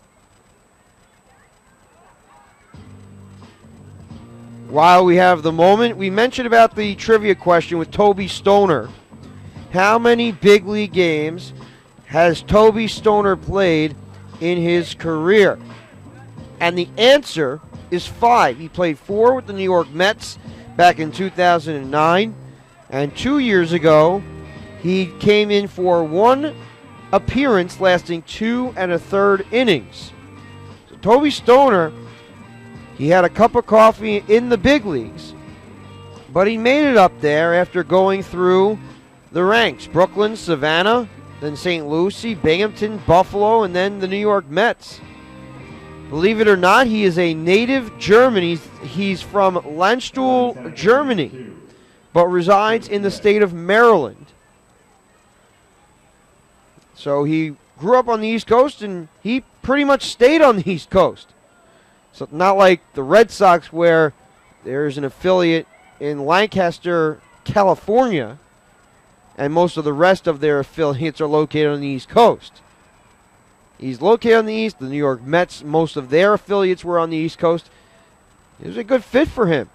While we have the moment, we mentioned about the trivia question with Toby Stoner. How many big league games has Toby Stoner played in his career? And the answer is 5. He played 4 with the New York Mets back in 2009. And 2 years ago, he came in for 1 appearance lasting 2 1/3 innings. So Toby Stoner, he had a cup of coffee in the big leagues, but he made it up there after going through the ranks. Brooklyn, Savannah, then St. Lucie, Binghamton, Buffalo, and then the New York Mets. Believe it or not, he is a native German. He's from Landstuhl, Germany, but resides in the state of Maryland. So he grew up on the East Coast, and he pretty much stayed on the East Coast. So not like the Red Sox, where there's an affiliate in Lancaster, California, and most of the rest of their affiliates are located on the East Coast. He's located on the East. The New York Mets, most of their affiliates were on the East Coast. It was a good fit for him.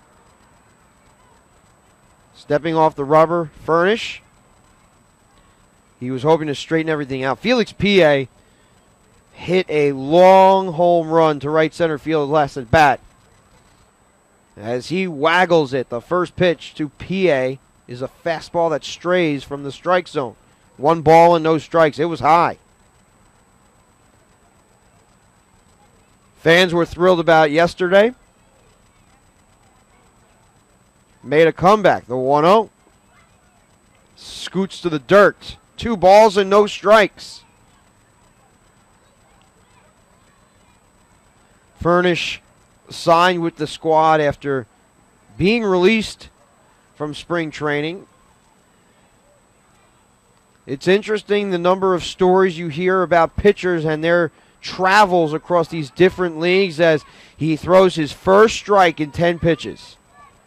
Stepping off the rubber, Furnish. He was hoping to straighten everything out. Felix Pie hit a long home run to right center field last at bat. As he waggles it, the first pitch to Pie is a fastball that strays from the strike zone. 1 ball and no strikes. It was high. Fans were thrilled about yesterday. Made a comeback. The 1-0. Scoots to the dirt. 2 balls and no strikes. Furnish signed with the squad after being released from spring training. It's interesting the number of stories you hear about pitchers and their travels across these different leagues as he throws his first strike in 10 pitches.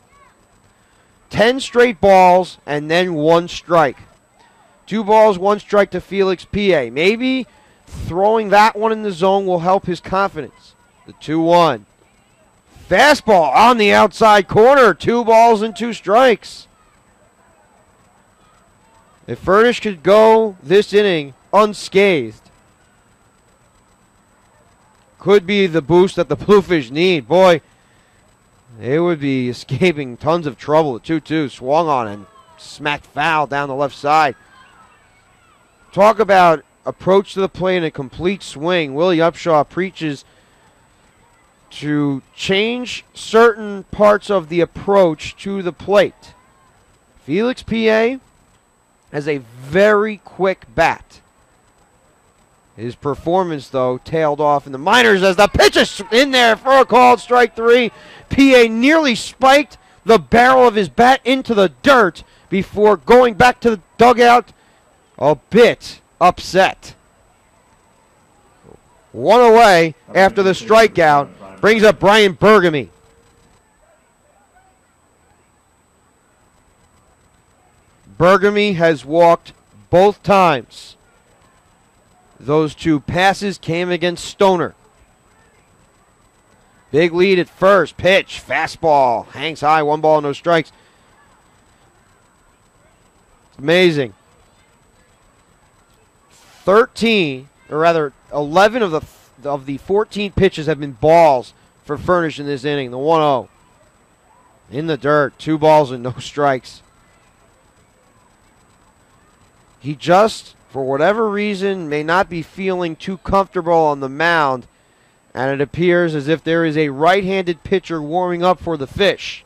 10 straight balls and then 1 strike. 2 balls, 1 strike to Felix Pie. Maybe throwing that one in the zone will help his confidence. The 2-1. Fastball on the outside corner. 2 balls and 2 strikes. If Furnish could go this inning unscathed, could be the boost that the Bluefish need. Boy, they would be escaping tons of trouble. The 2-2 swung on and smacked foul down the left side. Talk about approach to the plate and a complete swing. Willie Upshaw preaches to change certain parts of the approach to the plate. Felix Pie has a very quick bat. His performance, though, tailed off in the minors as the pitch is in there for a called strike 3. Pie nearly spiked the barrel of his bat into the dirt before going back to the dugout a bit upset. 1 away after the strikeout brings up Brian Bergamy. Bergamy has walked both times. Those 2 passes came against Stoner. Big lead at first. Pitch, fastball, hangs high, 1 ball, no strikes. Amazing. 11 of the 14 pitches have been balls for Furnish in this inning. The 1-0. In the dirt, 2 balls and no strikes. He just, for whatever reason, may not be feeling too comfortable on the mound, and it appears as if there is a right-handed pitcher warming up for the Fish.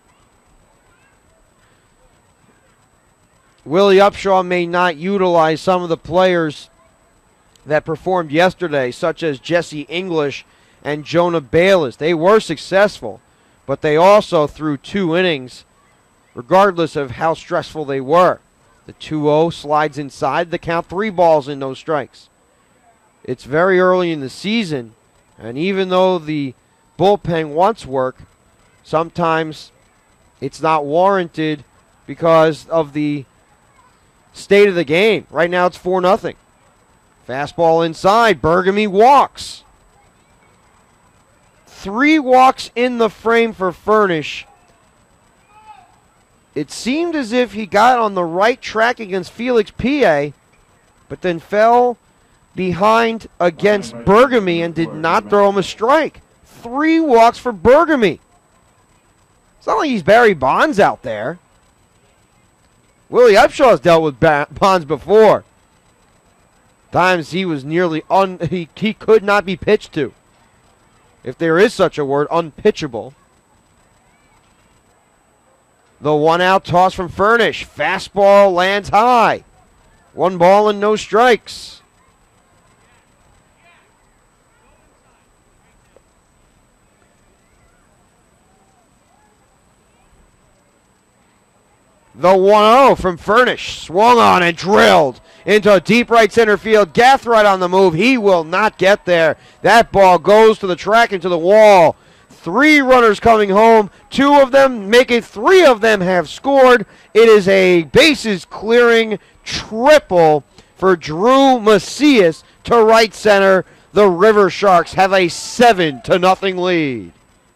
Willie Upshaw may not utilize some of the players that performed yesterday, such as Jesse English and Jonah Bayless. They were successful, but they also threw 2 innings, regardless of how stressful they were. The 2-0 slides inside the count, 3 balls and no strikes. It's very early in the season, and even though the bullpen wants work, sometimes it's not warranted because of the state of the game. Right now it's 4-0. Fastball inside. Bergamy walks. 3 walks in the frame for Furnish. It seemed as if he got on the right track against Felix Pie, but then fell behind against Bergamy and did not throw him a strike. 3 walks for Bergamy. It's not like he's Barry Bonds out there. Willie Upshaw's dealt with Bonds before. Times he was nearly he could not be pitched to. If there is such a word, unpitchable. The 1-out toss from Furnish. Fastball lands high. 1 ball and no strikes. The 1-0 from Furnish. Swung on and drilled into deep right center field. Gathright on the move. He will not get there. That ball goes to the track and to the wall. 3 runners coming home. 2 of them making 3 of them have scored. It is a bases clearing triple for Drew Macias to right center. The Riversharks have a 7-0 lead.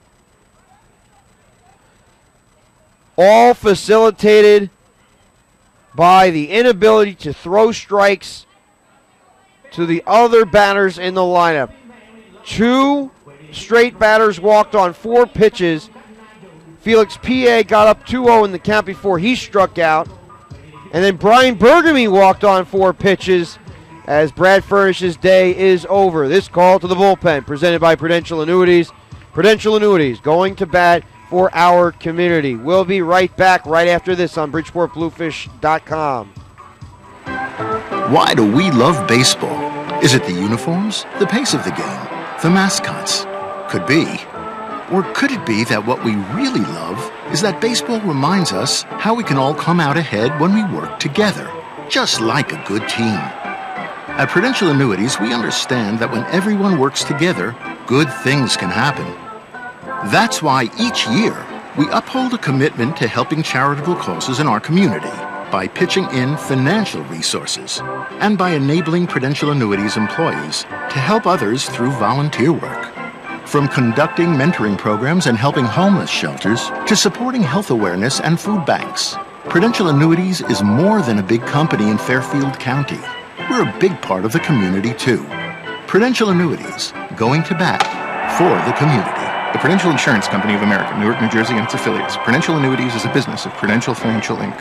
All facilitated by the inability to throw strikes to the other batters in the lineup. 2 straight batters walked on 4 pitches. Felix P.A. got up 2-0 in the count before he struck out. And then Brian Bergamy walked on 4 pitches as Brad Furnish's day is over. This call to the bullpen presented by Prudential Annuities. Prudential Annuities going to bat for our community. We'll be right back right after this on BridgeportBluefish.com. Why do we love baseball? Is it the uniforms, the pace of the game, the mascots? Could be. Or could it be that what we really love is that baseball reminds us how we can all come out ahead when we work together, just like a good team? At Prudential Annuities, we understand that when everyone works together, good things can happen. That's why each year we uphold a commitment to helping charitable causes in our community by pitching in financial resources and by enabling Prudential Annuities employees to help others through volunteer work. From conducting mentoring programs and helping homeless shelters to supporting health awareness and food banks, Prudential Annuities is more than a big company in Fairfield County. We're a big part of the community too. Prudential Annuities, going to bat for the community. The Prudential Insurance Company of America, Newark, New Jersey, and its affiliates. Prudential Annuities is a business of Prudential Financial, Inc.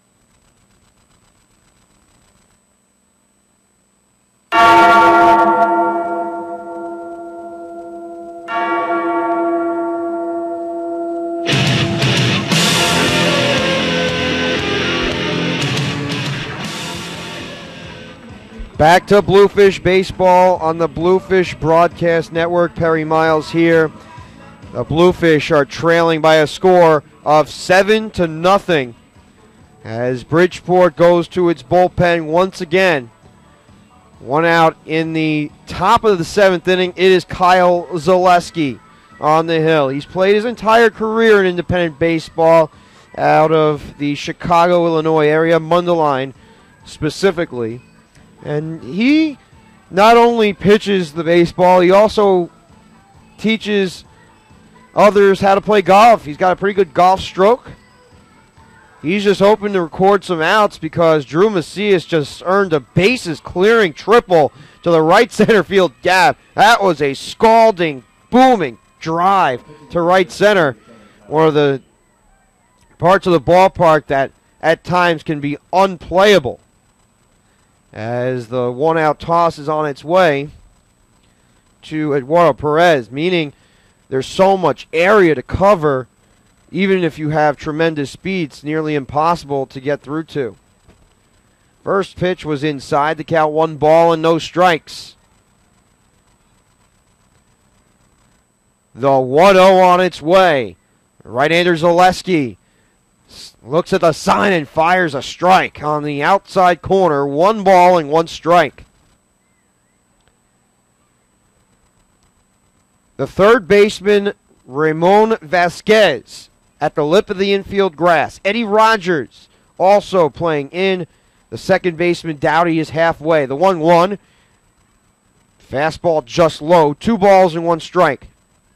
Back to Bluefish Baseball on the Bluefish Broadcast Network. Perry Miles here. The Bluefish are trailing by a score of 7-0 as Bridgeport goes to its bullpen once again. 1 out in the top of the 7th inning. It is Kyle Zaleski on the hill. He's played his entire career in independent baseball out of the Chicago, Illinois area, Mundelein specifically. And he not only pitches the baseball, he also teaches others how to play golf. He's got a pretty good golf stroke. He's just hoping to record some outs because Drew Macias just earned a bases clearing triple to the right center field gap. That was a scalding, booming drive to right center. One of the parts of the ballpark that at times can be unplayable. As the 1-out toss is on its way to Eduardo Perez, meaning there's so much area to cover, even if you have tremendous speed, it's nearly impossible to get through to. First pitch was inside, the count 1 ball and no strikes. The 1-0 on its way. Right-hander Zaleski looks at the sign and fires a strike on the outside corner. 1 ball and 1 strike. The third baseman, Ramon Vasquez, at the lip of the infield grass. Eddie Rogers also playing in. The second baseman, Dowdy, is halfway. The 1-1. Fastball just low. 2 balls and 1 strike.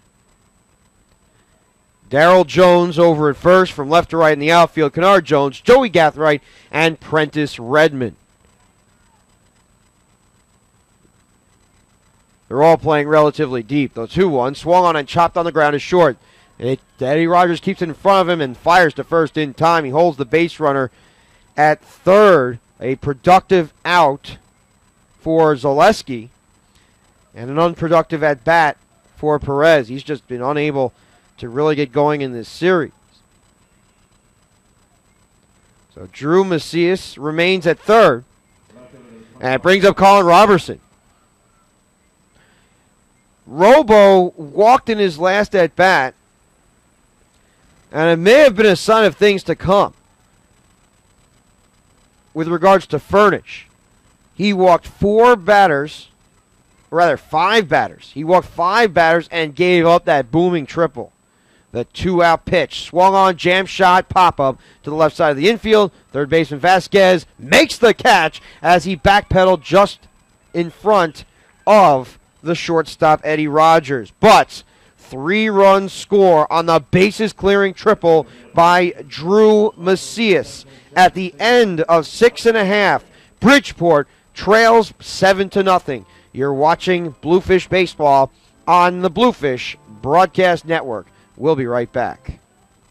Darrell Jones over at first, from left to right in the outfield. Kennard Jones, Joey Gathright, and Prentice Redmond. They're all playing relatively deep. The 2-1 swung on and chopped on the ground is short. Eddie Rogers keeps it in front of him and fires to first in time. He holds the base runner at third. A productive out for Zaleski, and an unproductive at-bat for Perez. He's just been unable to really get going in this series. So Drew Macias remains at third, and it brings up Colin Robertson. Robo walked in his last at-bat, and it may have been a sign of things to come with regards to Furnish. He walked five batters. He walked 5 batters and gave up that booming triple. The 2-out pitch. Swung on, jam shot, pop-up to the left side of the infield. Third baseman Vasquez makes the catch as he backpedaled just in front of the shortstop Eddie Rogers. But 3-run score on the bases-clearing triple by Drew Macias. At the end of 6.5, Bridgeport trails 7-0. You're watching Bluefish Baseball on the Bluefish Broadcast Network. We'll be right back.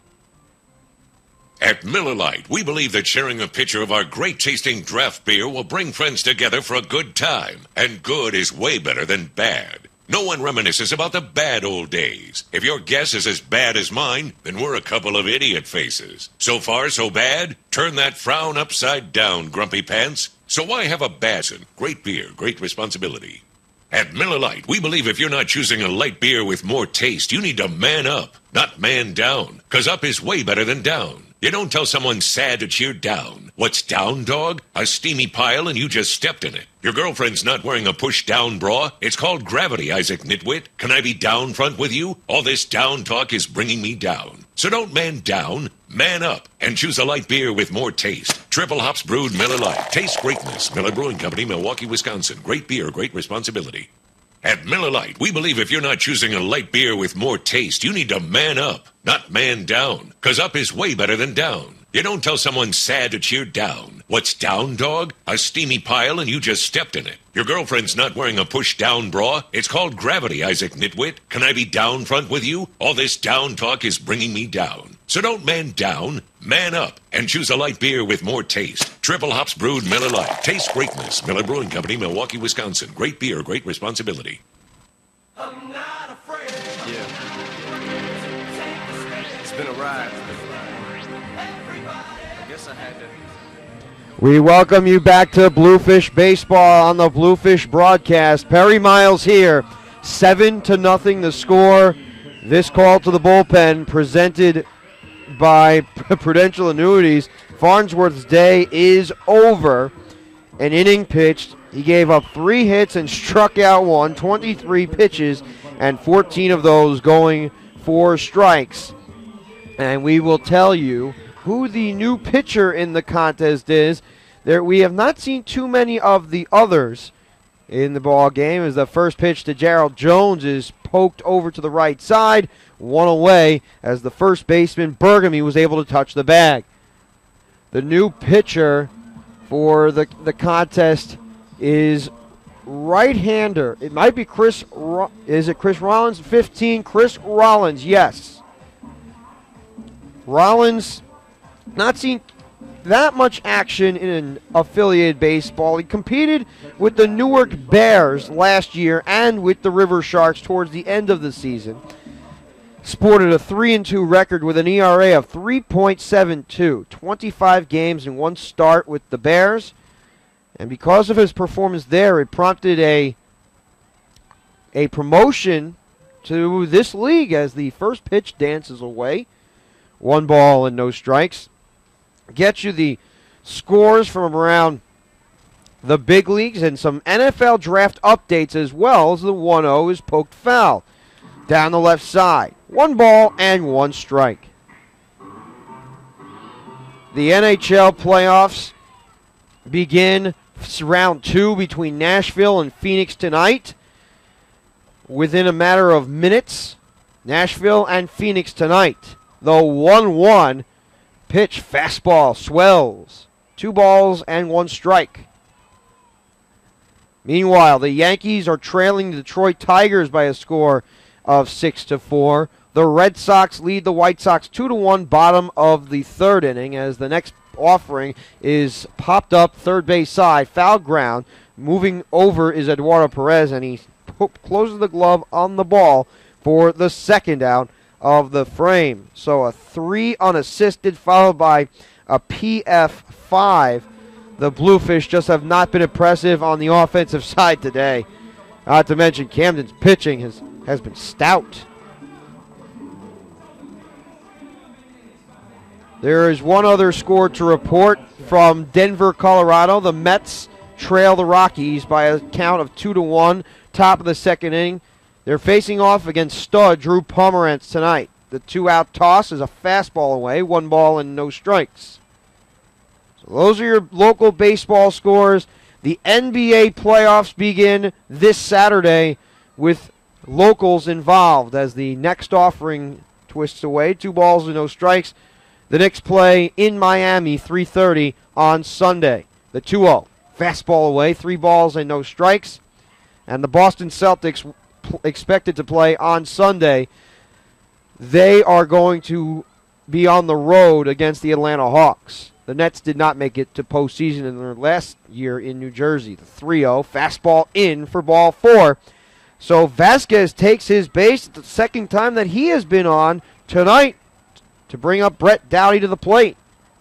At Miller Lite, we believe that sharing a pitcher of our great-tasting draft beer will bring friends together for a good time. And good is way better than bad. No one reminisces about the bad old days. If your guess is as bad as mine, then we're a couple of idiot faces. So far, so bad? Turn that frown upside down, grumpy pants. So why have a Bazin? Great beer, great responsibility. At Miller Lite, we believe if you're not choosing a light beer with more taste, you need to man up, not man down. 'Cause up is way better than down. You don't tell someone sad to cheer down. What's down, dog? A steamy pile and you just stepped in it. Your girlfriend's not wearing a push-down bra. It's called gravity, Isaac Nitwit. Can I be down front with you? All this down talk is bringing me down. So don't man down, man up, and choose a light beer with more taste. Triple hops brewed Miller Lite. Taste greatness. Miller Brewing Company, Milwaukee, Wisconsin. Great beer, great responsibility. At Miller Lite, we believe if you're not choosing a light beer with more taste, you need to man up, not man down. 'Cause up is way better than down. You don't tell someone sad to cheer down. What's down, dog? A steamy pile and you just stepped in it. Your girlfriend's not wearing a push-down bra. It's called gravity, Isaac Nitwit. Can I be down front with you? All this down talk is bringing me down. So don't man down, man up, and choose a light beer with more taste. Triple hops brewed Miller Lite. Taste greatness. Miller Brewing Company, Milwaukee, Wisconsin. Great beer, great responsibility. I'm not afraid. Yeah. It's been a ride. I guess I had to. We welcome you back to Bluefish Baseball on the Bluefish Broadcast. Perry Miles here. 7-0 the score. This call to the bullpen presented by Prudential Annuities. Farnsworth's day is over. An inning pitched. He gave up 3 hits and struck out 1, 23 pitches, and 14 of those going for strikes. And we will tell you who the new pitcher in the contest is. We have not seen too many of the others in the ball game, as the first pitch to Gerald Jones is poked over to the right side, 1 away, as the first baseman Bergamy was able to touch the bag. The new pitcher for the contest is right-hander. It might be is it Chris Rollins? 15, Chris Rollins, yes. Rollins not seen that much action in affiliated baseball. He competed with the Newark Bears last year and with the Riversharks towards the end of the season. Sported a 3-2 record with an ERA of 3.72, 25 games and 1 start with the Bears. And because of his performance there, it prompted a promotion to this league as the first pitch dances away. 1 ball and no strikes. Get you the scores from around the big leagues and some NFL draft updates, as well as the 1-0 is poked foul down the left side. 1 ball and 1 strike. The NHL playoffs begin round 2 between Nashville and Phoenix tonight. Within a matter of minutes, Nashville and Phoenix tonight. The 1-1 pitch, fastball, swells. 2 balls and 1 strike. Meanwhile, the Yankees are trailing the Detroit Tigers by a score of 6-4. The Red Sox lead the White Sox 2-1, bottom of the 3rd inning, as the next offering is popped up third base side, foul ground. Moving over is Eduardo Perez, and he closes the glove on the ball for the second out of the frame. So a 3 unassisted followed by a PF5. The Bluefish just have not been impressive on the offensive side today. Not to mention Camden's pitching has been stout. There is one other score to report from Denver, Colorado. The Mets trail the Rockies by a count of 2-1, top of the second inning. They're facing off against stud Drew Pomerantz tonight. The 2-out toss is a fastball away, 1 ball and no strikes. So those are your local baseball scores. The NBA playoffs begin this Saturday with locals involved as the next offering twists away, 2 balls and no strikes. The Knicks play in Miami, 3:30 on Sunday. The 2-0, fastball away, 3 balls and no strikes. And the Boston Celtics expected to play on Sunday. They are going to be on the road against the Atlanta Hawks. The Nets did not make it to postseason in their last year in New Jersey. The 3-0, fastball in for ball 4. So Vasquez takes his base the second time that he has been on tonight to bring up Brett Dowdy to the plate.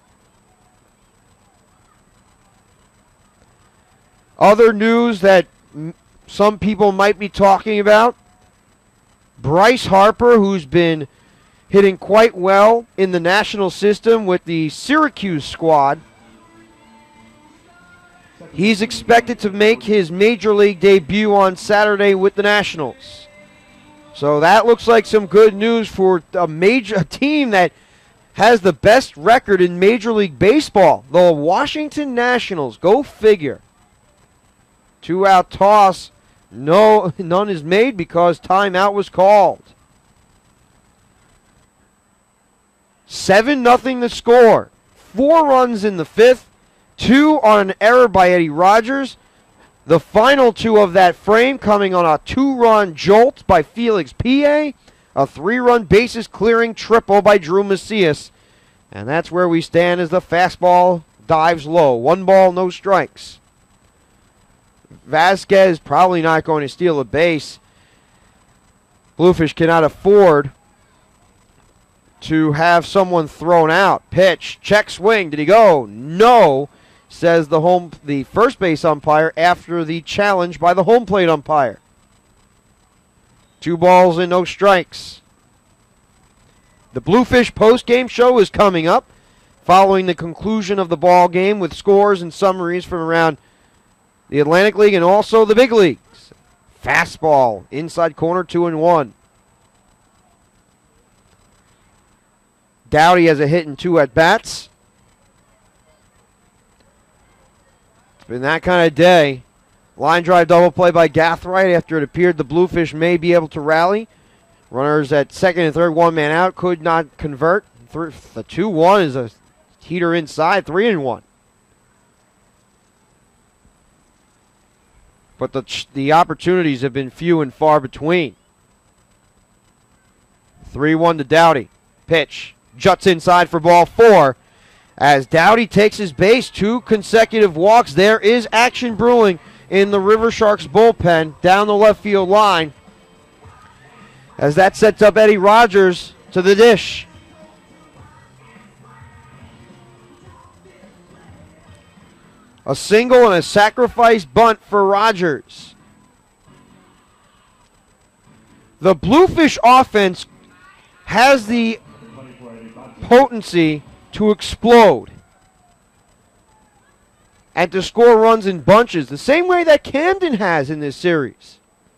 Other news that some people might be talking about, Bryce Harper, who's been hitting quite well in the national system with the Syracuse squad. He's expected to make his major league debut on Saturday with the Nationals. So that looks like some good news for a team that has the best record in Major League Baseball, the Washington Nationals. Go figure. 2-out toss. No, none is made because timeout was called. 7-0 the score. 4 runs in the 5th. 2 on an error by Eddie Rogers. The final 2 of that frame coming on a 2-run jolt by Felix Pie. A 3-run bases clearing triple by Drew Macias. And that's where we stand as the fastball dives low. 1 ball, no strikes. Vasquez probably not going to steal a base. Bluefish cannot afford to have someone thrown out. Pitch, check swing. Did he go? No, says the first base umpire after the challenge by the home plate umpire. 2 balls and no strikes. The Bluefish post-game show is coming up following the conclusion of the ball game with scores and summaries from around the Atlantic League and also the big leagues. Fastball, inside corner, 2-1. Dowdy has a hit and 2 at-bats. It's been that kind of day. Line drive double play by Gathright after it appeared the Bluefish may be able to rally. Runners at second and third, 1 man out, could not convert. The 2-1 is a heater inside, 3-1. But the opportunities have been few and far between. 3-1 to Dowdy. Pitch. Juts inside for ball 4. As Dowdy takes his base, 2 consecutive walks. There is action brewing in the Riversharks bullpen down the left field line. As that sets up Eddie Rogers to the dish. A single and a sacrifice bunt for Rogers. The Bluefish offense has the potency to explode and to score runs in bunches, the same way that Camden has in this series.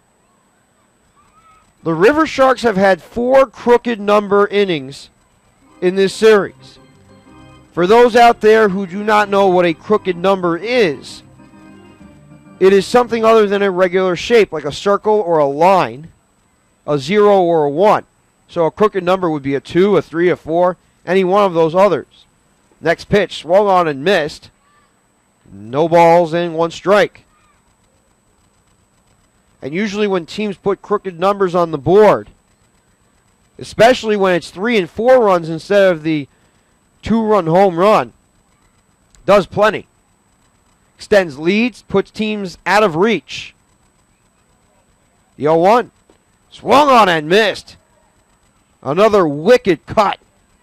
The Riversharks have had 4 crooked number innings in this series. For those out there who do not know what a crooked number is, it is something other than a regular shape, like a circle or a line, a 0 or a 1. So a crooked number would be a 2, a 3, a 4, any one of those others. Next pitch, swung on and missed. No balls and 1 strike. And usually when teams put crooked numbers on the board, especially when it's 3 and 4 runs instead of the 2-run home run, Does plenty. Extends leads, puts teams out of reach. The 0-1. Swung on and missed. Another wicked cut.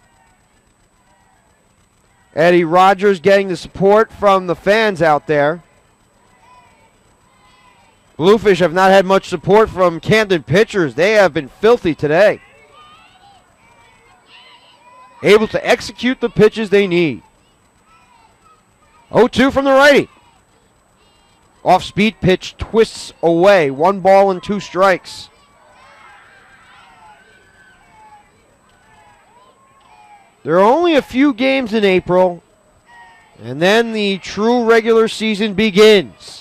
Eddie Rogers getting the support from the fans out there. Bluefish have not had much support from Camden pitchers. They have been filthy today. Able to execute the pitches they need. 0-2 from the righty. Off-speed pitch twists away. 1 ball and 2 strikes. There are only a few games in April, and then the true regular season begins.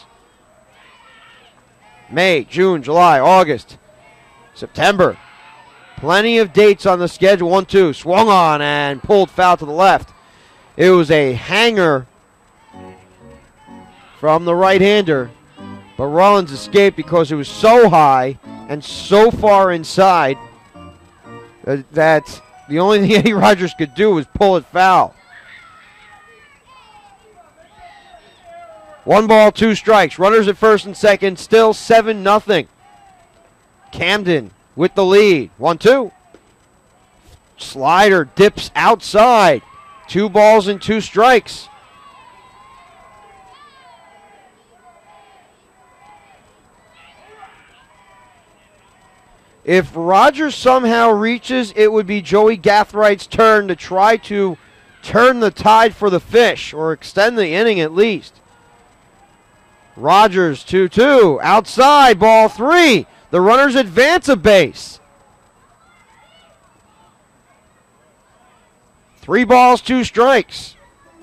May, June, July, August, September. Plenty of dates on the schedule. 1-2, swung on and pulled foul to the left. It was a hanger from the right-hander, but Rollins escaped because it was so high and so far inside that the only thing Eddie Rogers could do was pull it foul. 1 ball, 2 strikes. Runners at first and second, still 7-0. Camden with the lead. 1-2. Slider dips outside. 2 balls and 2 strikes. If Rogers somehow reaches, it would be Joey Gathride's turn to try to turn the tide for the Fish, or extend the inning at least. Rogers 2-2, outside, ball 3. The runners advance a base. 3 balls, 2 strikes.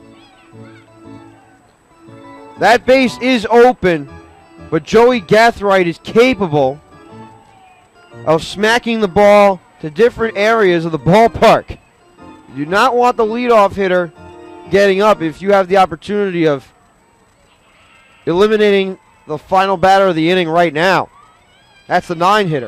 That base is open, but Joey Gathride is capable of smacking the ball to different areas of the ballpark. You do not want the leadoff hitter getting up if you have the opportunity of eliminating the final batter of the inning right now. That's the 9-hitter.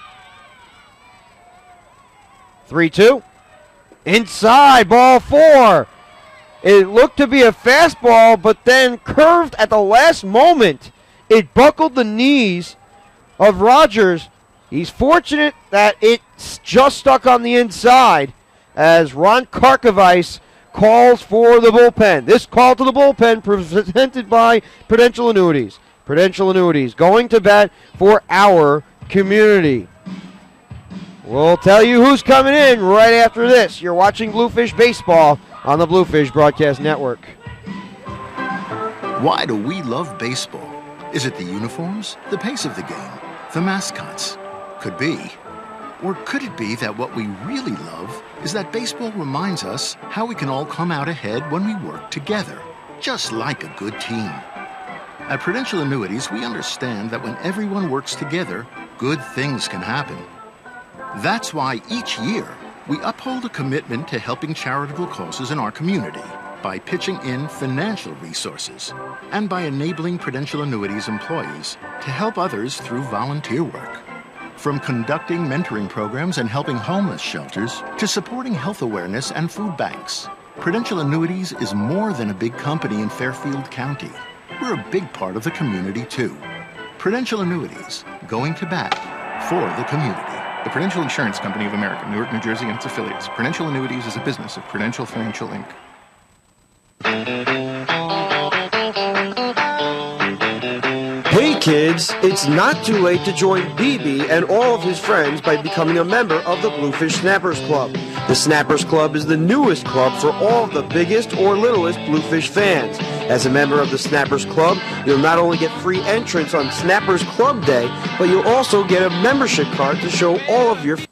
3-2. Inside, ball 4. It looked to be a fastball, but then curved at the last moment. It buckled the knees of Rogers. He's fortunate that it's just stuck on the inside as Ron Karkovice calls for the bullpen. This call to the bullpen presented by Prudential Annuities. Prudential Annuities going to bat for our community. We'll tell you who's coming in right after this. You're watching Bluefish Baseball on the Bluefish Broadcast Network. Why do we love baseball? Is it the uniforms, the pace of the game, the mascots? Could be. Or could it be that what we really love is that baseball reminds us how we can all come out ahead when we work together, just like a good team. At Prudential Annuities, we understand that when everyone works together, good things can happen. That's why each year we uphold a commitment to helping charitable causes in our community by pitching in financial resources and by enabling Prudential Annuities employees to help others through volunteer work. From conducting mentoring programs and helping homeless shelters to supporting health awareness and food banks, Prudential Annuities is more than a big company in Fairfield County. We're a big part of the community, too. Prudential Annuities, going to bat for the community. The Prudential Insurance Company of America, Newark, New Jersey, and its affiliates. Prudential Annuities is a business of Prudential Financial, Inc. Hey kids, it's not too late to join BB and all of his friends by becoming a member of the Bluefish Snappers Club. The Snappers Club is the newest club for all of the biggest or littlest Bluefish fans. As a member of the Snappers Club, you'll not only get free entrance on Snappers Club Day, but you'll also get a membership card to show all of your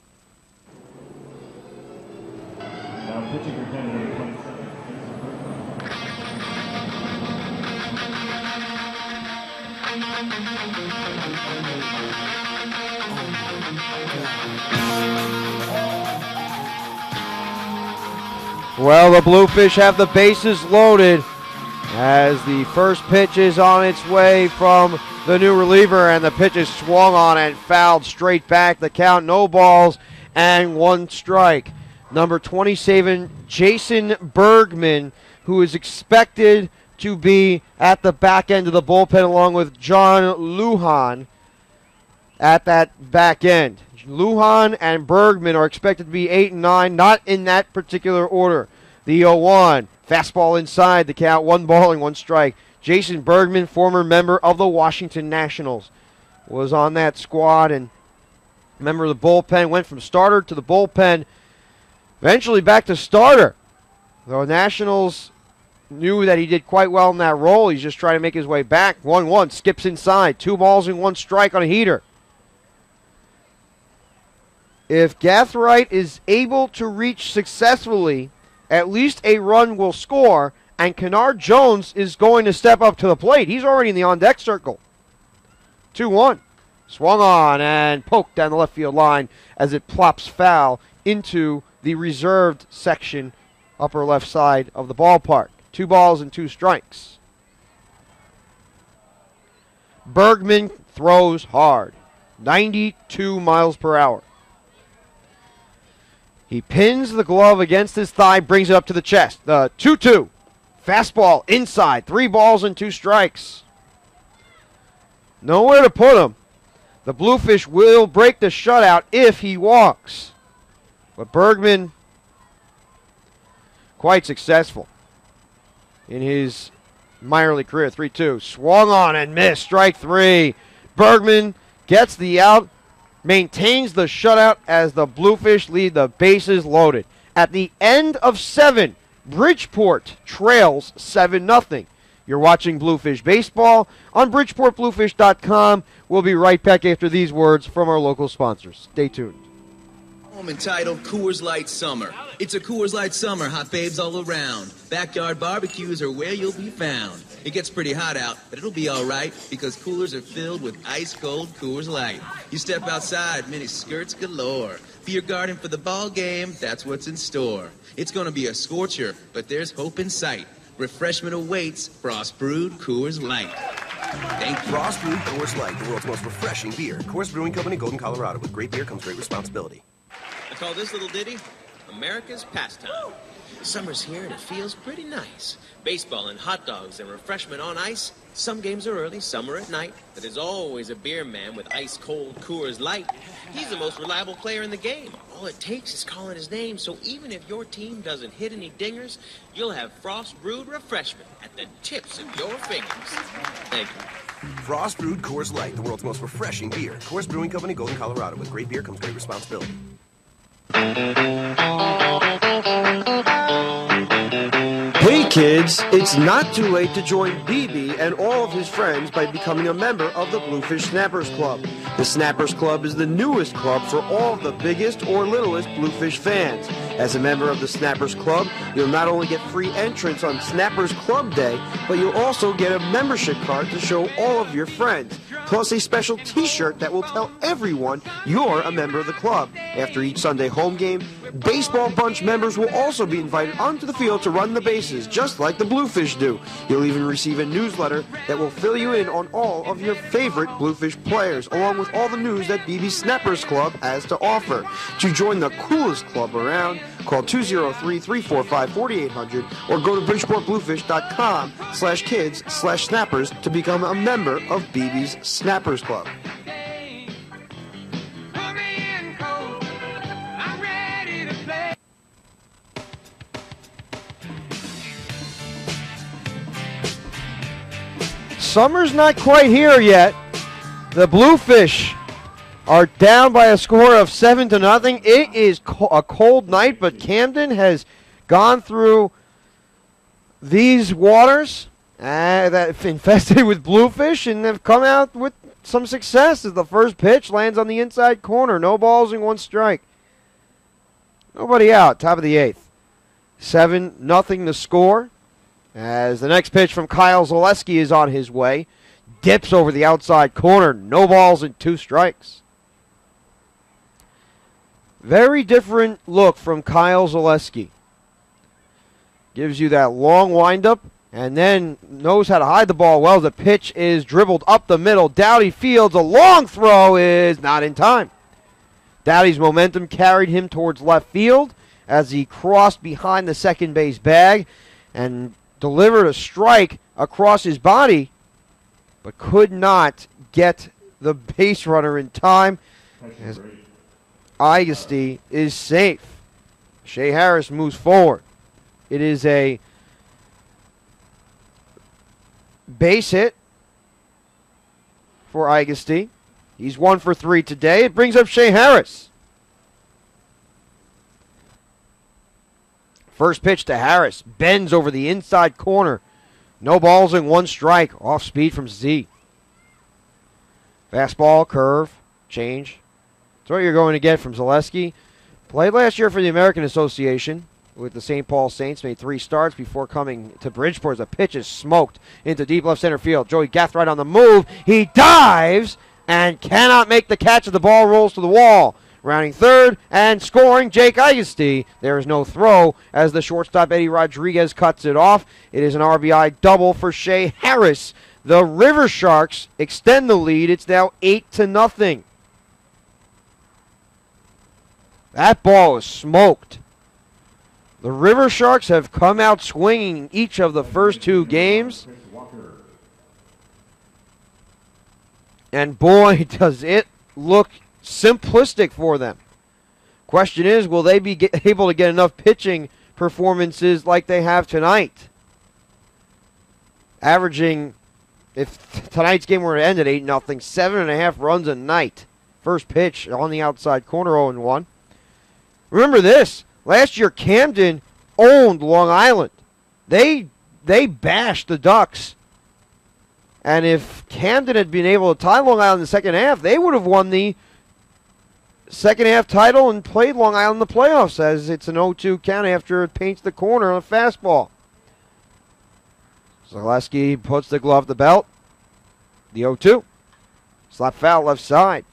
Well, the Bluefish have the bases loaded as the first pitch is on its way from the new reliever, and the pitch is swung on and fouled straight back. The count, no balls and 1 strike. Number 27, Jason Bergman who is expected to be at the back end of the bullpen along with John Lujan at that back end. Lujan and Bergman are expected to be 8 and 9, not in that particular order. The 0-1, fastball inside, the count, 1 ball and 1 strike. Jason Bergman, former member of the Washington Nationals, was on that squad and member of the bullpen, went from starter to the bullpen, eventually back to starter. The Nationals knew that he did quite well in that role. He's just trying to make his way back. 1-1, skips inside, 2 balls and 1 strike on a heater. If Gathright is able to reach successfully, at least a run will score, and Kennard Jones is going to step up to the plate. He's already in the on-deck circle. 2-1. Swung on and poked down the left field line as it plops foul into the reserved section, upper left side of the ballpark. 2 balls and 2 strikes. Bergman throws hard. 92 miles per hour. He pins the glove against his thigh, brings it up to the chest. The 2-2. Fastball inside. 3 balls and 2 strikes. Nowhere to put him. The Bluefish will break the shutout if he walks. But Bergman, quite successful in his minor league career. 3-2. Swung on and missed. Strike 3. Bergman gets the out, maintains the shutout as the Bluefish lead the bases loaded. At the end of 7, Bridgeport trails 7-0. You're watching Bluefish Baseball on BridgeportBluefish.com. We'll be right back after these words from our local sponsors. Stay tuned. Home entitled Coors Light Summer. It's a Coors Light Summer, hot babes all around. Backyard barbecues are where you'll be found. It gets pretty hot out, but it'll be all right because coolers are filled with ice-cold Coors Light. You step outside, mini skirts galore. Beer garden for the ball game, that's what's in store. It's going to be a scorcher, but there's hope in sight. Refreshment awaits, Frost Brewed Coors Light. Thank you. Frost Brewed Coors Light, the world's most refreshing beer. Coors Brewing Company, Golden, Colorado. With great beer comes great responsibility. I call this little ditty America's Pastime. Summer's here and it feels pretty nice. Baseball and hot dogs and refreshment on ice. Some games are early, some are at night. But there's always a beer man with ice-cold Coors Light. He's the most reliable player in the game. All it takes is calling his name, so even if your team doesn't hit any dingers, you'll have Frost Brewed refreshment at the tips of your fingers. Thank you. Frost Brewed Coors Light, the world's most refreshing beer. Coors Brewing Company, Golden, Colorado. With great beer comes great responsibility. Hey kids, it's not too late to join BB and all of his friends by becoming a member of the Bluefish Snappers Club. The Snappers Club is the newest club for all of the biggest or littlest Bluefish fans. As a member of the Snappers Club, you'll not only get free entrance on Snappers Club Day, but you'll also get a membership card to show all of your friends, plus a special t-shirt that will tell everyone you're a member of the club. After each Sunday home game, Baseball Bunch members will also be invited onto the field to run the bases, just like the Bluefish do. You'll even receive a newsletter that will fill you in on all of your favorite Bluefish players, along with all the news that BB Snappers Club has to offer. To join the coolest club around, call 203-345-4800 or go to BridgeportBluefish.com/kids/snappers to become a member of BB's Snappers Club. Summer's not quite here yet. The Bluefish are down by a score of 7-0. It is a cold night, but Camden has gone through these waters that infested with bluefish and have come out with some success as the first pitch lands on the inside corner. No balls and 1 strike. Nobody out. Top of the 8th. 7-0 the score. As the next pitch from Kyle Zaleski is on his way. Dips over the outside corner. No balls and 2 strikes. Very different look from Kyle Zaleski. Gives you that long windup and then knows how to hide the ball well. The pitch is dribbled up the middle. Dowdy fields a long throw, is not in time. Dowdy's momentum carried him towards left field as he crossed behind the second base bag. and delivered a strike across his body, but could not get the base runner in time as Agassi is safe. Shea Harris moves forward. It is a base hit for Agassi. He's 1 for 3 today. It brings up Shea Harris. First pitch to Harris. Bends over the inside corner. No balls and 1 strike. Off speed from Z. Fastball, curve, change. That's what you're going to get from Zaleski. Played last year for the American Association with the St. Paul Saints. Made 3 starts before coming to Bridgeport as the pitch is smoked into deep left center field. Joey Gathright on the move. He dives and cannot make the catch as the ball rolls to the wall. Rounding third and scoring, Jake Agassi. There is no throw as the shortstop Eddie Rodriguez cuts it off. It is an RBI double for Shea Harris. The Riversharks extend the lead. It's now 8-0. That ball is smoked. The Riversharks have come out swinging each of the first 2 games. And boy, does it look simplistic for them. Question is, will they be able to get enough pitching performances like they have tonight? Averaging, if tonight's game were to end at 8-0, 7.5 runs a night. First pitch on the outside corner, 0-1. Remember this. Last year, Camden owned Long Island. They bashed the Ducks. And if Camden had been able to tie Long Island in the second half, they would have won the second half title and played Long Island in the playoffs, as it's an 0-2 count after it paints the corner on a fastball. Zaleski puts the glove to the belt. The 0-2. Slap foul left side.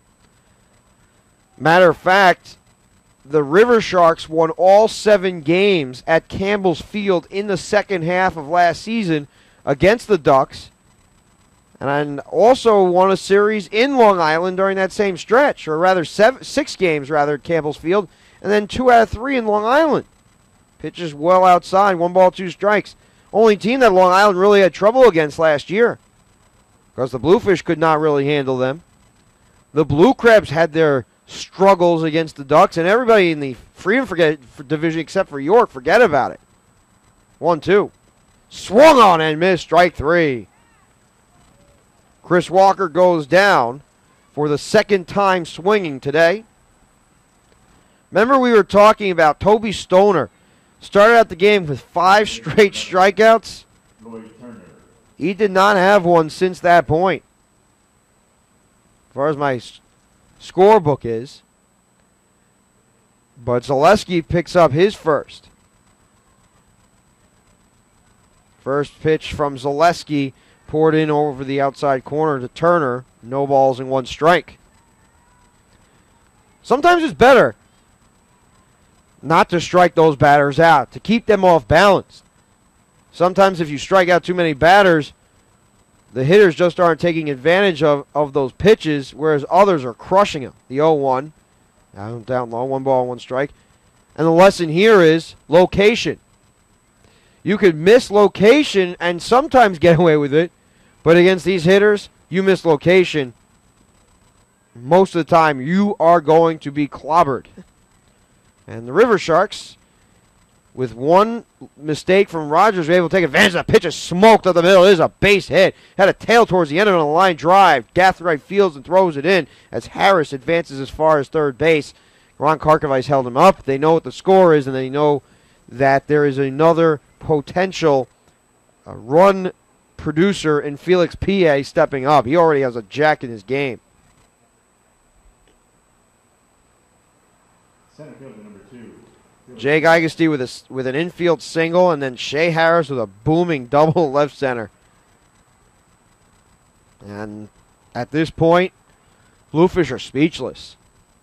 Matter of fact, the Riversharks won all 7 games at Campbell's Field in the second half of last season against the Ducks. And also won a series in Long Island during that same stretch, or rather 6 games rather at Campbell's Field, and then 2 out of 3 in Long Island. Pitches well outside, 1 ball, 2 strikes. Only team that Long Island really had trouble against last year, because the Bluefish could not really handle them. The Blue Crabs had their struggles against the Ducks, and everybody in the Freedom division except for York, forget about it. 1-2. Swung on and missed, strike 3. Chris Walker goes down for the second time swinging today. Remember we were talking about Toby Stoner. Started out the game with 5 straight strikeouts. He did not have one since that point, as far as my scorebook is. But Zaleski picks up his first. First pitch from Zaleski. Poured in over the outside corner to Turner. No balls and 1 strike. Sometimes it's better not to strike those batters out, to keep them off balance. Sometimes if you strike out too many batters, the hitters just aren't taking advantage of those pitches, whereas others are crushing them. The 0-1, down low, 1 ball, 1 strike. And the lesson here is location. You could miss location and sometimes get away with it. But against these hitters, you miss location. Most of the time, you are going to be clobbered. And the Riversharks, with 1 mistake from Rogers, were able to take advantage of that pitch. Is smoked up the middle. It is a base hit. Had a tail towards the end of it on a line drive. Gathright fields and throws it in as Harris advances as far as third base. Ron Karkovice held him up. They know what the score is, and they know that there is another potential run producer in Felix P.A. stepping up. He already has a jack in his game. Center fielder number 2. Jake Agassi with an infield single, and then Shea Harris with a booming double left center. And at this point, Bluefish are speechless.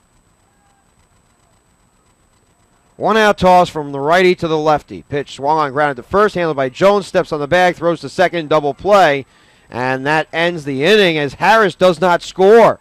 1 out toss from the righty to the lefty. Pitch swung on, grounded to first, handled by Jones, steps on the bag, throws to second, double play. And that ends the inning as Harris does not score.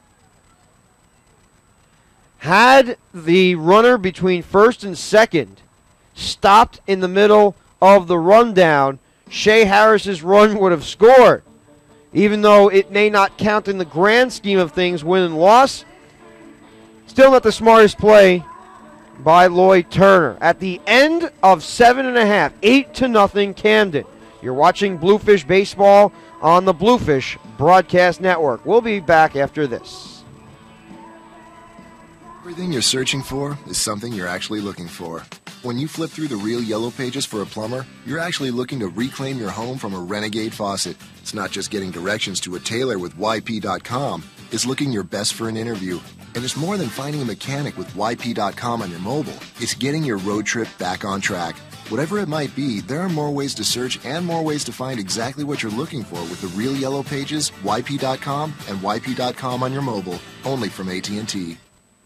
Had the runner between first and second stopped in the middle of the rundown, Shea Harris's run would have scored. Even though it may not count in the grand scheme of things, win and loss, still not the smartest play by Lloyd Turner. At the end of 7.5, 8-0 Camden. You're watching Bluefish Baseball on the Bluefish Broadcast Network. We'll be back after this. Everything you're searching for is something you're actually looking for. When you flip through the Real Yellow Pages for a plumber, you're actually looking to reclaim your home from a renegade faucet. It's not just getting directions to a tailor with YP.com. It's looking your best for an interview. And it's more than finding a mechanic with YP.com on your mobile. It's getting your road trip back on track. Whatever it might be, there are more ways to search and more ways to find exactly what you're looking for with the Real Yellow Pages, YP.com, and YP.com on your mobile, only from AT&T.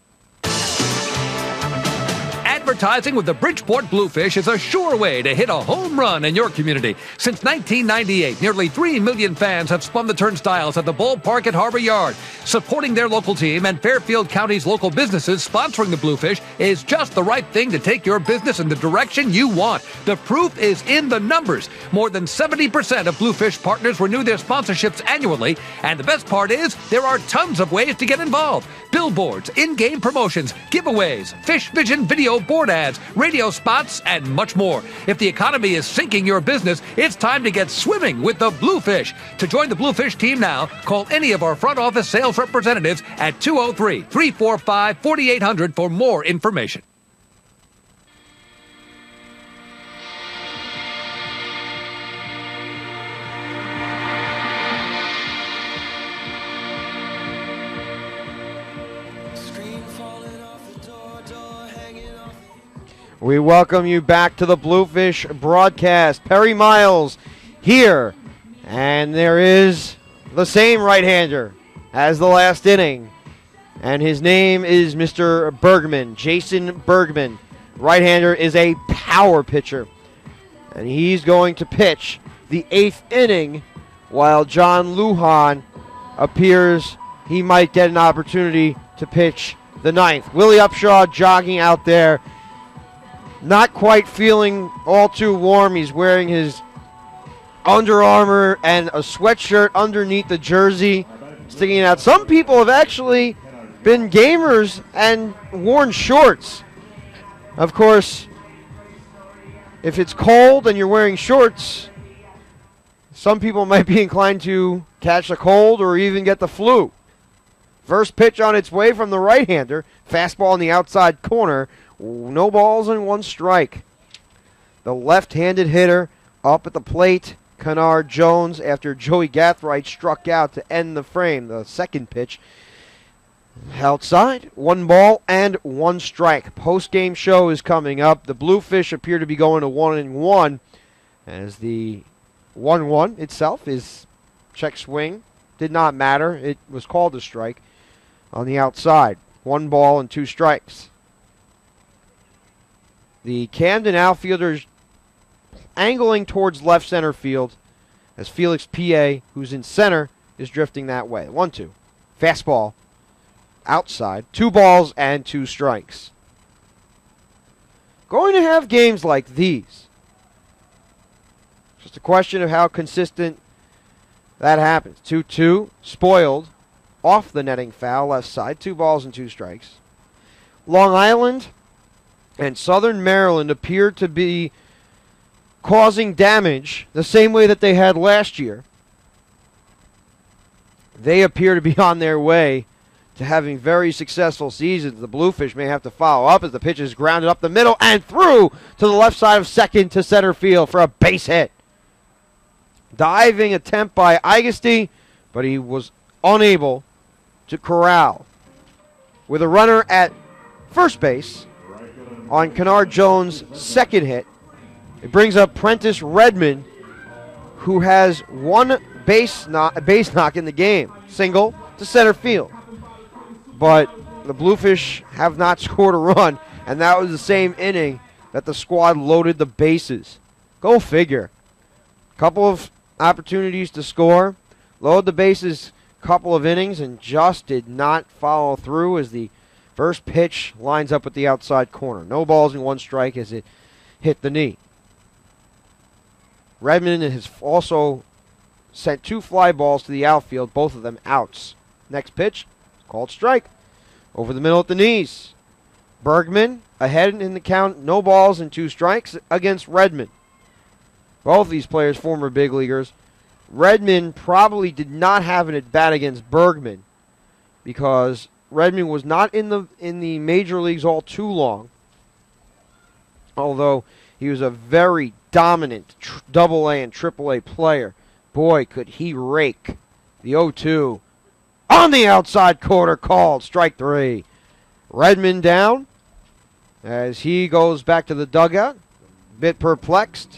Advertising with the Bridgeport Bluefish is a sure way to hit a home run in your community. Since 1998, nearly 3 million fans have spun the turnstiles at the ballpark at Harbor Yard. Supporting their local team and Fairfield County's local businesses sponsoring the Bluefish is just the right thing to take your business in the direction you want. The proof is in the numbers. More than 70% of Bluefish partners renew their sponsorships annually, and the best part is there are tons of ways to get involved. Billboards, in-game promotions, giveaways, Fish Vision video board ads, radio spots, and much more. If the economy is sinking your business, it's time to get swimming with the Bluefish. To join the Bluefish team now, call any of our front office sales representatives at 203-345-4800 for more information. We welcome you back to the Bluefish broadcast. Perry Miles here, and there is the same right-hander as the last inning, and his name is Mr. Bergman, Jason Bergman. Right-hander is a power pitcher, and he's going to pitch the 8th inning while John Lujan appears he might get an opportunity to pitch the 9th. Willie Upshaw jogging out there, not quite feeling all too warm. He's wearing his Under Armour and a sweatshirt underneath the jersey sticking out. Some people have actually been gamers and worn shorts. Of course, if it's cold and you're wearing shorts, some people might be inclined to catch a cold or even get the flu. First pitch on its way from the right-hander. Fastball in the outside corner. No balls and 1 strike. The left-handed hitter up at the plate, Kennard Jones, after Joey Gathright struck out to end the frame. The second pitch outside, 1 ball and 1 strike. Post-game show is coming up. The Bluefish appear to be going to 1-1, as the 1-1 itself is check swing. Did not matter. It was called a strike on the outside. 1 ball and 2 strikes. The Camden outfielders angling towards left center field as Felix P.A., who's in center, is drifting that way. 1-2. Fastball outside. 2 balls and 2 strikes. Going to have games like these. Just a question of how consistent that happens. 2-2. Spoiled. Off the netting foul. Left side. 2 balls and 2 strikes. Long Island and Southern Maryland appear to be causing damage the same way that they had last year. They appear to be on their way to having very successful seasons. The Bluefish may have to follow up as the pitch is grounded up the middle and through to the left side of second to center field for a base hit. Diving attempt by Agassi, but he was unable to corral. With a runner at first base on Kennard Jones' second hit, it brings up Prentice Redmond, who has 1 base knock in the game. Single to center field. But the Bluefish have not scored a run, and that was the same inning that the squad loaded the bases. Go figure. Couple of opportunities to score, load the bases, couple of innings, and just did not follow through as the first pitch lines up at the outside corner. No balls and 1 strike as it hit the knee. Redmond has also sent 2 fly balls to the outfield, both of them outs. Next pitch, called strike. Over the middle at the knees. Bergman ahead in the count, no balls and 2 strikes against Redmond. Both these players former big leaguers. Redmond probably did not have an at-bat against Bergman because Redmond was not in the major leagues all too long, although he was a very dominant AA and AAA player. Boy, could he rake. The 0-2 on the outside corner, called strike 3. Redmond down as he goes back to the dugout, bit perplexed.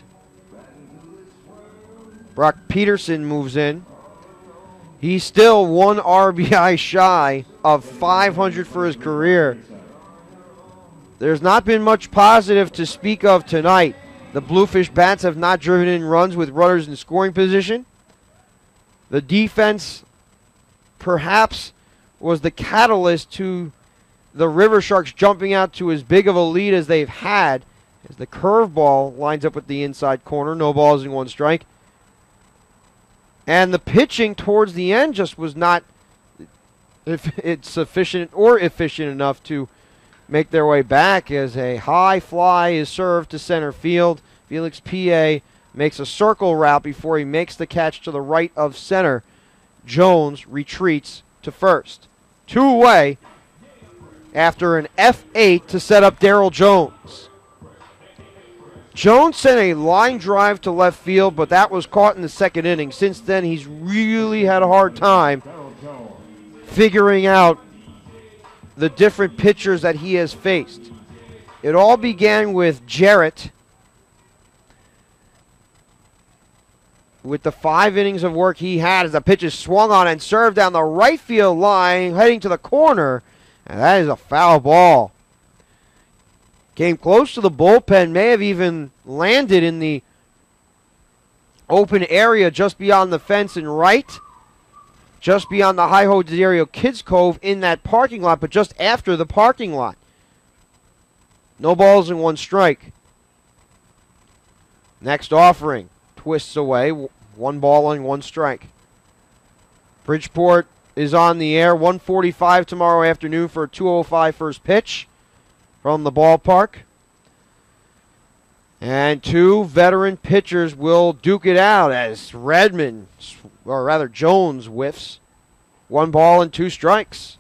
Brock Peterson moves in. He's still 1 RBI shy of 500 for his career. There's not been much positive to speak of tonight. The Bluefish Bats have not driven in runs with runners in scoring position. The defense perhaps was the catalyst to the Riversharks jumping out to as big of a lead as they've had, as the curveball lines up with the inside corner. No balls and 1 strike. And the pitching towards the end just was not sufficient or efficient enough to make their way back, as a high fly is served to center field. Felix P.A. makes a circle route before he makes the catch to the right of center. Jones retreats to first. 2-away after an F8 to set up Darryl Jones. Jones sent a line drive to left field, but that was caught in the 2nd inning. Since then, he's really had a hard time figuring out the different pitchers that he has faced. It all began with Jarrett, with the 5 innings of work he had as the pitch is swung on and served down the right field line, heading to the corner, and that is a foul ball. Came close to the bullpen, may have even landed in the open area just beyond the fence and right, just beyond the Hi-Ho Dario Kids Cove in that parking lot, but just after the parking lot. No balls and 1 strike. Next offering, twists away, 1 ball and 1 strike. Bridgeport is on the air, 1:45 tomorrow afternoon for a 2:05 first pitch from the ballpark. And 2 veteran pitchers will duke it out as Redmond, or rather Jones, whiffs. 1 ball and 2 strikes.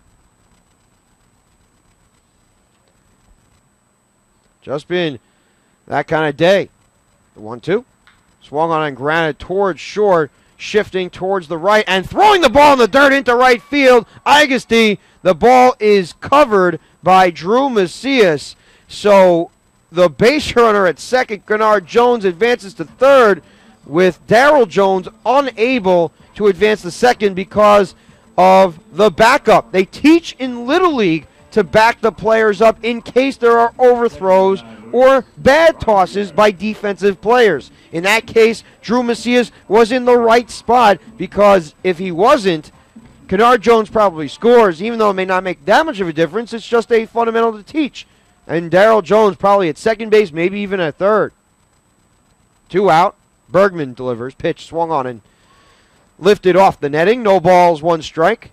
Just been that kind of day. The 1-2. Swung on and grounded towards short, shifting towards the right, and throwing the ball in the dirt into right field. Agassi, the ball is covered by Drew Macias. So the base runner at second, Kennard Jones, advances to third, with Darryl Jones unable to advance to second because of the backup. They teach in Little League to back the players up in case there are overthrows or bad tosses by defensive players. In that case, Drew Macias was in the right spot, because if he wasn't, Kennard Jones probably scores, even though it may not make that much of a difference. It's just a fundamental to teach. And Darryl Jones probably at second base, maybe even at third. 2 out. Bergman delivers. Pitch swung on and lifted off the netting. No balls, 1 strike.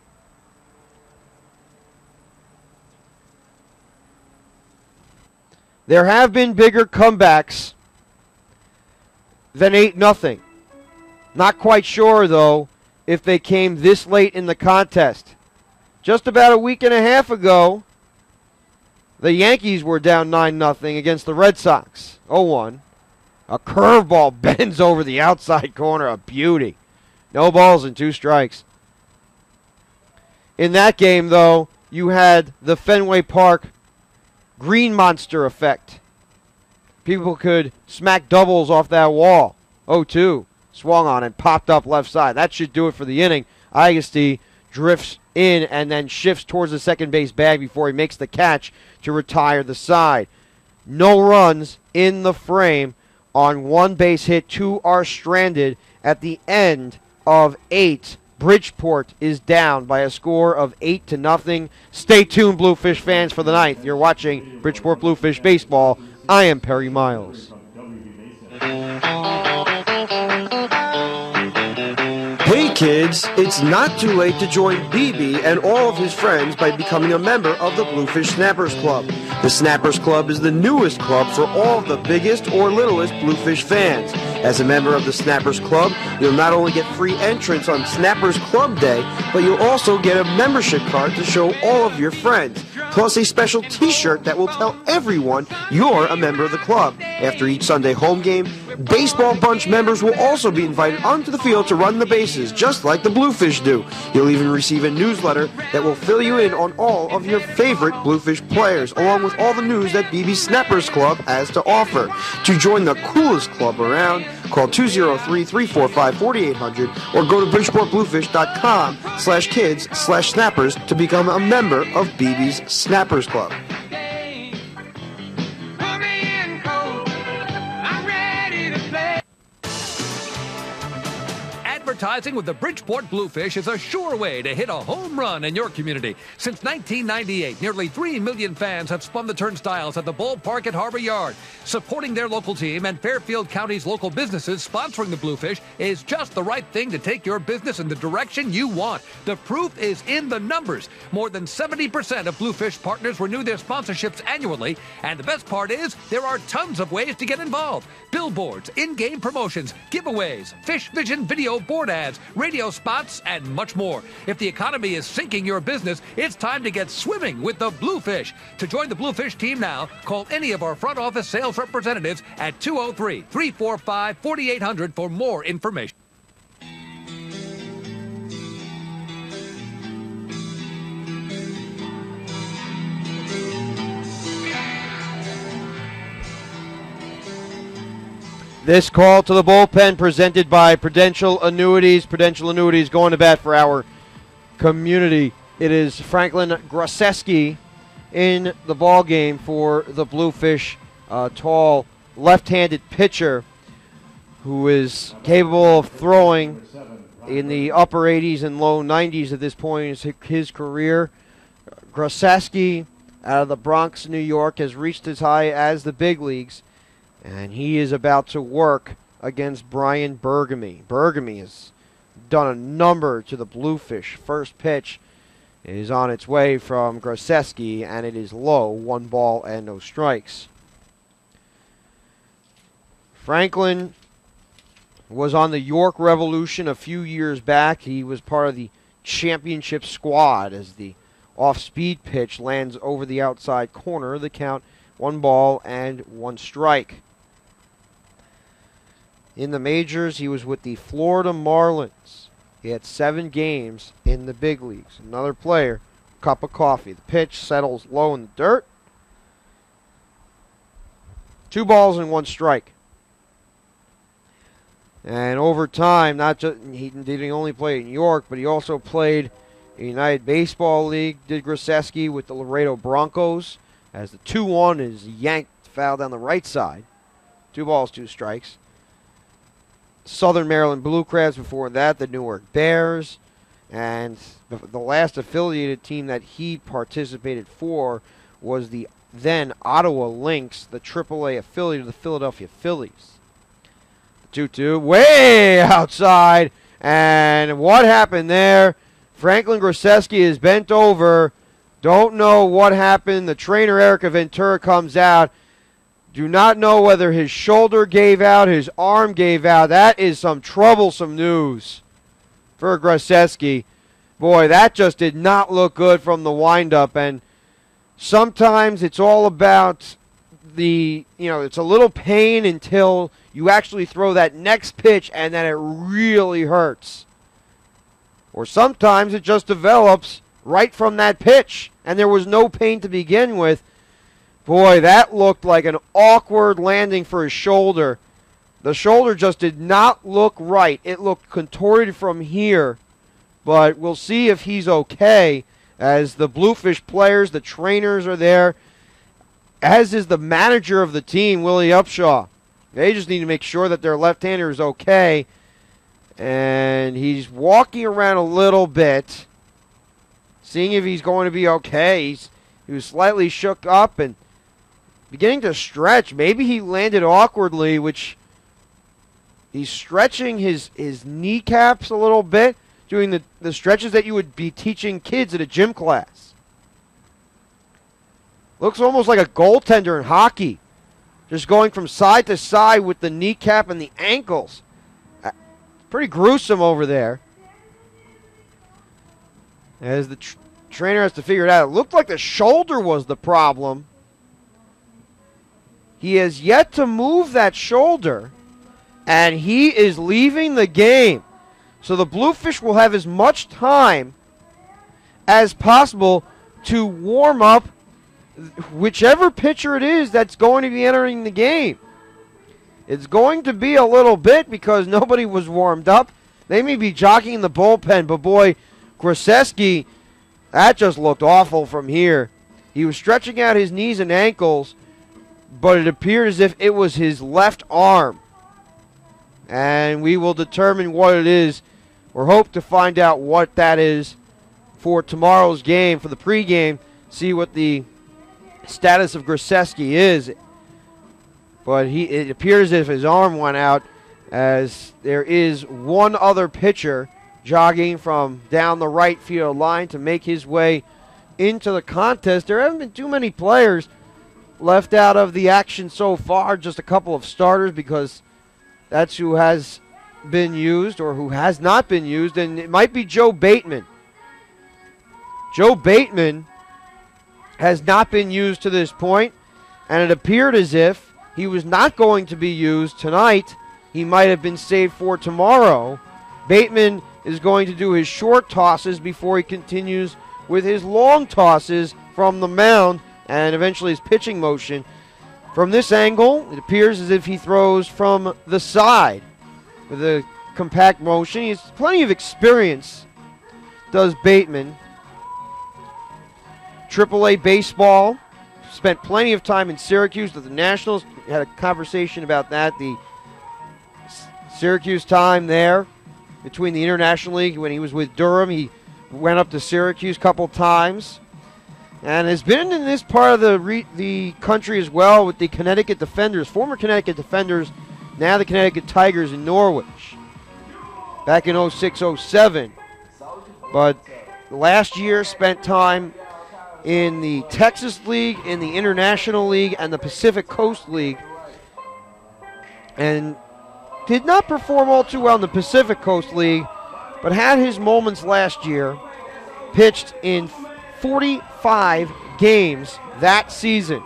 There have been bigger comebacks than 8-0. Not quite sure, though, if they came this late in the contest. Just about a week and a half ago, the Yankees were down 9-0 against the Red Sox. 0-1. A curveball bends over the outside corner. A beauty. No balls and 2 strikes. In that game, though, you had the Fenway Park green monster effect. People could smack doubles off that wall. 0-2. Swung on and popped up left side. That should do it for the inning. Agassi drifts in and then shifts towards the second base bag before he makes the catch to retire the side. No runs in the frame on 1 base hit. 2 are stranded at the end of 8. Bridgeport is down by a score of 8-0. Stay tuned, Bluefish fans, for the 9th. You're watching Bridgeport Bluefish Baseball. I am Perry Miles. kids, it's not too late to join BB and all of his friends by becoming a member of the Bluefish Snappers Club. The Snappers Club is the newest club for all of the biggest or littlest Bluefish fans. As a member of the Snappers Club, you'll not only get free entrance on Snappers Club Day, but you'll also get a membership card to show all of your friends, plus a special t-shirt that will tell everyone you're a member of the club. After each Sunday home game, Baseball Bunch members will also be invited onto the field to run the bases, just like the Bluefish do. You'll even receive a newsletter that will fill you in on all of your favorite Bluefish players, along with all the news that BB Snappers Club has to offer. To join the coolest club around, call 203-345-4800 or go to bridgeportbluefish.com/kids/snappers to become a member of BB's Snappers Club. Advertising with the Bridgeport Bluefish is a sure way to hit a home run in your community. Since 1998, nearly 3 million fans have spun the turnstiles at the ballpark at Harbor Yard. Supporting their local team and Fairfield County's local businesses sponsoring the Bluefish is just the right thing to take your business in the direction you want. The proof is in the numbers. More than 70% of Bluefish partners renew their sponsorships annually, and the best part is there are tons of ways to get involved. Billboards, in-game promotions, giveaways, Fish Vision video board ads, radio spots, and much more. If the economy is sinking your business, it's time to get swimming with the Bluefish. To join the Bluefish team now, call any of our front office sales representatives at 203-345-4800 for more information. This call to the bullpen presented by Prudential Annuities. Prudential Annuities going to bat for our community. It is Franklin Grosecki in the ball game for the Bluefish, tall left-handed pitcher who is capable of throwing in the upper 80s and low 90s at this point in his career. Grosecki out of the Bronx, New York, has reached as high as the big leagues. And he is about to work against Brian Bergamy. Bergamy has done a number to the Bluefish. First pitch is on its way from Grosecki, and it is low, 1 ball and no strikes. Franklin was on the York Revolution a few years back. He was part of the championship squad as the off-speed pitch lands over the outside corner. The count, 1 ball and 1 strike. In the majors, he was with the Florida Marlins. He had 7 games in the big leagues. Another player, cup of coffee. The pitch settles low in the dirt. 2 balls and 1 strike. And over time, he didn't only play in New York, but he also played in the United Baseball League. Did Grosecki with the Laredo Broncos as the 2-1 is yanked foul down the right side. 2 balls, 2 strikes. Southern Maryland Blue Crabs before that, the Newark Bears, and the last affiliated team that he participated for was the then Ottawa Lynx, the AAA affiliate of the Philadelphia Phillies. 2-2, way outside, and what happened there? Franklin Grosecki is bent over. Don't know what happened. The trainer, Erica Ventura, comes out. Do not know whether his shoulder gave out, his arm gave out. That is some troublesome news for Grosecki. Boy, that just did not look good from the windup. And sometimes it's all about it's a little pain until you actually throw that next pitch and then it really hurts. Or sometimes it just develops right from that pitch and there was no pain to begin with. Boy, that looked like an awkward landing for his shoulder. The shoulder just did not look right. It looked contorted from here. But we'll see if he's okay as the Bluefish players, the trainers are there, as is the manager of the team, Willie Upshaw. They just need to make sure that their left-hander is okay. And he's walking around a little bit, seeing if he's going to be okay. He was slightly shook up and beginning to stretch. Maybe he landed awkwardly, which he's stretching his kneecaps a little bit. doing the stretches that you would be teaching kids at a gym class. Looks almost like a goaltender in hockey. Just going from side to side with the kneecap and the ankles. Pretty gruesome over there. As the trainer has to figure it out. It looked like the shoulder was the problem. He has yet to move that shoulder, and he is leaving the game. So the Bluefish will have as much time as possible to warm up whichever pitcher it is that's going to be entering the game. It's going to be a little bit because nobody was warmed up. They may be jockeying in the bullpen, but boy, Grzeski, that just looked awful from here. He was stretching out his knees and ankles, but it appeared as if it was his left arm. And we will determine what it is, or hope to find out what that is for tomorrow's game, for the pregame, see what the status of Grzeski is. But it appears as if his arm went out, as there is one other pitcher jogging from down the right field line to make his way into the contest. There haven't been too many players left out of the action so far, just a couple of starters, because that's who has been used or who has not been used, and it might be Joe Bateman. Joe Bateman has not been used to this point, and it appeared as if he was not going to be used tonight. He might have been saved for tomorrow. Bateman is going to do his short tosses before he continues with his long tosses from the mound and eventually his pitching motion. From this angle, it appears as if he throws from the side with a compact motion. He has plenty of experience, does Bateman. AAA baseball, spent plenty of time in Syracuse with the Nationals. Had a conversation about that, the Syracuse time there between the International League. When he was with Durham, he went up to Syracuse a couple times, and has been in this part of the country as well with the Connecticut Defenders, former Connecticut Defenders, now the Connecticut Tigers in Norwich, back in 06-07. But last year spent time in the Texas League, in the International League, and the Pacific Coast League, and did not perform all too well in the Pacific Coast League, but had his moments last year. Pitched in 45 games that season.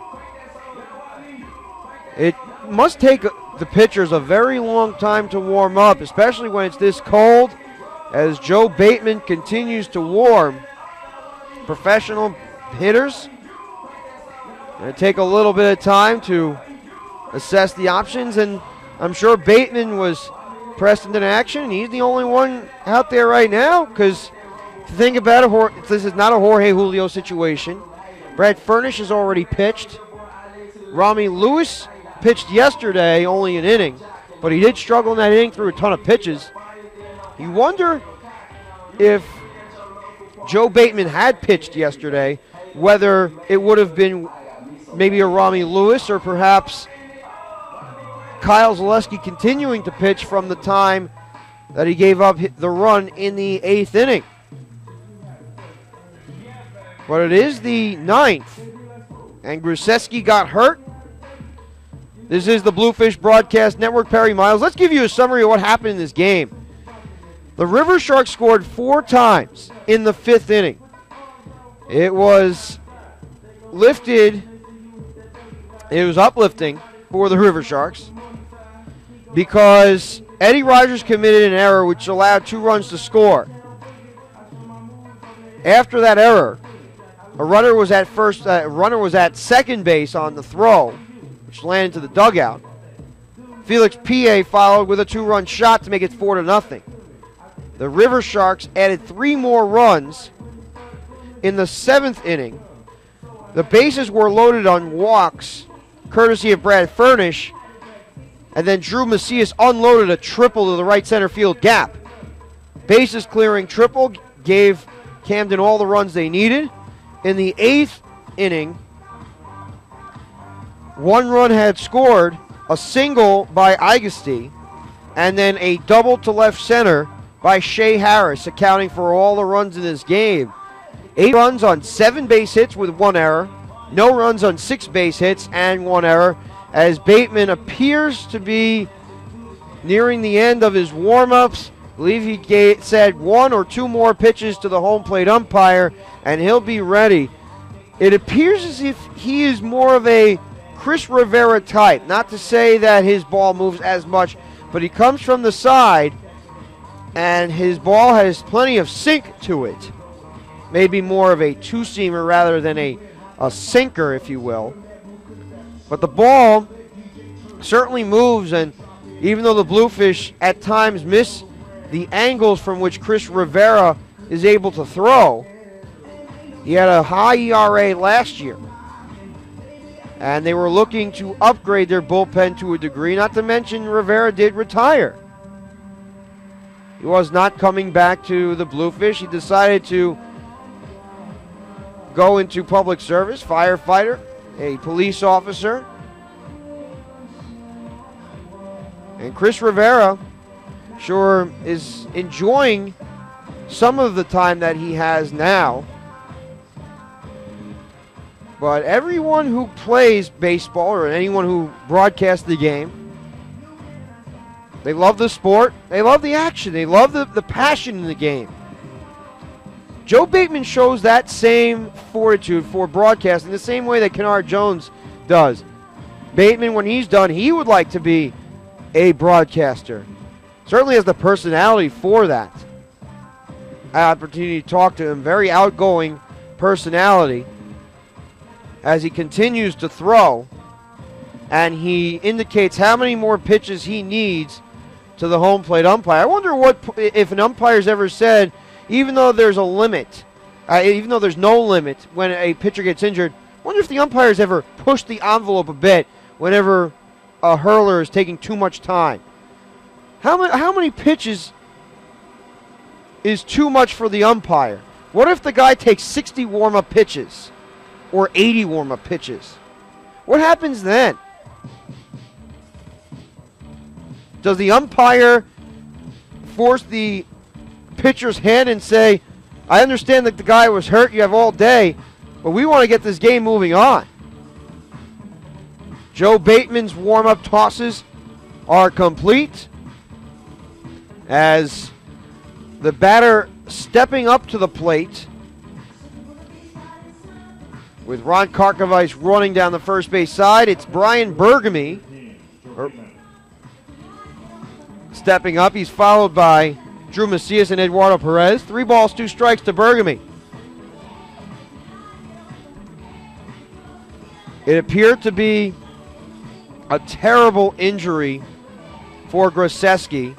It must take the pitchers a very long time to warm up, especially when it's this cold, as Joe Bateman continues to warm. Professional hitters going to take a little bit of time to assess the options, and I'm sure Bateman was pressed into action. He's the only one out there right now, because if you think about it, this is not a Jorge Julio situation. Brad Furnish has already pitched. Rami Lewis pitched yesterday, only an inning, but he did struggle in that inning through a ton of pitches. You wonder if Joe Bateman had pitched yesterday, whether it would have been maybe a Rami Lewis or perhaps Kyle Zaleski continuing to pitch from the time that he gave up the run in the 8th inning. But it is the 9th, and Grzeski got hurt. This is the Bluefish Broadcast Network. Perry Miles. Let's give you a summary of what happened in this game. The Riversharks scored 4 times in the 5th inning. It was uplifting for the Riversharks because Eddie Rogers committed an error which allowed 2 runs to score. After that error, a runner was at second base on the throw, which landed to the dugout. Felix Pie followed with a 2-run shot to make it 4-0. The Riversharks added 3 more runs in the 7th inning. The bases were loaded on walks, courtesy of Brad Furnish, and then Drew Macias unloaded a triple to the right center field gap. Bases clearing triple gave Camden all the runs they needed. In the 8th inning, 1 run had scored, a single by Agassi, and then a double to left center by Shea Harris, accounting for all the runs in this game. 8 runs on 7 base hits with 1 error. No runs on 6 base hits and 1 error, as Bateman appears to be nearing the end of his warm-ups. I believe he said 1 or 2 more pitches to the home plate umpire, and he'll be ready. It appears as if he is more of a Chris Rivera type. Not to say that his ball moves as much, but he comes from the side, and his ball has plenty of sink to it. Maybe more of a two-seamer rather than a sinker, if you will. But the ball certainly moves, and even though the Bluefish at times miss the angles from which Chris Rivera is able to throw, he had a high ERA last year, and they were looking to upgrade their bullpen to a degree, not to mention Rivera did retire. He was not coming back to the Bluefish. He decided to go into public service, firefighter, a police officer. And Chris Rivera sure is enjoying some of the time that he has now. But everyone who plays baseball, or anyone who broadcasts the game, they love the sport, they love the action, they love the passion in the game. Joe Bateman shows that same fortitude for broadcasting, the same way that Kennard Jones does. Bateman, when he's done, he would like to be a broadcaster. Certainly has the personality for that. I had the opportunity to talk to him, very outgoing personality, as he continues to throw, and he indicates how many more pitches he needs to the home plate umpire. I wonder if an umpire's ever said, even though there's a limit, even though there's no limit when a pitcher gets injured, I wonder if the umpires ever push the envelope a bit whenever a hurler is taking too much time. How many pitches is too much for the umpire? What if the guy takes 60 warm-up pitches or 80 warm-up pitches? What happens then? Does the umpire force the pitcher's hand and say, I understand that the guy was hurt, you have all day, but we want to get this game moving on? Joe Bateman's warm-up tosses are complete, as the batter stepping up to the plate with Ron Karkovice running down the first base side. It's Brian Bergamy stepping up. He's followed by Drew Macias and Eduardo Perez. 3 balls, 2 strikes to Bergamy. It appeared to be a terrible injury for Grosecki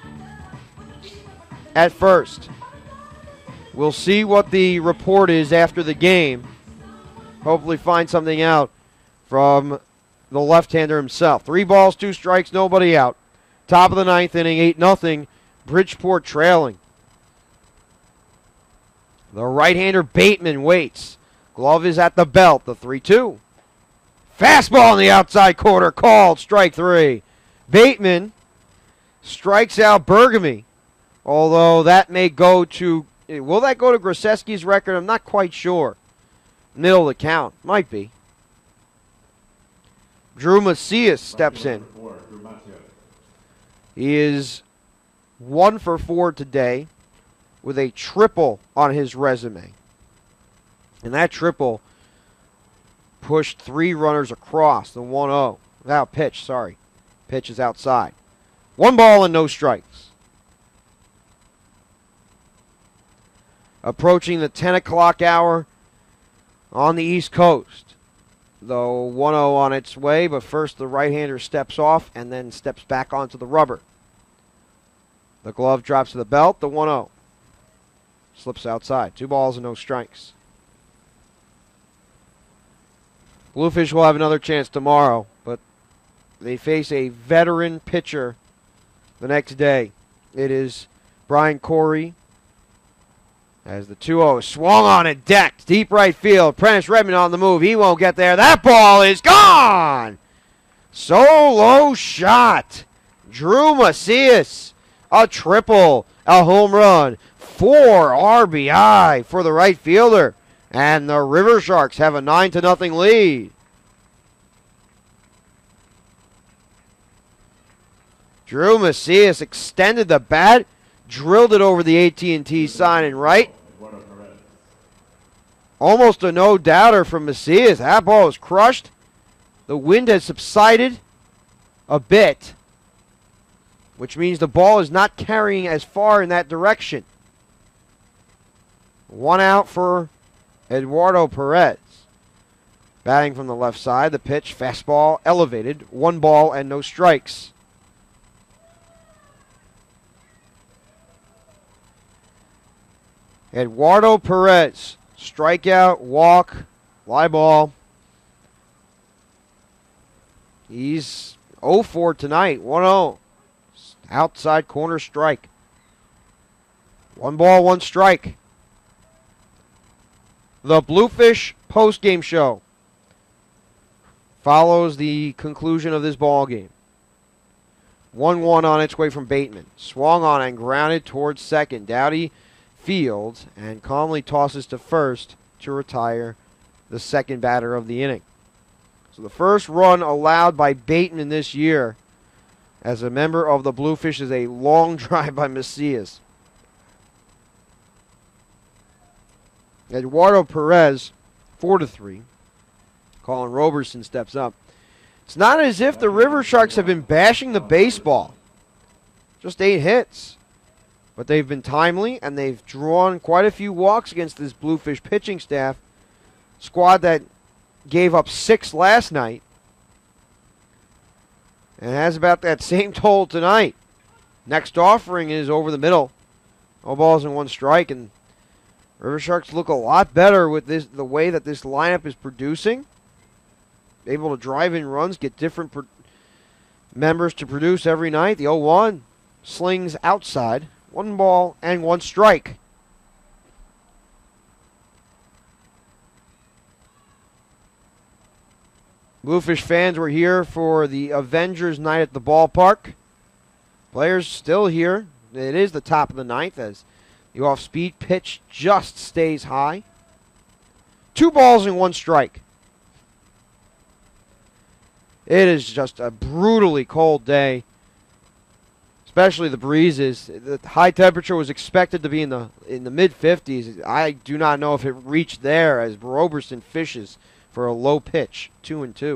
at first. We'll see what the report is after the game. Hopefully find something out from the left-hander himself. 3 balls, 2 strikes, nobody out. Top of the 9th inning, 8-0. Bridgeport trailing. The right-hander Bateman waits. Glove is at the belt. The 3-2. Fastball in the outside corner. Called. Strike 3. Bateman strikes out Bergamy. Although that may go to... Will that go to Grosecki's record? I'm not quite sure. Middle of the count. Might be. Drew Macias steps in. He is 1 for 4 today with a triple on his resume. And that triple pushed 3 runners across the 1-0. Without pitch, sorry. Pitch is outside. 1 ball and no strikes. Approaching the 10 o'clock hour on the East Coast. Though 1-0 on its way, but first the right-hander steps off and then steps back onto the rubber. The glove drops to the belt, the 1-0. Slips outside. 2 balls and no strikes. Bluefish will have another chance tomorrow, but they face a veteran pitcher the next day. It is Brian Corey. As the 2-0 swung on and decked. Deep right field. Prentice Redmond on the move. He won't get there. That ball is gone. Solo shot. Drew Macias. A triple. a home run, 4 RBI for the right fielder, and the Riversharks have a 9-0 lead. Drew Macias extended the bat, drilled it over the AT&T sign in right. Almost a no-doubter from Macias. That ball was crushed. The wind has subsided a bit, which means the ball is not carrying as far in that direction. 1 out for Eduardo Perez. Batting from the left side, the pitch, fastball, elevated. 1 ball and no strikes. Eduardo Perez, strikeout, walk, fly ball. He's 0-4 tonight, 1-0. Outside corner strike. 1 ball, 1 strike. The Bluefish postgame show follows the conclusion of this ball game. 1-1 on its way from Bateman. Swung on and grounded towards second. Dowdy fields and calmly tosses to first to retire the second batter of the inning. So the first run allowed by Bateman this year as a member of the Bluefish is a long drive by Macias. Eduardo Perez, 4-3. Colin Roberson steps up. It's not as if the Riversharks have been bashing the baseball. Just 8 hits. But they've been timely, and they've drawn quite a few walks against this Bluefish pitching staff. Squad that gave up 6 last night. And has about that same total tonight. Next offering is over the middle. No balls and 1 strike, and Riversharks look a lot better with the way that this lineup is producing. Able to drive in runs, get different members to produce every night. The 0-1 slings outside. 1 ball and 1 strike. Bluefish fans were here for the Avengers night at the ballpark. Players still here. It is the top of the 9th as the off-speed pitch just stays high. 2 balls and 1 strike. It is just a brutally cold day. Especially the breezes. The high temperature was expected to be in the mid-50s. I do not know if it reached there as Roberson fishes for a low pitch, 2-2.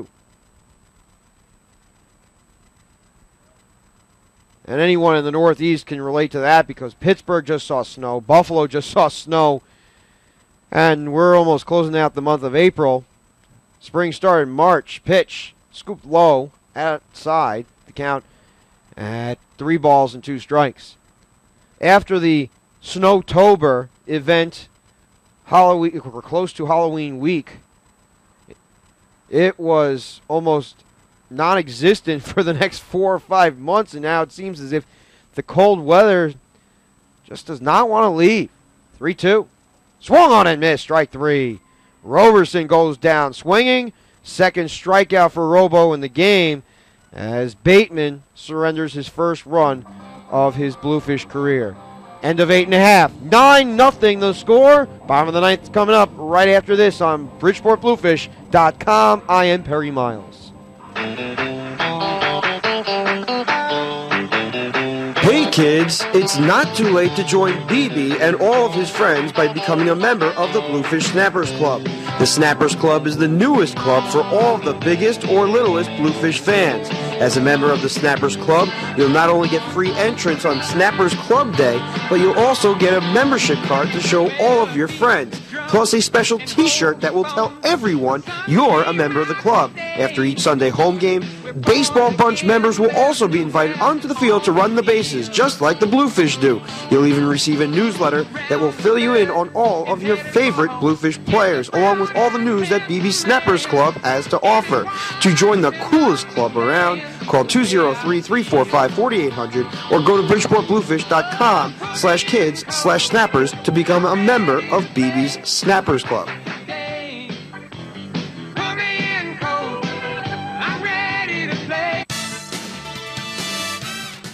And anyone in the Northeast can relate to that because Pittsburgh just saw snow, Buffalo just saw snow, and we're almost closing out the month of April. Spring started in March. Pitch, scooped low, outside, the count at 3 balls and 2 strikes. After the Snowtober event, Halloween, or close to Halloween week, it was almost non-existent for the next 4 or 5 months, and now it seems as if the cold weather just does not want to leave. 3-2. Swung on and missed. Strike 3. Roberson goes down swinging. Second strikeout for Robo in the game as Bateman surrenders his first run of his Bluefish career. End of 8.5. 9-0 the score. Bottom of the 9th coming up right after this on BridgeportBluefish.com. I am Perry Miles. Hey kids, it's not too late to join BB and all of his friends by becoming a member of the Bluefish Snappers Club. The Snappers Club is the newest club for all of the biggest or littlest Bluefish fans. As a member of the Snappers Club, you'll not only get free entrance on Snappers Club Day, but you'll also get a membership card to show all of your friends, plus a special t-shirt that will tell everyone you're a member of the club. After each Sunday home game, Baseball Bunch members will also be invited onto the field to run the bases, just like the Bluefish do. You'll even receive a newsletter that will fill you in on all of your favorite Bluefish players, along with all the news that BB Snappers Club has to offer. To join the coolest club around, call 203-345-4800 or go to BridgeportBluefish.com/kids/snappers to become a member of BB's Snappers Club.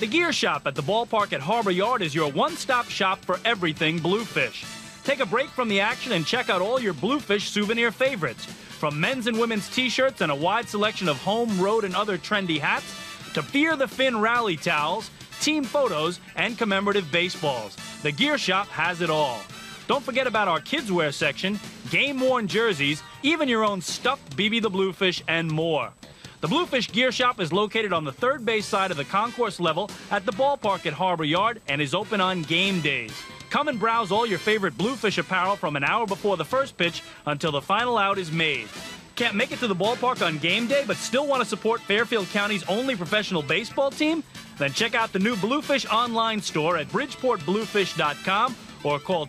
The Gear Shop at the ballpark at Harbor Yard is your one-stop shop for everything Bluefish. Take a break from the action and check out all your Bluefish souvenir favorites. From men's and women's t-shirts and a wide selection of home, road, and other trendy hats, to Fear the Fin rally towels, team photos, and commemorative baseballs. The Gear Shop has it all. Don't forget about our kids' wear section, game-worn jerseys, even your own stuffed BB the Bluefish, and more. The Bluefish Gear Shop is located on the third base side of the concourse level at the ballpark at Harbor Yard and is open on game days. Come and browse all your favorite Bluefish apparel from an hour before the first pitch until the final out is made. Can't make it to the ballpark on game day but still want to support Fairfield County's only professional baseball team? Then check out the new Bluefish online store at BridgeportBluefish.com or call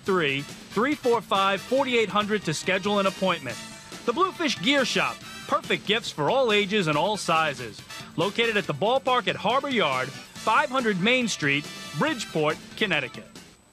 203-345-4800 to schedule an appointment. The Bluefish Gear Shop, perfect gifts for all ages and all sizes. Located at the ballpark at Harbor Yard, 500 Main Street, Bridgeport, Connecticut.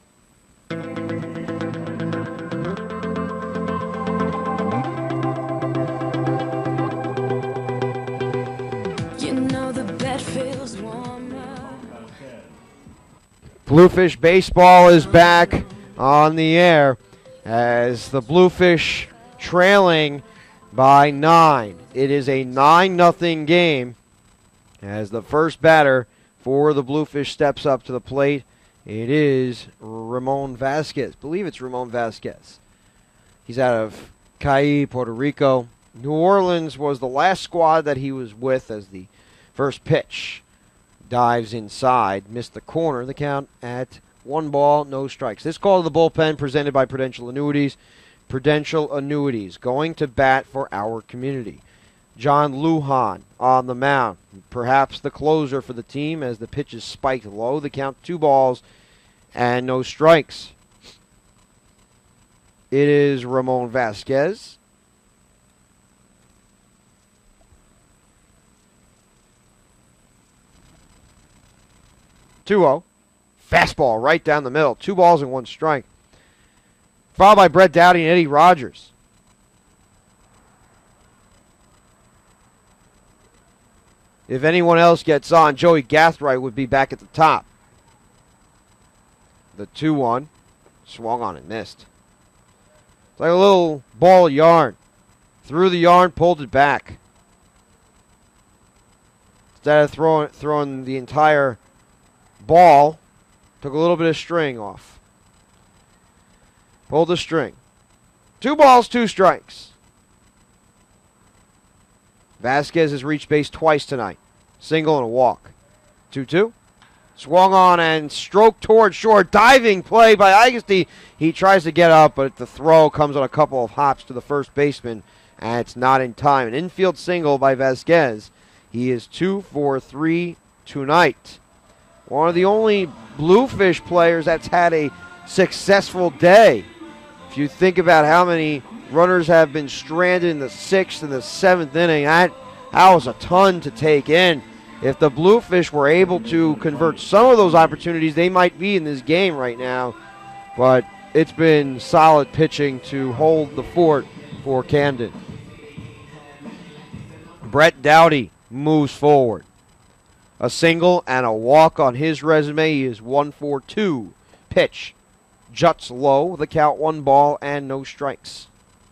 Bluefish baseball is back on the air as the Bluefish trailing by 9. It is a 9-0 game as the first batter for the Bluefish steps up to the plate. It is Ramon Vasquez. I believe it's Ramon Vasquez. He's out of Cayey, Puerto Rico. New Orleans was the last squad that he was with as the first pitch dives inside, missed the corner. The count at 1 ball, no strikes. This call to the bullpen presented by Prudential Annuities. Prudential Annuities going to bat for our community. John Lujan on the mound, perhaps the closer for the team as the pitch is spiked low. The count 2 balls and no strikes. It is Ramon Vasquez. Fastball right down the middle. 2 balls and 1 strike. Followed by Brett Dowdy and Eddie Rogers. If anyone else gets on, Joey Gathright would be back at the top. The 2-1. Swung on and missed. It's like a little ball of yarn. Threw the yarn, pulled it back. Instead of throwing the entire ball, took a little bit of string off. Pulled the string. 2 balls, 2 strikes. Vasquez has reached base twice tonight. Single and a walk. 2-2. Swung on and stroked toward short. Diving play by Agassi. He tries to get up, but the throw comes on a couple of hops to the first baseman, and it's not in time. An infield single by Vasquez. He is 2 for 3 tonight. One of the only Bluefish players that's had a successful day. If you think about how many runners have been stranded in the 6th and the 7th inning, that was a ton to take in. If the Bluefish were able to convert some of those opportunities, they might be in this game right now. But it's been solid pitching to hold the fort for Camden. Brett Dowdy moves forward. A single and a walk on his resume. He is 1 for 2. Pitch juts low. The count 1 ball and no strikes.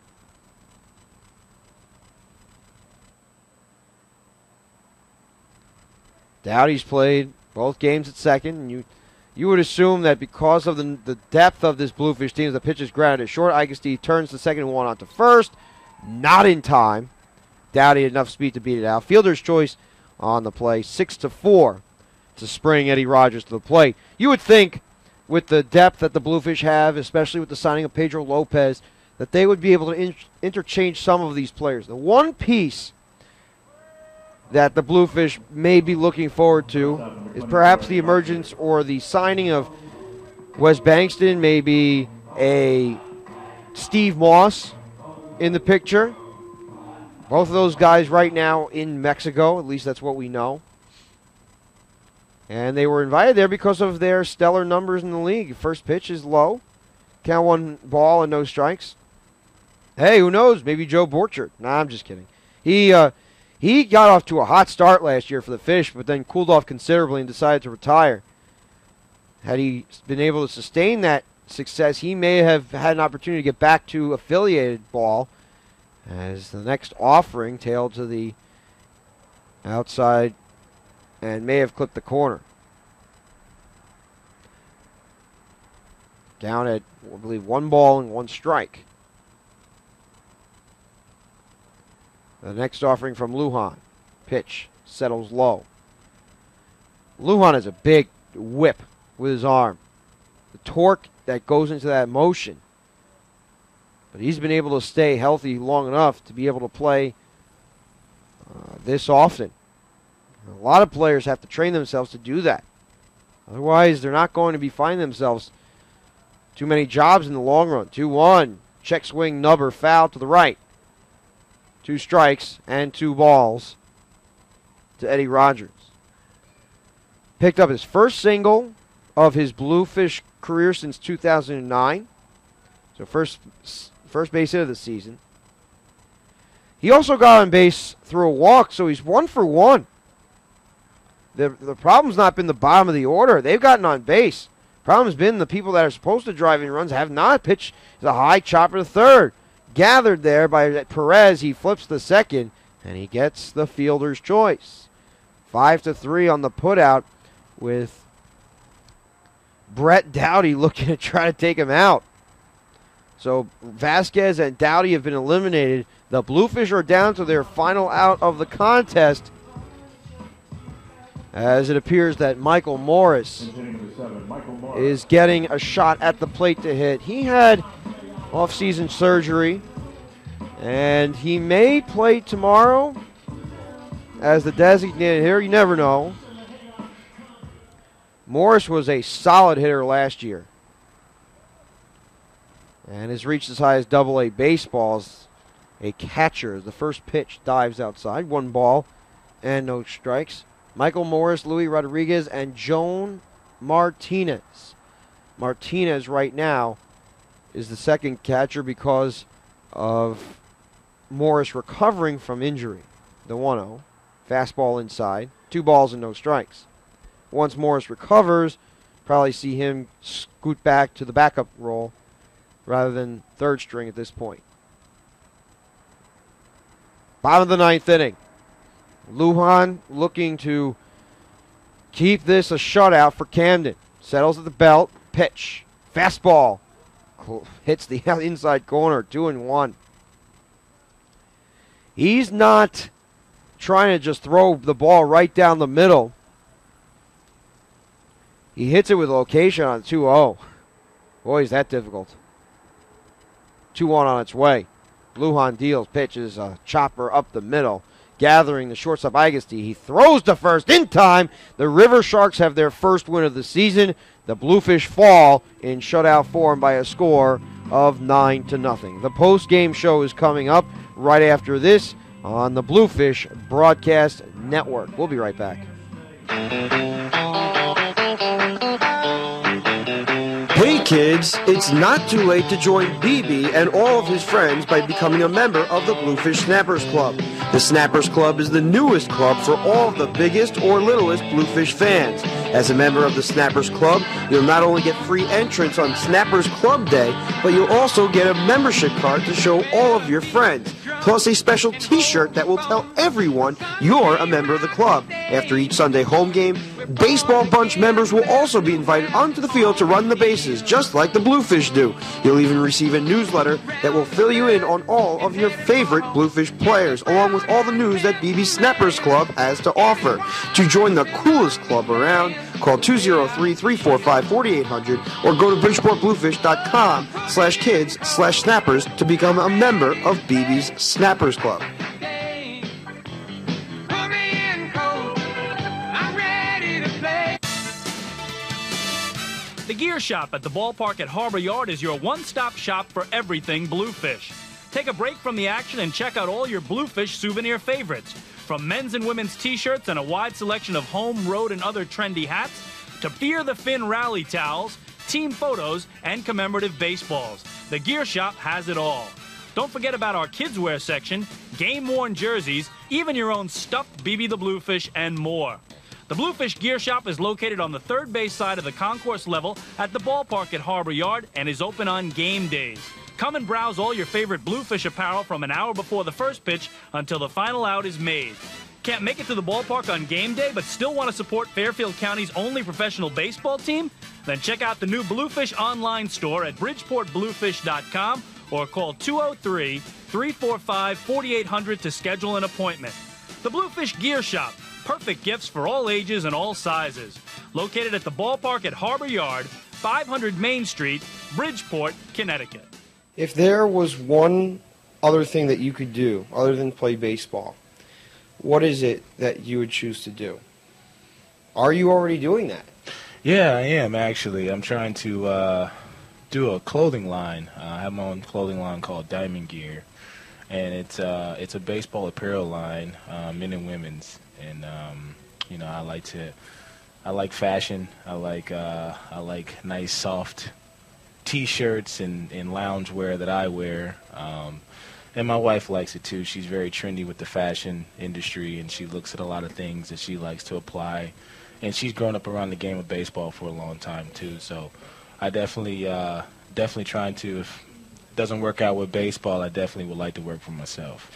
Dowdy's played both games at second. And you would assume that because of the depth of this Bluefish team, the pitch is grounded at short. Agassi turns the second one onto first. Not in time. Dowdy had enough speed to beat it out. Fielder's choice on the play. 6-4 to spring Eddie Rogers to the plate. You would think with the depth that the Bluefish have, especially with the signing of Pedro Lopez, that they would be able to interchange some of these players. The one piece that the Bluefish may be looking forward to is perhaps the emergence or the signing of Wes Bankston, maybe a Steve Moss in the picture. Both of those guys right now in Mexico, at least that's what we know. And they were invited there because of their stellar numbers in the league. First pitch is low. Count 1 ball and no strikes. Hey, who knows? Maybe Joe Borchert. Nah, I'm just kidding. He He got off to a hot start last year for the Fish, but then cooled off considerably and decided to retire. Had he been able to sustain that success, he may have had an opportunity to get back to affiliated ball, as the next offering tailed to the outside and may have clipped the corner. Down at, I believe, 1 ball and 1 strike. The next offering from Lujan. Pitch settles low. Lujan has a big whip with his arm. The torque that goes into that motion. But he's been able to stay healthy long enough to be able to play this often. A lot of players have to train themselves to do that. Otherwise, they're not going to be finding themselves too many jobs in the long run. 2-1. Check swing, nubber, foul to the right. 2 strikes and 2 balls to Eddie Rogers. Picked up his first single of his Bluefish career since 2009. So first base hit of the season. He also got on base through a walk, so he's 1 for 1. The problem's not been the bottom of the order. They've gotten on base. Problem's been the people that are supposed to drive in runs have not. Pitch is a high chopper to third. Gathered there by Perez. He flips the second, and he gets the fielder's choice. 5-3 on the putout, with Brett Dowdy looking to try to take him out. So Vasquez and Dowdy have been eliminated. The Bluefish are down to their final out of the contest, as it appears that Michael Morris is getting a shot at the plate to hit. He had off-season surgery, and he may play tomorrow as the designated hitter. You never know. Morris was a solid hitter last year and has reached as high as Double-A baseballs. A catcher. The first pitch dives outside. 1 ball and no strikes. Michael Morris, Luis Rodriguez, and Joan Martinez. Martinez right now is the second catcher because of Morris recovering from injury. The 1-0. Fastball inside. 2 balls and no strikes. Once Morris recovers, probably see him scoot back to the backup role rather than third string at this point. Bottom of the 9th inning. Lujan looking to keep this a shutout for Camden. Settles at the belt. Pitch. Fastball. Hits the inside corner. 2-1. He's not trying to just throw the ball right down the middle. He hits it with location on 2-0. Boy, is that difficult. 2-1 on its way. Lujan deals. Pitches a chopper up the middle. Gathering the shortstop Agassi. He throws to first in time. The Riversharks have their first win of the season. The Bluefish fall in shutout form by a score of 9-0. The post-game show is coming up right after this on the Bluefish Broadcast Network. We'll be right back. Hey kids, it's not too late to join BB and all of his friends by becoming a member of the Bluefish Snappers Club. The Snappers Club is the newest club for all of the biggest or littlest Bluefish fans. As a member of the Snappers Club, you'll not only get free entrance on Snappers Club Day, but you'll also get a membership card to show all of your friends, plus a special t-shirt that will tell everyone you're a member of the club. After each Sunday home game, Baseball Bunch members will also be invited onto the field to run the bases, just like the Bluefish do. You'll even receive a newsletter that will fill you in on all of your favorite Bluefish players, along with all the news that BB Snappers Club has to offer. To join the coolest club around, call 203-345-4800 or go to bridgeportbluefish.com/kids/snappers to become a member of BB's Snappers Club. The Gear Shop at the ballpark at Harbor Yard is your one-stop shop for everything Bluefish. Take a break from the action and check out all your Bluefish souvenir favorites. From men's and women's t-shirts and a wide selection of home, road, and other trendy hats, to Fear the Fin rally towels, team photos, and commemorative baseballs. The Gear Shop has it all. Don't forget about our kids' wear section, game-worn jerseys, even your own stuffed BB the Bluefish, and more. The Bluefish Gear Shop is located on the third base side of the concourse level at the ballpark at Harbor Yard and is open on game days. Come and browse all your favorite Bluefish apparel from an hour before the first pitch until the final out is made. Can't make it to the ballpark on game day but still want to support Fairfield County's only professional baseball team? Then check out the new Bluefish online store at bridgeportbluefish.com or call 203-345-4800 to schedule an appointment. The Bluefish Gear Shop. Perfect gifts for all ages and all sizes. Located at the ballpark at Harbor Yard, 500 Main Street, Bridgeport, Connecticut. If there was one other thing that you could do other than play baseball, what is it that you would choose to do? Are you already doing that? Yeah, I am actually. I'm trying to do a clothing line. I have my own clothing line called Diamond Gear, and it's a baseball apparel line, men and women's. And you know, I like fashion. I like nice soft T-shirts and loungewear that I wear. And my wife likes it too. She's very trendy with the fashion industry, and she looks at a lot of things that she likes to apply. And she's grown up around the game of baseball for a long time too. So I definitely trying to. If it doesn't work out with baseball, I definitely would like to work for myself.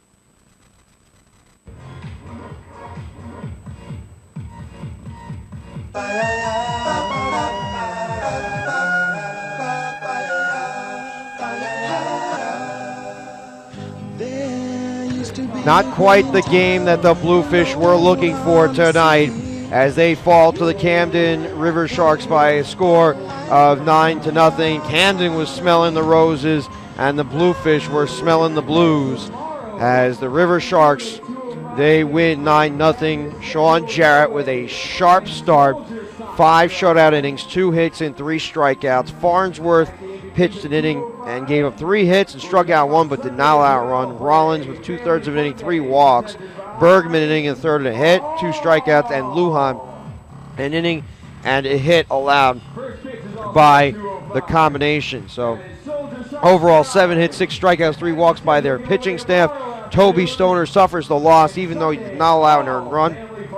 Not quite the game that the Bluefish were looking for tonight as they fall to the Camden Riversharks by a score of 9-0. Camden was smelling the roses and the Bluefish were smelling the blues as the Riversharks, they win 9-0. Sean Jarrett with a sharp start, 5 shutout innings, 2 hits and 3 strikeouts. Farnsworth pitched an inning and gave up 3 hits and struck out 1 but did not allow a run. Rollins with 2/3 of an inning, 3 walks. Bergman an inning and a third and a hit, 2 strikeouts, and Lujan an inning and a hit allowed by the combination. So overall 7 hits, 6 strikeouts, 3 walks by their pitching staff. Toby Stoner suffers the loss even though he did not allow an earned run.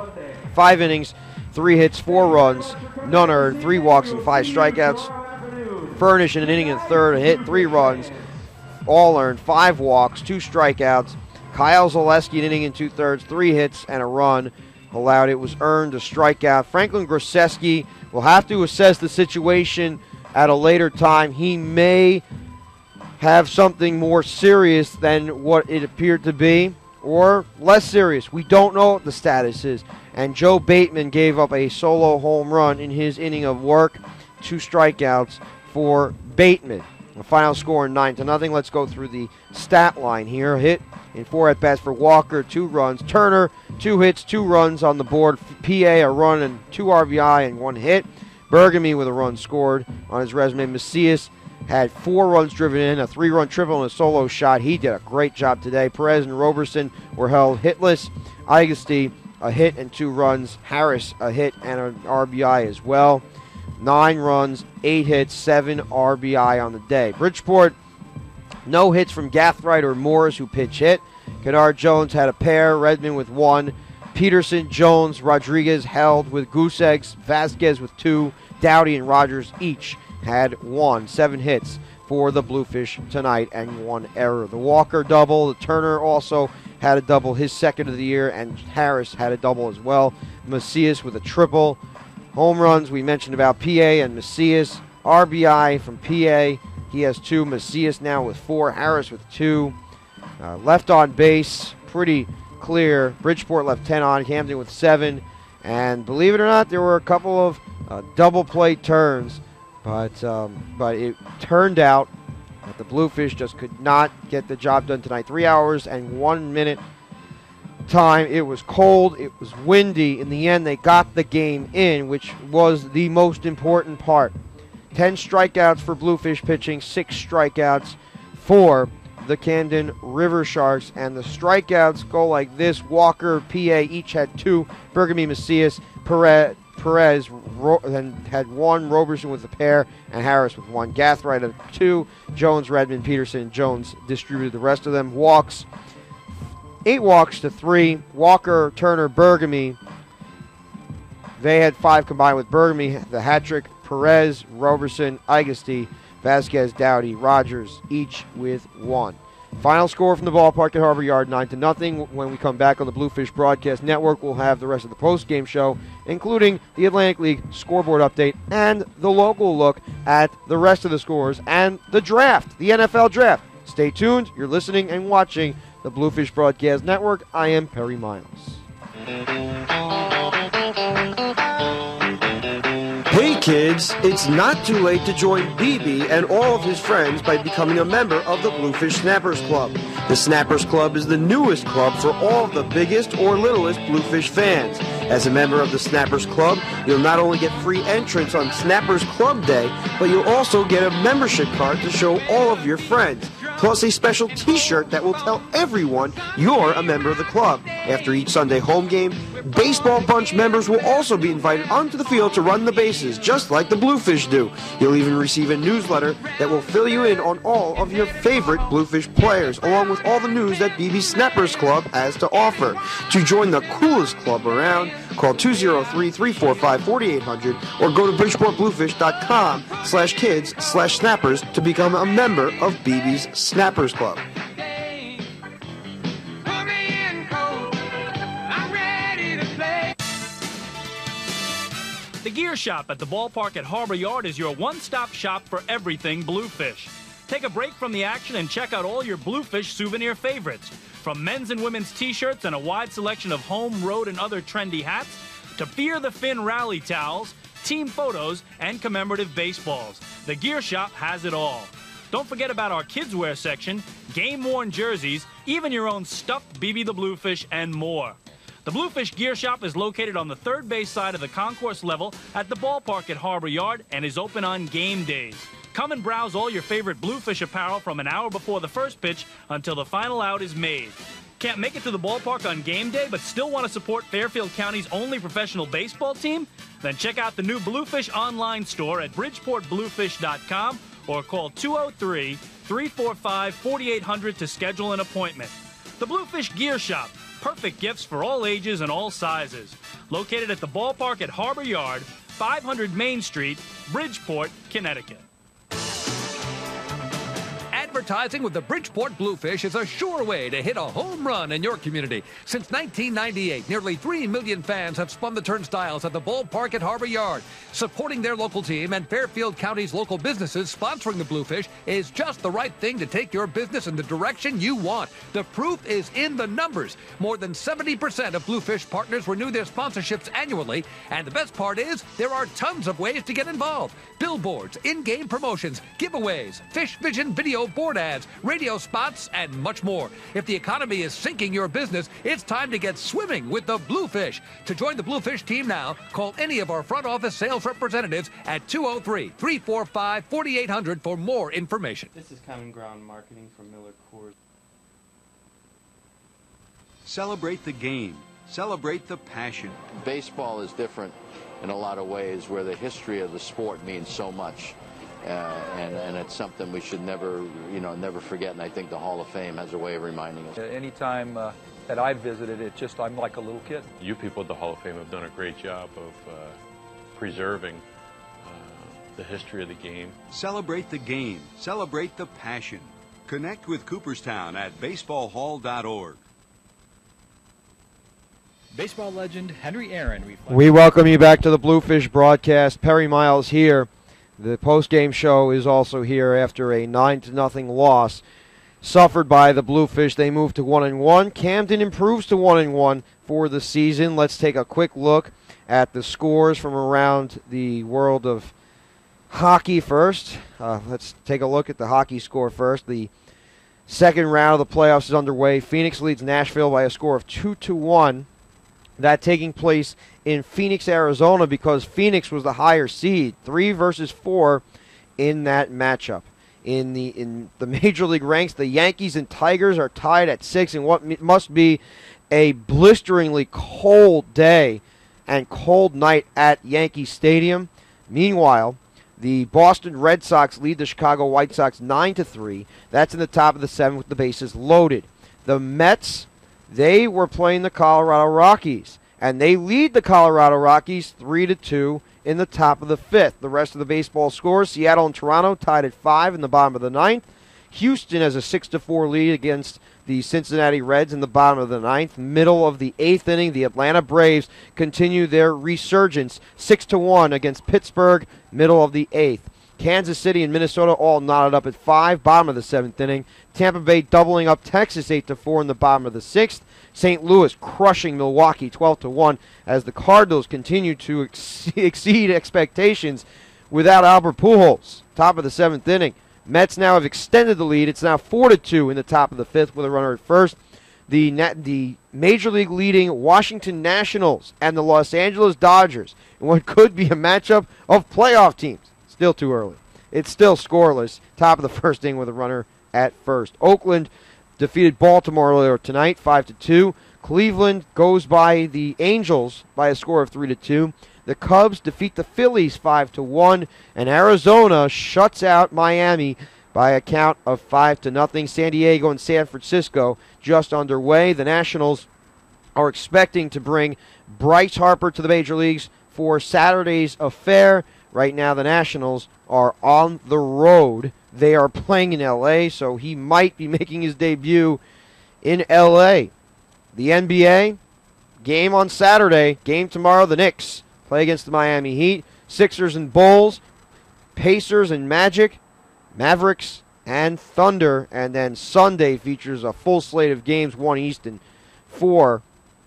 5 innings, 3 hits, 4 runs, none earned, 3 walks and 5 strikeouts. Furnish in an inning and a third, a hit, 3 runs, all earned, 5 walks, 2 strikeouts. Kyle Zaleski an inning and 2/3, 3 hits and a run allowed. It was earned, a strikeout. Franklin Grosecki will have to assess the situation at a later time. He may have something more serious than what it appeared to be, or less serious. We don't know what the status is. And Joe Bateman gave up a solo home run in his inning of work, 2 strikeouts for Bateman. The final score 9-0. Let's go through the stat line here. Hit in 4 at-bats for Walker, 2 runs. Turner, 2 hits, 2 runs on the board. PA, a run and 2 RBI and 1 hit. Bergamy with a run scored on his resume. Macias had 4 runs driven in, a 3-run triple and a solo shot. He did a great job today. Perez and Roberson were held hitless. Agassi, a hit and 2 runs. Harris, a hit and an RBI as well. 9 runs, 8 hits, 7 RBI on the day. Bridgeport, no hits from Gathright or Morris, who pitch hit. Kennard Jones had a pair, Redmond with 1. Peterson, Jones, Rodriguez held with goose eggs. Vasquez with 2. Dowdy and Rogers each had 1. 7 hits for the Bluefish tonight and 1 error. The Walker double, the Turner also had a double, his second of the year, and Harris had a double as well. Macias with a triple. Home runs, we mentioned about PA and Macias. RBI from PA, he has 2. Macias now with 4. Harris with 2. Left on base, pretty clear. Bridgeport left 10 on. Camden with 7. And believe it or not, there were a couple of double play turns. But it turned out that the Bluefish just could not get the job done tonight. 3 hours and 1 minute time. It was cold, it was windy. In the end, they got the game in, which was the most important part. 10 strikeouts for Bluefish pitching, 6 strikeouts for the Camden Riversharks, and the strikeouts go like this. Walker, PA each had 2. Bergamy, Macias, Perez then had 1. Roberson with a pair, and Harris with 1. Gathright had 2. Jones, Redmond, Peterson, and Jones distributed the rest of them. Walks, 8 walks to 3. Walker, Turner, Bergamy. They had 5 combined with Bergamy. The hat trick, Perez, Roberson, Agassi, Vasquez, Dowdy, Rogers, each with 1. Final score from the ballpark at Harbor Yard, 9-0. When we come back on the Bluefish Broadcast Network, we'll have the rest of the post-game show, including the Atlantic League scoreboard update and the local look at the rest of the scores and the draft, the NFL draft. Stay tuned. You're listening and watching the Bluefish Broadcast Network. I am Perry Miles. Hey kids, it's not too late to join BB and all of his friends by becoming a member of the Bluefish Snappers Club. The Snappers Club is the newest club for all of the biggest or littlest Bluefish fans. As a member of the Snappers Club, you'll not only get free entrance on Snappers Club Day, but you'll also get a membership card to show all of your friends, plus a special t-shirt that will tell everyone you're a member of the club. After each Sunday home game, Baseball Bunch members will also be invited onto the field to run the bases, just like the Bluefish do. You'll even receive a newsletter that will fill you in on all of your favorite Bluefish players, along with all the news that BB Snappers Club has to offer. To join the coolest club around, call 203-345-4800 or go to bridgeportbluefish.com/kids/snappers to become a member of BB's Snappers Club. The Gear Shop at the ballpark at Harbor Yard is your one-stop shop for everything Bluefish. Take a break from the action and check out all your Bluefish souvenir favorites. From men's and women's t-shirts and a wide selection of home, road, and other trendy hats, to Fear the Fin rally towels, team photos, and commemorative baseballs. The Gear Shop has it all. Don't forget about our kids' wear section, game-worn jerseys, even your own stuffed BB the Bluefish, and more. The Bluefish Gear Shop is located on the third base side of the concourse level at the ballpark at Harbor Yard and is open on game days. Come and browse all your favorite Bluefish apparel from an hour before the first pitch until the final out is made. Can't make it to the ballpark on game day but still want to support Fairfield County's only professional baseball team? Then check out the new Bluefish online store at bridgeportbluefish.com or call 203-345-4800 to schedule an appointment. The Bluefish Gear Shop. Perfect gifts for all ages and all sizes. Located at the ballpark at Harbor Yard, 500 Main Street, Bridgeport, Connecticut. Advertising with the Bridgeport Bluefish is a sure way to hit a home run in your community. Since 1998, nearly 3 million fans have spun the turnstiles at the ballpark at Harbor Yard. Supporting their local team and Fairfield County's local businesses sponsoring the Bluefish is just the right thing to take your business in the direction you want. The proof is in the numbers. More than 70% of Bluefish partners renew their sponsorships annually, and the best part is there are tons of ways to get involved. Billboards, in-game promotions, giveaways, Fish Vision video board ads, radio spots, and much more. If the economy is sinking your business, it's time to get swimming with the Bluefish. To join the Bluefish team now, call any of our front office sales representatives at 203-345-4800 for more information. This is Common Ground Marketing from Miller Coors. Celebrate the game. Celebrate the passion. Baseball is different in a lot of ways where the history of the sport means so much. And it's something we should never forget, and I think the Hall of Fame has a way of reminding us. Anytime that I visited it, I'm like a little kid. You people at the Hall of Fame have done a great job of preserving the history of the game. Celebrate the game. Celebrate the passion. Connect with Cooperstown at baseballhall.org. Baseball legend Henry Aaron. We welcome you back to the Bluefish broadcast. Perry Miles here. The post-game show is also here after a 9-0 loss suffered by the Bluefish. They moved to 1-1. Camden improves to 1-1 for the season. Let's take a quick look at the scores from around the world of hockey first. Let's take a look at the hockey score first. The second round of the playoffs is underway. Phoenix leads Nashville by a score of 2-1. That taking place in Phoenix, Arizona, because Phoenix was the higher seed, 3-4 in that matchup. In the Major League ranks, the Yankees and Tigers are tied at 6 in what must be a blisteringly cold day and cold night at Yankee Stadium. Meanwhile, the Boston Red Sox lead the Chicago White Sox 9-3. That's in the top of the 7th with the bases loaded. The Mets, They were playing the Colorado Rockies, and they lead the Colorado Rockies 3-2 in the top of the 5th. The rest of the baseball scores, Seattle and Toronto tied at 5 in the bottom of the 9th. Houston has a 6-4 lead against the Cincinnati Reds in the bottom of the 9th. Middle of the 8th inning, the Atlanta Braves continue their resurgence, 6-1 against Pittsburgh, middle of the 8th. Kansas City and Minnesota all knotted up at 5, bottom of the 7th inning. Tampa Bay doubling up Texas 8-4 in the bottom of the 6th. St. Louis crushing Milwaukee 12-1 as the Cardinals continue to exceed expectations without Albert Pujols. Top of the 7th inning. Mets now have extended the lead. It's now 4-2 in the top of the 5th with a runner at first. The Major League leading Washington Nationals and the Los Angeles Dodgers in what could be a matchup of playoff teams. Still too early. It's still scoreless. Top of the 1st inning with a runner at first. Oakland defeated Baltimore earlier tonight, 5-2. Cleveland goes by the Angels by a score of 3-2. The Cubs defeat the Phillies 5-1, and Arizona shuts out Miami by a count of 5-0. San Diego and San Francisco just underway. The Nationals are expecting to bring Bryce Harper to the major leagues for Saturday's affair. Right now, the Nationals are on the road. They are playing in L.A., so he might be making his debut in L.A. The NBA, game on Saturday, game tomorrow, the Knicks play against the Miami Heat, Sixers and Bulls, Pacers and Magic, Mavericks and Thunder, and then Sunday features a full slate of games, 1 East and 4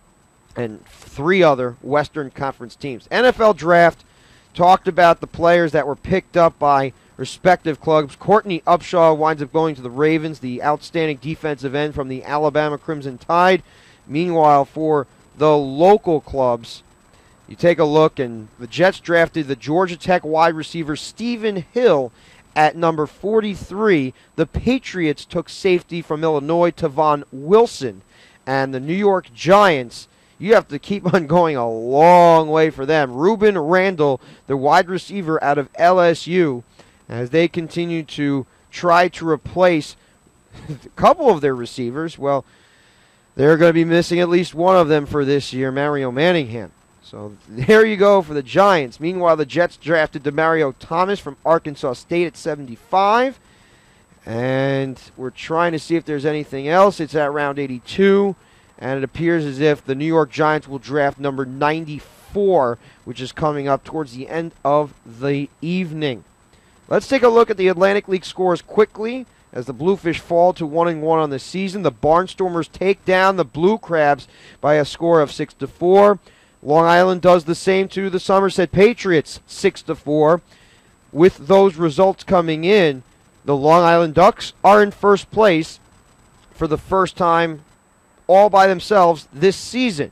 and 3 other Western Conference teams. NFL Draft talked about the players that were picked up by respective clubs. Courtney Upshaw winds up going to the Ravens, the outstanding defensive end from the Alabama Crimson Tide. Meanwhile, for the local clubs, you take a look, and the Jets drafted the Georgia Tech wide receiver Stephen Hill at number 43. The Patriots took safety from Illinois, Tavon Wilson. And the New York Giants, you have to keep on going a long way for them. Reuben Randall, the wide receiver out of LSU, as they continue to try to replace a couple of their receivers. Well, they're going to be missing at least one of them for this year, Mario Manningham. So there you go for the Giants. Meanwhile, the Jets drafted DeMario Thomas from Arkansas State at 75. And we're trying to see if there's anything else. It's at round 82. And it appears as if the New York Giants will draft number 94, which is coming up towards the end of the evening. Let's take a look at the Atlantic League scores quickly as the Bluefish fall to 1-1 on the season. The Barnstormers take down the Blue Crabs by a score of 6-4. Long Island does the same to the Somerset Patriots, 6-4. With those results coming in, the Long Island Ducks are in first place for the first time all by themselves this season.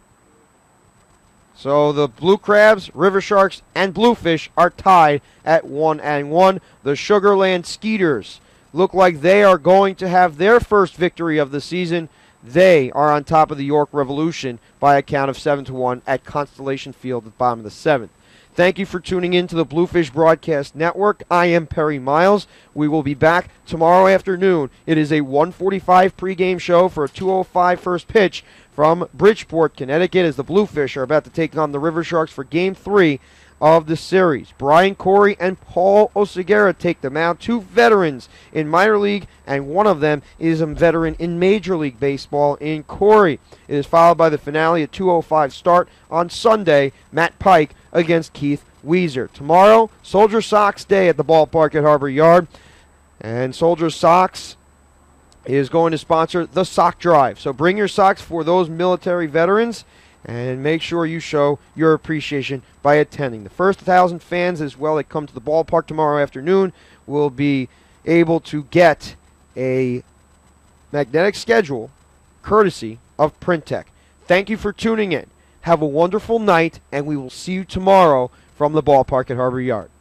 So the Blue Crabs, Riversharks, and Bluefish are tied at 1-1. The Sugarland Skeeters look like they are going to have their first victory of the season. They are on top of the York Revolution by a count of 7-1 at Constellation Field at the bottom of the 7th. Thank you for tuning in to the Bluefish Broadcast Network. I am Perry Miles. We will be back tomorrow afternoon. It is a 1:45 pregame show for a 2:05 first pitch from Bridgeport, Connecticut, as the Bluefish are about to take on the Riversharks for Game 3 of the series. Brian Corey and Paul Oseguera take them out. 2 veterans in minor league, and one of them is a veteran in Major League Baseball in Corey. It is followed by the finale at 2:05 start on Sunday, Matt Pike against Keith Weezer. Tomorrow, Soldier Socks Day at the ballpark at Harbor Yard, and Soldier Socks is going to sponsor the Sock Drive. So bring your socks for those military veterans, and make sure you show your appreciation by attending. The first 1,000 fans as well that come to the ballpark tomorrow afternoon will be able to get a magnetic schedule courtesy of Printech. Thank you for tuning in. Have a wonderful night, and we will see you tomorrow from the ballpark at Harbor Yard.